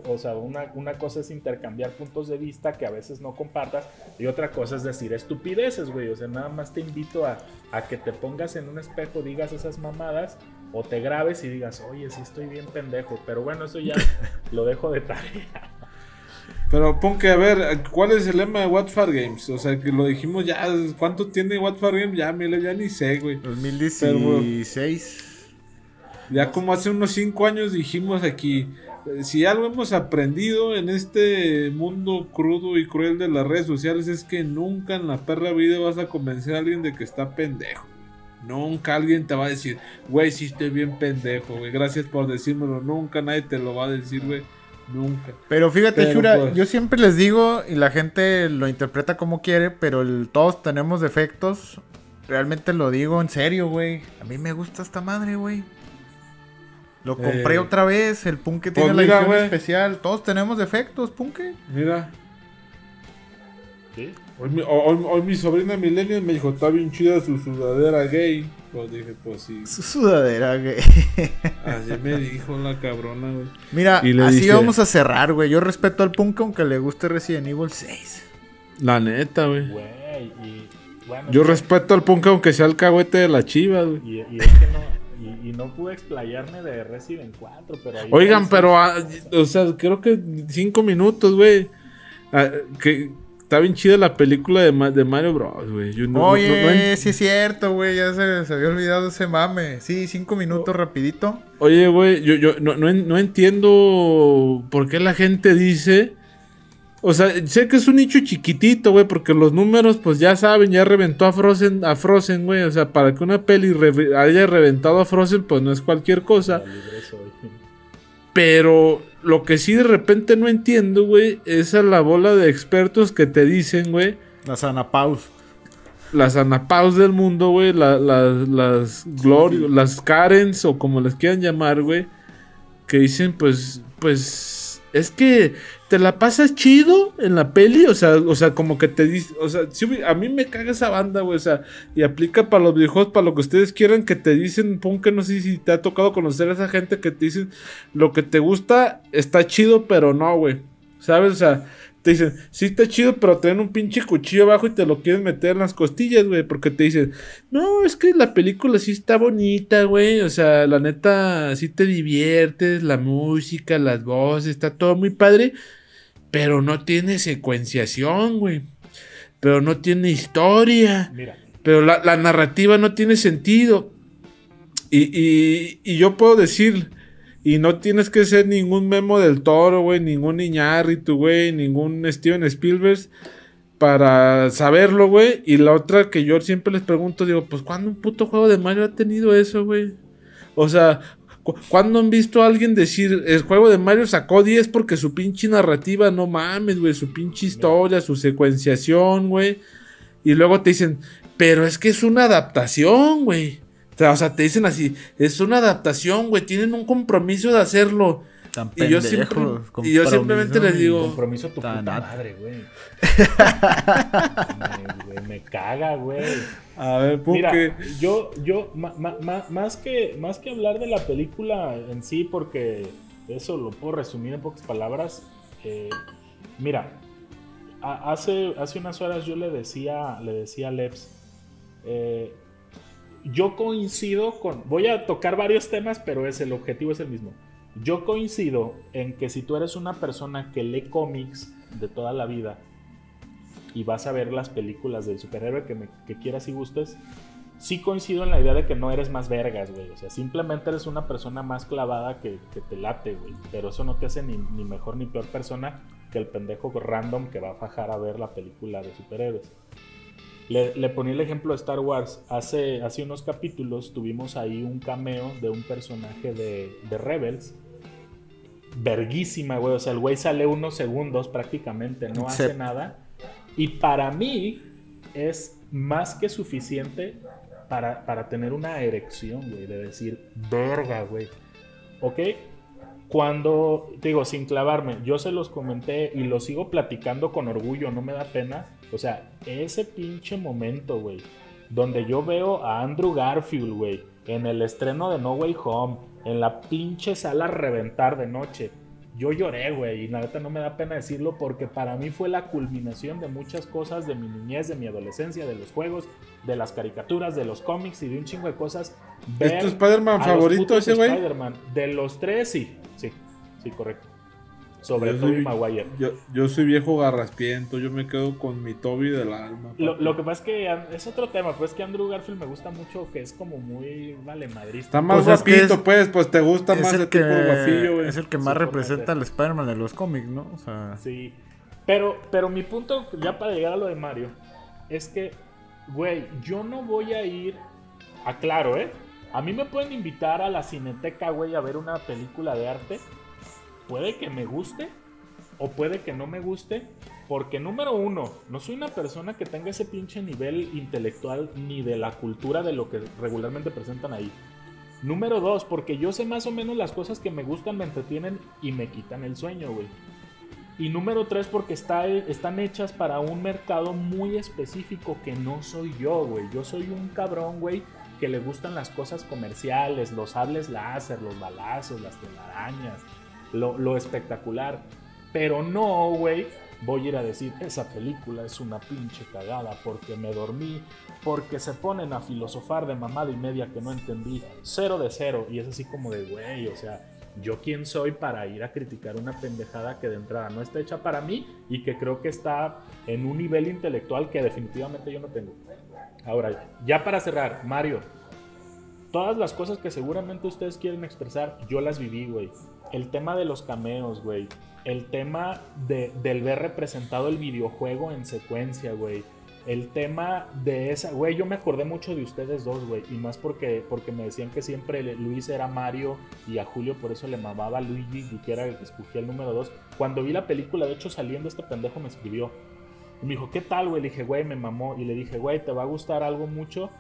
Una cosa es intercambiar puntos de vista que a veces no compartas. Y otra cosa es decir estupideces, güey. O sea, nada más te invito a que te pongas en un espejo, digas esas mamadas, o te grabes y digas, oye, sí estoy bien pendejo. Pero bueno, eso ya lo dejo de tarea. Pero pon que, a ver, ¿cuál es el lema de What For Games? O sea, que lo dijimos ya, ¿cuánto tiene What For Games? Ya ni sé, güey. 2016. Ya como hace unos 5 años dijimos aquí, si algo hemos aprendido en este mundo crudo y cruel de las redes sociales es que nunca en la perra vida vas a convencer a alguien de que está pendejo. Nunca alguien te va a decir, güey, sí estoy bien pendejo, güey, gracias por decírmelo. Nunca nadie te lo va a decir, güey. Nunca. Pero fíjate, Shura, pues, yo siempre les digo, y la gente lo interpreta como quiere, pero todos tenemos defectos. Realmente lo digo en serio, güey. A mí me gusta esta madre, güey. Lo compré otra vez, el Punke tiene la edición especial. Todos tenemos defectos, Punke. Mira. ¿Sí? Hoy mi sobrina Millennial me dijo, está bien chida su sudadera gay. Pues dije, pues sí. Su sudadera gay. Así me dijo la cabrona, güey. Mira, así vamos a cerrar, güey. Yo respeto al Punke aunque le guste Resident Evil 6. La neta, güey. Bueno, yo respeto al Punke aunque sea el cagüete de la chiva, güey. Y es que no... Y no pude explayarme de Resident 4, pero ahí... Oigan, pero, o sea, creo que 5 minutos, güey. Que está bien chida la película de Mario Bros, güey. Oye, sí es cierto, güey. Ya se había olvidado ese mame. Sí, 5 minutos rapidito. Oye, güey, yo no entiendo por qué la gente dice... O sea, sé que es un nicho chiquitito, güey, porque los números, pues ya saben, ya reventó a Frozen, güey. O sea, para que una peli haya reventado a Frozen, pues no es cualquier cosa. Pero lo que sí de repente no entiendo, güey, es a la bola de expertos que te dicen, güey. Las Anapaus. Las Anapaus del mundo, güey. Las las Karens, o como les quieran llamar, güey. Que dicen, pues es que te la pasas chido en la peli, o sea, como que te dice, o sea, sí, a mí me caga esa banda, güey, o sea, y aplica para los videojuegos, para lo que ustedes quieran, que te dicen, pon que no sé si te ha tocado conocer a esa gente que te dicen, lo que te gusta está chido, pero no, güey, ¿sabes? O sea, te dicen, sí está chido, pero te dan un pinche cuchillo abajo y te lo quieren meter en las costillas, güey, porque te dicen, no, es que la película sí está bonita, güey, o sea, la neta, sí te diviertes, la música, las voces, está todo muy padre, pero no tiene secuenciación, güey, pero no tiene historia, Mira, pero la narrativa no tiene sentido, y yo puedo decir... Y no tienes que ser ningún Memo del Toro, güey, ningún Iñárritu, güey, ningún Steven Spielberg para saberlo, güey. Y la otra que yo siempre les pregunto, digo, pues ¿cuándo un puto juego de Mario ha tenido eso, güey? O sea, ¿cuándo han visto a alguien decir, el juego de Mario sacó 10 porque su pinche narrativa, no mames, güey, su pinche historia, su secuenciación, güey? Y luego te dicen, pero es que es una adaptación, güey. O sea, te dicen así, es una adaptación, güey, tienen un compromiso de hacerlo. Tan Y yo, pendejo, y yo simplemente les digo, compromiso tu puta Tan- madre, güey. Me caga, güey. a ver, Mira, porque... yo más que hablar de la película en sí, porque eso lo puedo resumir en pocas palabras. Mira, hace unas horas yo le decía a Leps, yo coincido con, voy a tocar varios temas, pero el objetivo es el mismo. Yo coincido en que si tú eres una persona que lee cómics de toda la vida y vas a ver las películas del superhéroe que quieras y gustes, sí coincido en la idea de que no eres más vergas, güey. O sea, simplemente eres una persona más clavada que te late, güey. Pero eso no te hace ni mejor ni peor persona que el pendejo random que va a fajar a ver la película de superhéroes. Le ponía el ejemplo de Star Wars. Hace unos capítulos tuvimos ahí un cameo de un personaje de Rebels. Verguísima, güey. O sea, el güey sale unos segundos prácticamente, no hace nada. Y para mí es más que suficiente para tener una erección, güey. De decir, verga, güey. ¿Ok? Cuando, digo, sin clavarme, yo se los comenté y lo sigo platicando con orgullo, no me da pena. O sea, ese pinche momento, güey, donde yo veo a Andrew Garfield, güey, en el estreno de No Way Home, en la pinche sala a reventar de noche. Yo lloré, güey, y la neta no me da pena decirlo porque para mí fue la culminación de muchas cosas de mi niñez, de mi adolescencia, de los juegos, de las caricaturas, de los cómics y de un chingo de cosas. ¿Es tu Spider-Man favorito ese, güey? Spider-Man. De los tres, sí, correcto. Sobre Tobey Maguire. Yo soy viejo garraspiento, yo me quedo con mi Tobey del alma. Lo que pasa es que es otro tema, pues que Andrew Garfield me gusta mucho, que es como muy valemadrista. Está más Pues es que guapito, pues te gusta más el tipo guapillo, güey. es el que más representa al Spider-Man de los cómics, ¿no? O sea, Sí, pero mi punto, ya para llegar a lo de Mario, es que, güey, yo no voy a ir, aclaro, a mí me pueden invitar a la Cineteca, güey, a ver una película de arte. Puede que me guste o puede que no me guste, porque número uno, no soy una persona que tenga ese pinche nivel intelectual ni de la cultura de lo que regularmente presentan ahí. Número dos, porque yo sé más o menos las cosas que me gustan, me entretienen y me quitan el sueño, güey. Y número tres, porque están hechas para un mercado muy específico que no soy yo, güey. Yo soy un cabrón, güey, que le gustan las cosas comerciales, los sables láser, los balazos, las telarañas, lo espectacular. Pero no, güey, voy a ir a decir, esa película es una pinche cagada porque me dormí, porque se ponen a filosofar de mamada y media que no entendí, 0 de 0. Y es así como de, güey, o sea, ¿yo quién soy para ir a criticar una pendejada que de entrada no está hecha para mí y que creo que está en un nivel intelectual que definitivamente yo no tengo? Ahora, ya para cerrar, Mario, todas las cosas que seguramente ustedes quieren expresar, yo las viví, güey. El tema de los cameos, güey. El tema del ver representado el videojuego en secuencia, güey. El tema de esa... Güey, yo me acordé mucho de ustedes dos, güey. Y más porque me decían que siempre Luis era Mario y a Julio por eso le mamaba Luigi y que era el que escogía el número 2. Cuando vi la película, de hecho, saliendo, este pendejo me escribió. Y me dijo, ¿qué tal, güey? Le dije, güey, me mamó. Y le dije, güey, ¿te va a gustar algo mucho?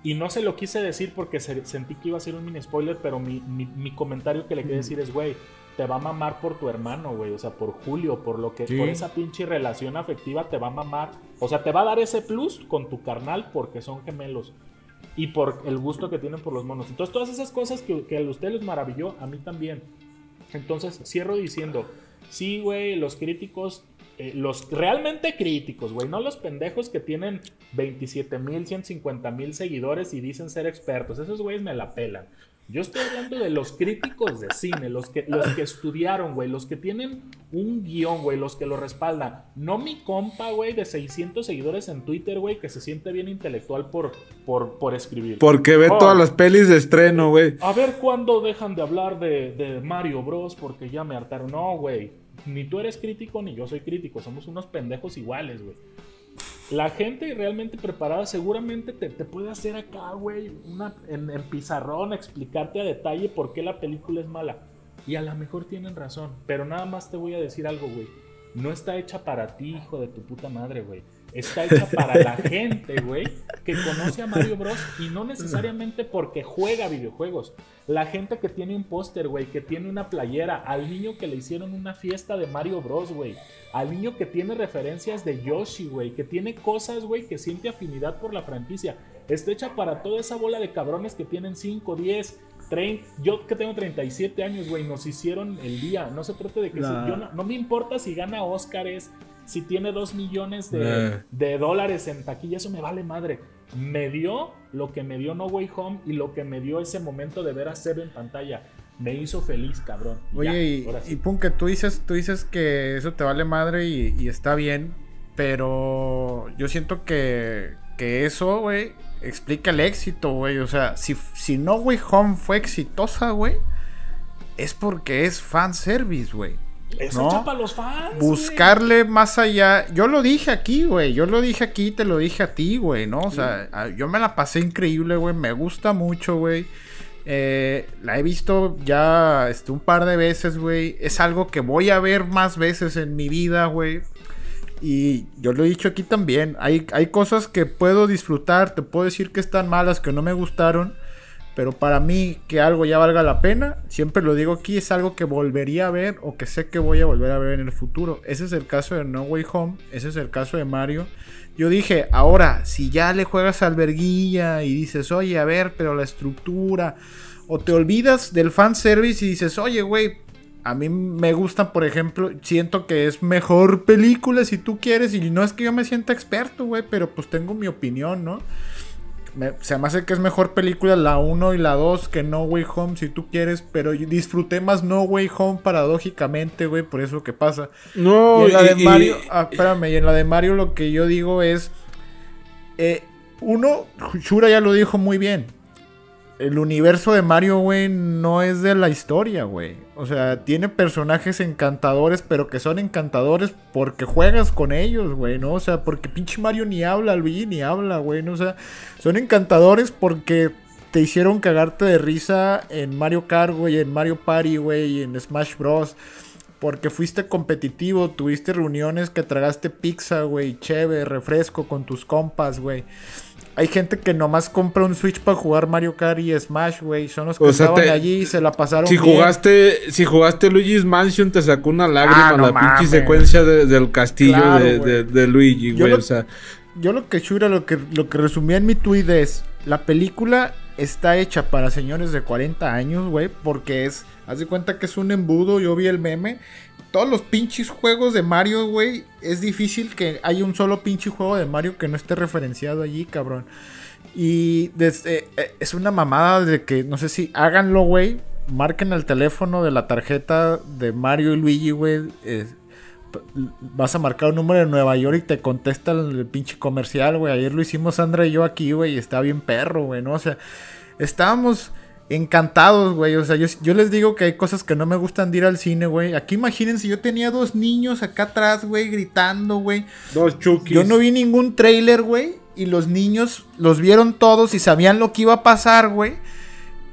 Y no se lo quise decir porque sentí que iba a ser un mini spoiler, pero mi comentario que le quería decir es, güey, te va a mamar por tu hermano, güey, o sea, por Julio, por lo que, por esa pinche relación afectiva te va a mamar, o sea, te va a dar ese plus con tu carnal porque son gemelos y por el gusto que tienen por los monos. Entonces, todas esas cosas que a usted les maravilló, a mí también. Entonces, cierro diciendo, sí, güey, los críticos, los realmente críticos, güey, no los pendejos que tienen 27,000, 150,000 seguidores y dicen ser expertos, esos güeyes me la pelan. Yo estoy hablando de los críticos de cine, los que estudiaron, güey, los que tienen un guión, güey, los que lo respaldan. No mi compa, güey, de 600 seguidores en Twitter, güey, que se siente bien intelectual por escribir. Porque ve todas las pelis de estreno, güey. A ver cuándo dejan de hablar de Mario Bros. Porque ya me hartaron. No, güey, ni tú eres crítico ni yo soy crítico. Somos unos pendejos iguales, güey. La gente realmente preparada seguramente te puede hacer acá, güey, en pizarrón, explicarte a detalle por qué la película es mala. Y a lo mejor tienen razón, pero nada más te voy a decir algo, güey. No está hecha para ti, hijo de tu puta madre, güey. Está hecha para la gente, güey, que conoce a Mario Bros. Y no necesariamente porque juega videojuegos. La gente que tiene un póster, güey, que tiene una playera. Al niño que le hicieron una fiesta de Mario Bros, güey. Al niño que tiene referencias de Yoshi, güey. Que tiene cosas, güey, que siente afinidad por la franquicia. Está hecha para toda esa bola de cabrones que tienen 5, 10, 30. Yo que tengo 37 años, güey, nos hicieron el día. No se trata de que no me importa si gana Óscares, si tiene 2 millones de dólares en taquilla, eso me vale madre. Me dio lo que me dio No Way Home y lo que me dio ese momento de ver a Seb en pantalla. Me hizo feliz, cabrón. Oye, y pum, que tú dices que eso te vale madre y está bien, pero yo siento que eso, güey, explica el éxito, güey. O sea, si No Way Home fue exitosa, güey, es porque es fanservice, güey. Es hecha para los fans, buscarle más allá. Yo lo dije aquí, güey. Yo lo dije aquí, te lo dije a ti, güey, ¿no? O sea, yo me la pasé increíble, güey. Me gusta mucho, güey. La he visto ya un par de veces, güey. Es algo que voy a ver más veces en mi vida, güey. Y yo lo he dicho aquí también. Hay cosas que puedo disfrutar. Te puedo decir que están malas, que no me gustaron. Pero para mí, que algo ya valga la pena, siempre lo digo aquí, es algo que volvería a ver o que sé que voy a volver a ver en el futuro. Ese es el caso de No Way Home, ese es el caso de Mario. Yo dije, ahora, si ya le juegas al verguilla y dices, oye, a ver, pero la estructura, o te olvidas del fanservice y dices, oye, güey, a mí me gustan, por ejemplo, siento que es mejor película si tú quieres, y no es que yo me sienta experto, güey, pero pues tengo mi opinión, ¿no? Se me hace que es mejor película la 1 y la 2 que No Way Home, si tú quieres, pero yo disfruté más No Way Home paradójicamente, güey, por eso que pasa. No, y en la de Mario, espérame, y en la de Mario lo que yo digo es, Shura ya lo dijo muy bien, el universo de Mario, güey, no es de la historia, güey. O sea, tiene personajes encantadores, pero que son encantadores porque juegas con ellos, güey, ¿no? O sea, porque pinche Mario ni habla, Luigi ni habla, güey, ¿no? O sea, son encantadores porque te hicieron cagarte de risa en Mario Kart, güey, en Mario Party, güey, y en Smash Bros. Porque fuiste competitivo, tuviste reuniones que tragaste pizza, güey, cheve, refresco con tus compas, güey. Hay gente que nomás compra un Switch para jugar Mario Kart y Smash, güey. Son los que estaban allí y se la pasaron bien. Si jugaste Luigi's Mansion, te sacó una lágrima la pinche secuencia del castillo, claro, de Luigi, güey. O sea, yo lo que Shura, lo que resumía en mi tweet es, la película está hecha para señores de 40 años, güey, porque haz de cuenta que es un embudo. Yo vi el meme. Todos los pinches juegos de Mario, güey, es difícil que haya un solo pinche juego de Mario que no esté referenciado allí, cabrón. Y es una mamada de que, no sé si háganlo, güey. Marquen el teléfono de la tarjeta de Mario y Luigi, güey. Vas a marcar un número de Nueva York y te contesta el pinche comercial, güey. Ayer lo hicimos Sandra y yo aquí, güey, y está bien perro, güey, ¿no? O sea, estábamos encantados, güey. O sea, yo les digo que hay cosas que no me gustan de ir al cine, güey. Aquí imagínense, yo tenía 2 niños acá atrás, güey, gritando, güey. 2 chukis. Yo no vi ningún trailer, güey. Y los niños los vieron todos y sabían lo que iba a pasar, güey.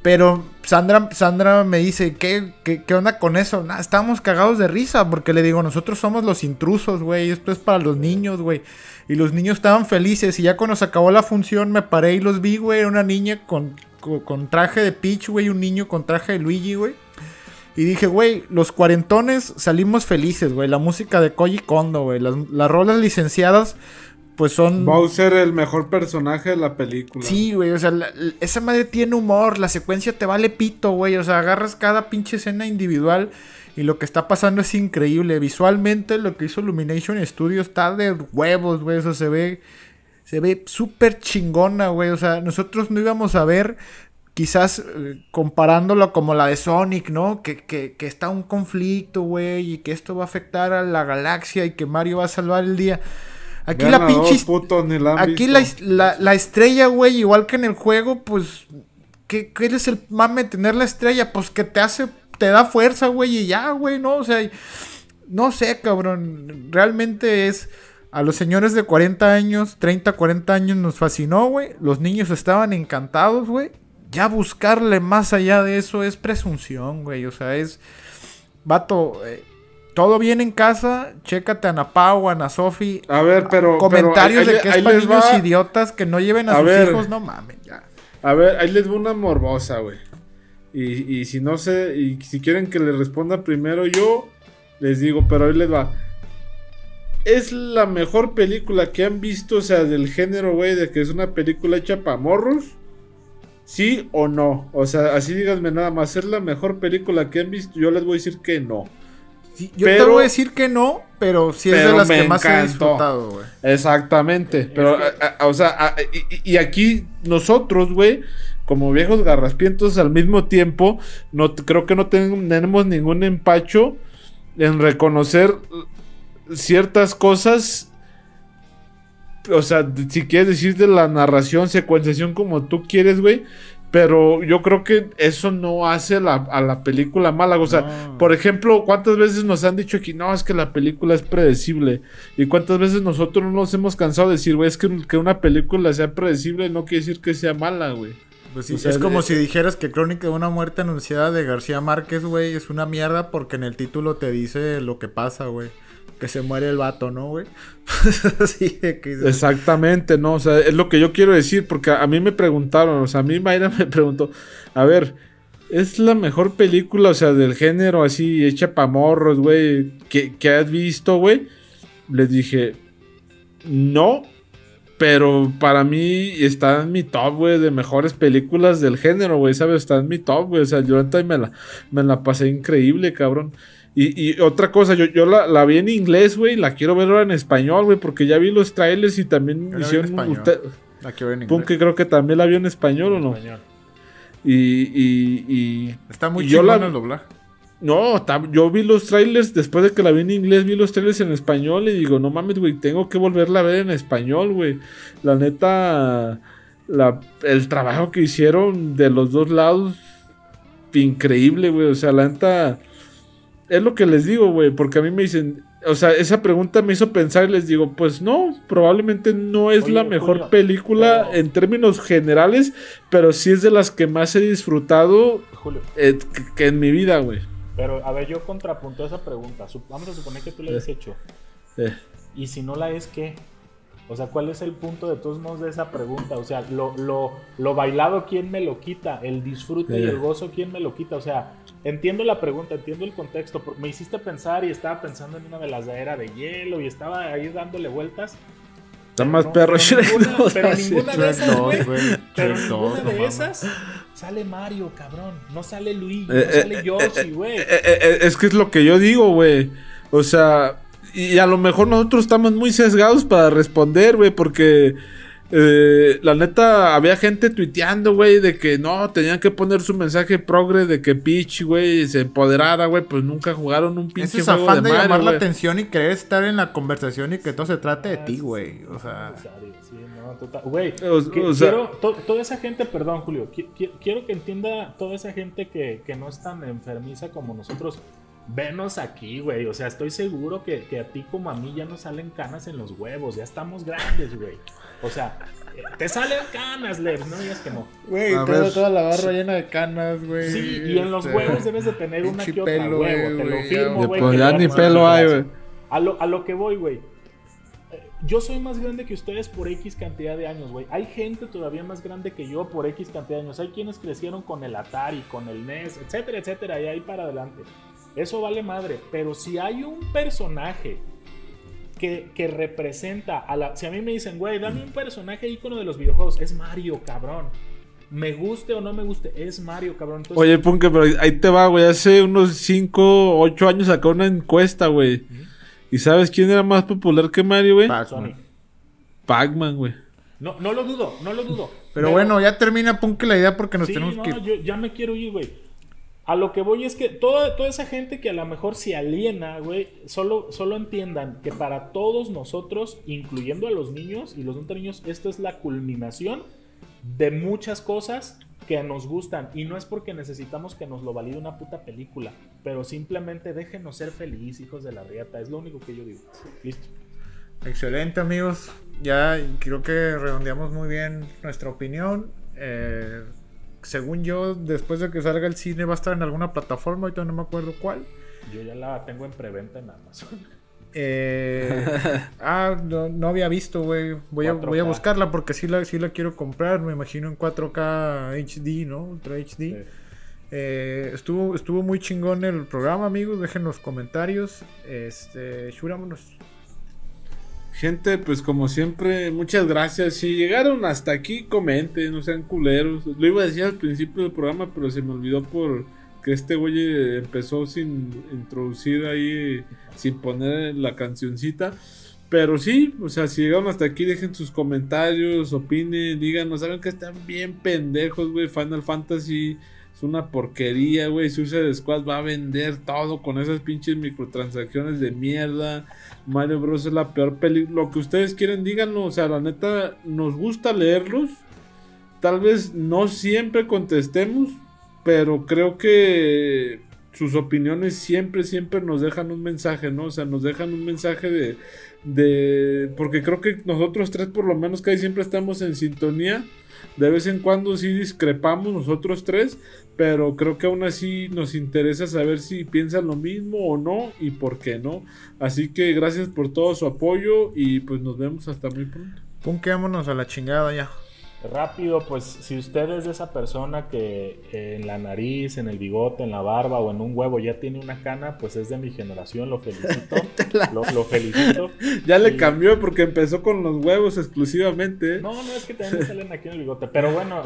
Pero Sandra me dice, ¿qué onda con eso? Nah, estábamos cagados de risa porque le digo, nosotros somos los intrusos, güey. Esto es para los niños, güey. Y los niños estaban felices. Y ya cuando se acabó la función me paré y los vi, güey. Era una niña con traje de Peach, güey. Un niño con traje de Luigi, güey. Y dije, güey, los cuarentones salimos felices, güey. La música de Koji Kondo, güey. Las rolas licenciadas... Pues son... Bowser el mejor personaje de la película. Sí, güey, o sea, esa madre tiene humor, la secuencia te vale pito, güey, o sea, agarras cada pinche escena individual y lo que está pasando es increíble. Visualmente lo que hizo Illumination Studios está de huevos, güey, o sea, se ve súper chingona, güey, o sea, nosotros no íbamos a ver, quizás comparándolo como la de Sonic, ¿no? Que está un conflicto, güey, y que esto va a afectar a la galaxia y que Mario va a salvar el día. Aquí la pinche... Aquí la estrella, güey, igual que en el juego, pues... ¿Qué es el mame de tener la estrella? Pues que te da fuerza, güey, y ya, güey, ¿no? O sea, no sé, cabrón. Realmente es... A los señores de 40 años, 30, 40 años nos fascinó, güey. Los niños estaban encantados, güey. Ya buscarle más allá de eso es presunción, güey. O sea, es... Vato... Todo bien en casa, chécate a Ana Pau, a Ana Sofi. A ver, pero... Comentarios pero de que es para niños idiotas que no lleven a sus hijos, no mames, ya. A ver, ahí les va una morbosa, güey. Y si no sé, y si quieren que les responda primero yo, les digo, pero ahí les va. ¿Es la mejor película que han visto, o sea, del género, güey, de que es una película hecha para morros? ¿Sí o no? O sea, así díganme nada más, ¿es la mejor película que han visto? Yo les voy a decir que no. Sí, yo te voy a decir que no, pero sí es de las que más he disfrutado, güey. Exactamente, pero, o sea, y aquí nosotros, güey, como viejos garraspientos al mismo tiempo, creo que no tenemos ningún empacho en reconocer ciertas cosas. O sea, si quieres decir de la narración, secuenciación como tú quieres, güey. Pero yo creo que eso no hace a la película mala. O sea, no. Por ejemplo, ¿cuántas veces nos han dicho aquí? No, es que la película es predecible. ¿Y cuántas veces nosotros no nos hemos cansado de decir, güey, es que una película sea predecible no quiere decir que sea mala, güey? Pues sí, o sea, es como si dijeras que Crónica de una muerte anunciada de García Márquez, güey, es una mierda porque en el título te dice lo que pasa, güey. Que se muere el vato, ¿no, güey? Sí, exactamente, ¿no? O sea, es lo que yo quiero decir, porque a mí me preguntaron, o sea, a mí Mayra me preguntó, a ver, ¿es la mejor película, o sea, del género así, hecha pa' morros, güey, que has visto, güey? Les dije, no, pero para mí está en mi top, güey, de mejores películas del género, güey, ¿sabes? Está en mi top, güey, o sea, yo ahorita me la pasé increíble, cabrón. Y otra cosa, yo la vi en inglés, güey, la quiero ver ahora en español, güey, porque ya vi los trailers y también hicieron la quiero ver en inglés. Que creo que también la vio en español, ¿o no? Español. Y está muy chingón el doblaje. No, yo vi los trailers, después de que la vi en inglés, vi los trailers en español y digo, no mames, güey, tengo que volverla a ver en español, güey. La neta, el trabajo que hicieron de los dos lados, increíble, güey, o sea, la neta... Es lo que les digo, güey, porque a mí me dicen, o sea, esa pregunta me hizo pensar y les digo, pues no, probablemente no es la mejor Julio, película en términos generales, pero sí es de las que más he disfrutado que en mi vida, güey. Pero, a ver, yo contrapunto esa pregunta. Vamos a suponer que tú la hayas hecho. Y si no la es, ¿qué? O sea, ¿cuál es el punto de todos modos de esa pregunta? O sea, lo bailado, ¿quién me lo quita? El disfrute y el gozo, ¿quién me lo quita? O sea, entiendo la pregunta, entiendo el contexto. Me hiciste pensar y estaba pensando en una de las de Era de Hielo y estaba ahí dándole vueltas. Está más perro Shrek 2. Pero ninguna de esas, güey. Pero ninguna de esas sale Mario, cabrón. No sale Luigi, no sale Yoshi, güey. Es que es lo que yo digo, güey. O sea... Y a lo mejor nosotros estamos muy sesgados para responder, güey, porque la neta había gente tuiteando, güey, de que no, tenían que poner su mensaje progre de que Peach, güey, se empoderara, güey, pues nunca jugaron un pinche juego de Mario. Ese es afán de llamar la atención y querer estar en la conversación y que todo se trate de ti, güey, o sea... Sí, no, total. Güey, quiero, toda esa gente, perdón, Julio, quiero que entienda toda esa gente que no es tan enfermiza como nosotros. Venos aquí, güey. O sea, estoy seguro que a ti como a mí ya nos salen canas en los huevos. Ya estamos grandes, güey. O sea, te salen canas, Lebs, no digas que no. Güey, A tengo ver. toda la barra llena de canas, güey. Sí, y en los huevos debes de tener una pinche que otra, pelo, huevo, te lo güey, firmo, ya, güey. pues que ya te ni armas pelo una hay, clase. güey. A lo que voy, güey. Yo soy más grande que ustedes por X cantidad de años, güey. Hay gente todavía más grande que yo por X cantidad de años. Hay quienes crecieron con el Atari, con el NES, etcétera, etcétera, y ahí para adelante. Eso vale madre. Pero si hay un personaje que representa a la... Si a mí me dicen, güey, dame un personaje ícono de los videojuegos, es Mario, cabrón. Me guste o no me guste, es Mario, cabrón. Entonces, Oye, Punke, pero ahí te va, güey. Hace unos 5, 8 años sacó una encuesta, güey. ¿Y sabes quién era más popular que Mario, güey? Sonic. Pac-Man, güey. No lo dudo, no lo dudo. Pero bueno, ya termina Punke la idea porque nos sí, tenemos no, que ir. yo ya me quiero ir, güey. A lo que voy es que toda esa gente que a lo mejor se aliena, güey, solo entiendan que para todos nosotros, incluyendo a los niños y los no tan niños, esto es la culminación de muchas cosas que nos gustan. Y no es porque necesitamos que nos lo valide una puta película, pero simplemente déjenos ser felices, hijos de la riata. Es lo único que yo digo. Listo. Excelente, amigos. Ya creo que redondeamos muy bien nuestra opinión. Según yo, después de que salga el cine va a estar en alguna plataforma, ahorita no me acuerdo cuál. Yo ya la tengo en preventa en Amazon. No había visto, güey. Voy a 4K. buscarla porque sí la quiero comprar. Me imagino en 4K HD, ¿no? Ultra HD. Sí. Estuvo muy chingón el programa, amigos. Dejen los comentarios. Churámonos. Gente, pues como siempre, muchas gracias. Si llegaron hasta aquí, comenten, no sean culeros. Lo iba a decir al principio del programa, pero se me olvidó por que este güey empezó sin introducir ahí, sin poner la cancioncita. Pero sí, o sea, si llegaron hasta aquí, dejen sus comentarios, opinen, díganos, saben que están bien pendejos, güey. Final Fantasy es una porquería, güey. Suicide Squad va a vender todo con esas pinches microtransacciones de mierda. Mario Bros es la peor película. Lo que ustedes quieren, díganlo. O sea, la neta, nos gusta leerlos. Tal vez no siempre contestemos, pero creo que sus opiniones siempre nos dejan un mensaje, ¿no? O sea, nos dejan un mensaje porque creo que nosotros tres por lo menos casi siempre estamos en sintonía. De vez en cuando sí discrepamos nosotros tres, pero creo que aún así nos interesa saber si piensan lo mismo o no y por qué no. Así que gracias por todo su apoyo y pues nos vemos hasta muy pronto. Punke, vámonos a la chingada ya. Rápido, pues si usted es de esa persona que en la nariz, en el bigote, en la barba o en un huevo ya tiene una cana, pues es de mi generación, lo felicito. Lo felicito. Ya le cambió porque empezó con los huevos exclusivamente. No, es que también me salen aquí en el bigote. Pero bueno,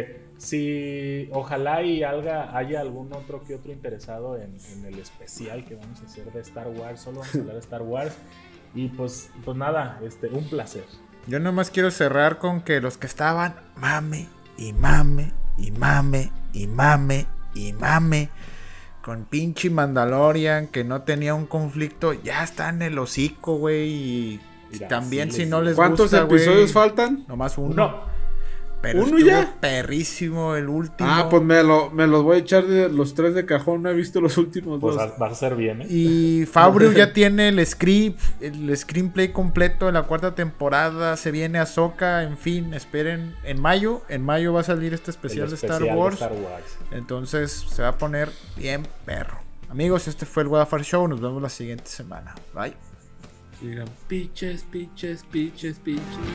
si ojalá y haya algún otro que otro interesado en el especial que vamos a hacer de Star Wars, solo vamos a hablar de Star Wars. Y pues nada, un placer. Yo nomás quiero cerrar con que los que estaban mame y mame y mame y mame y mame con pinche Mandalorian que no tenía un conflicto, ya está en el hocico, güey. Y Mira, también sí si les no digo. les ¿Cuántos gusta, episodios güey, faltan? nomás uno. No. Pero ¿Uno estuvo ya? perrísimo el último. Ah, pues me los voy a echar de los tres de cajón. No he visto los últimos Pues dos. vas a ser bien, ¿eh? Y Favreau ya tiene el screenplay completo de la 4ª temporada. Se viene Ahsoka, en fin, esperen en mayo. En mayo va a salir este especial, El de especial Star Wars. de Star Wars. Entonces se va a poner bien perro. Amigos, este fue el Godafar Show. Nos vemos la siguiente semana. Bye. Digan, piches.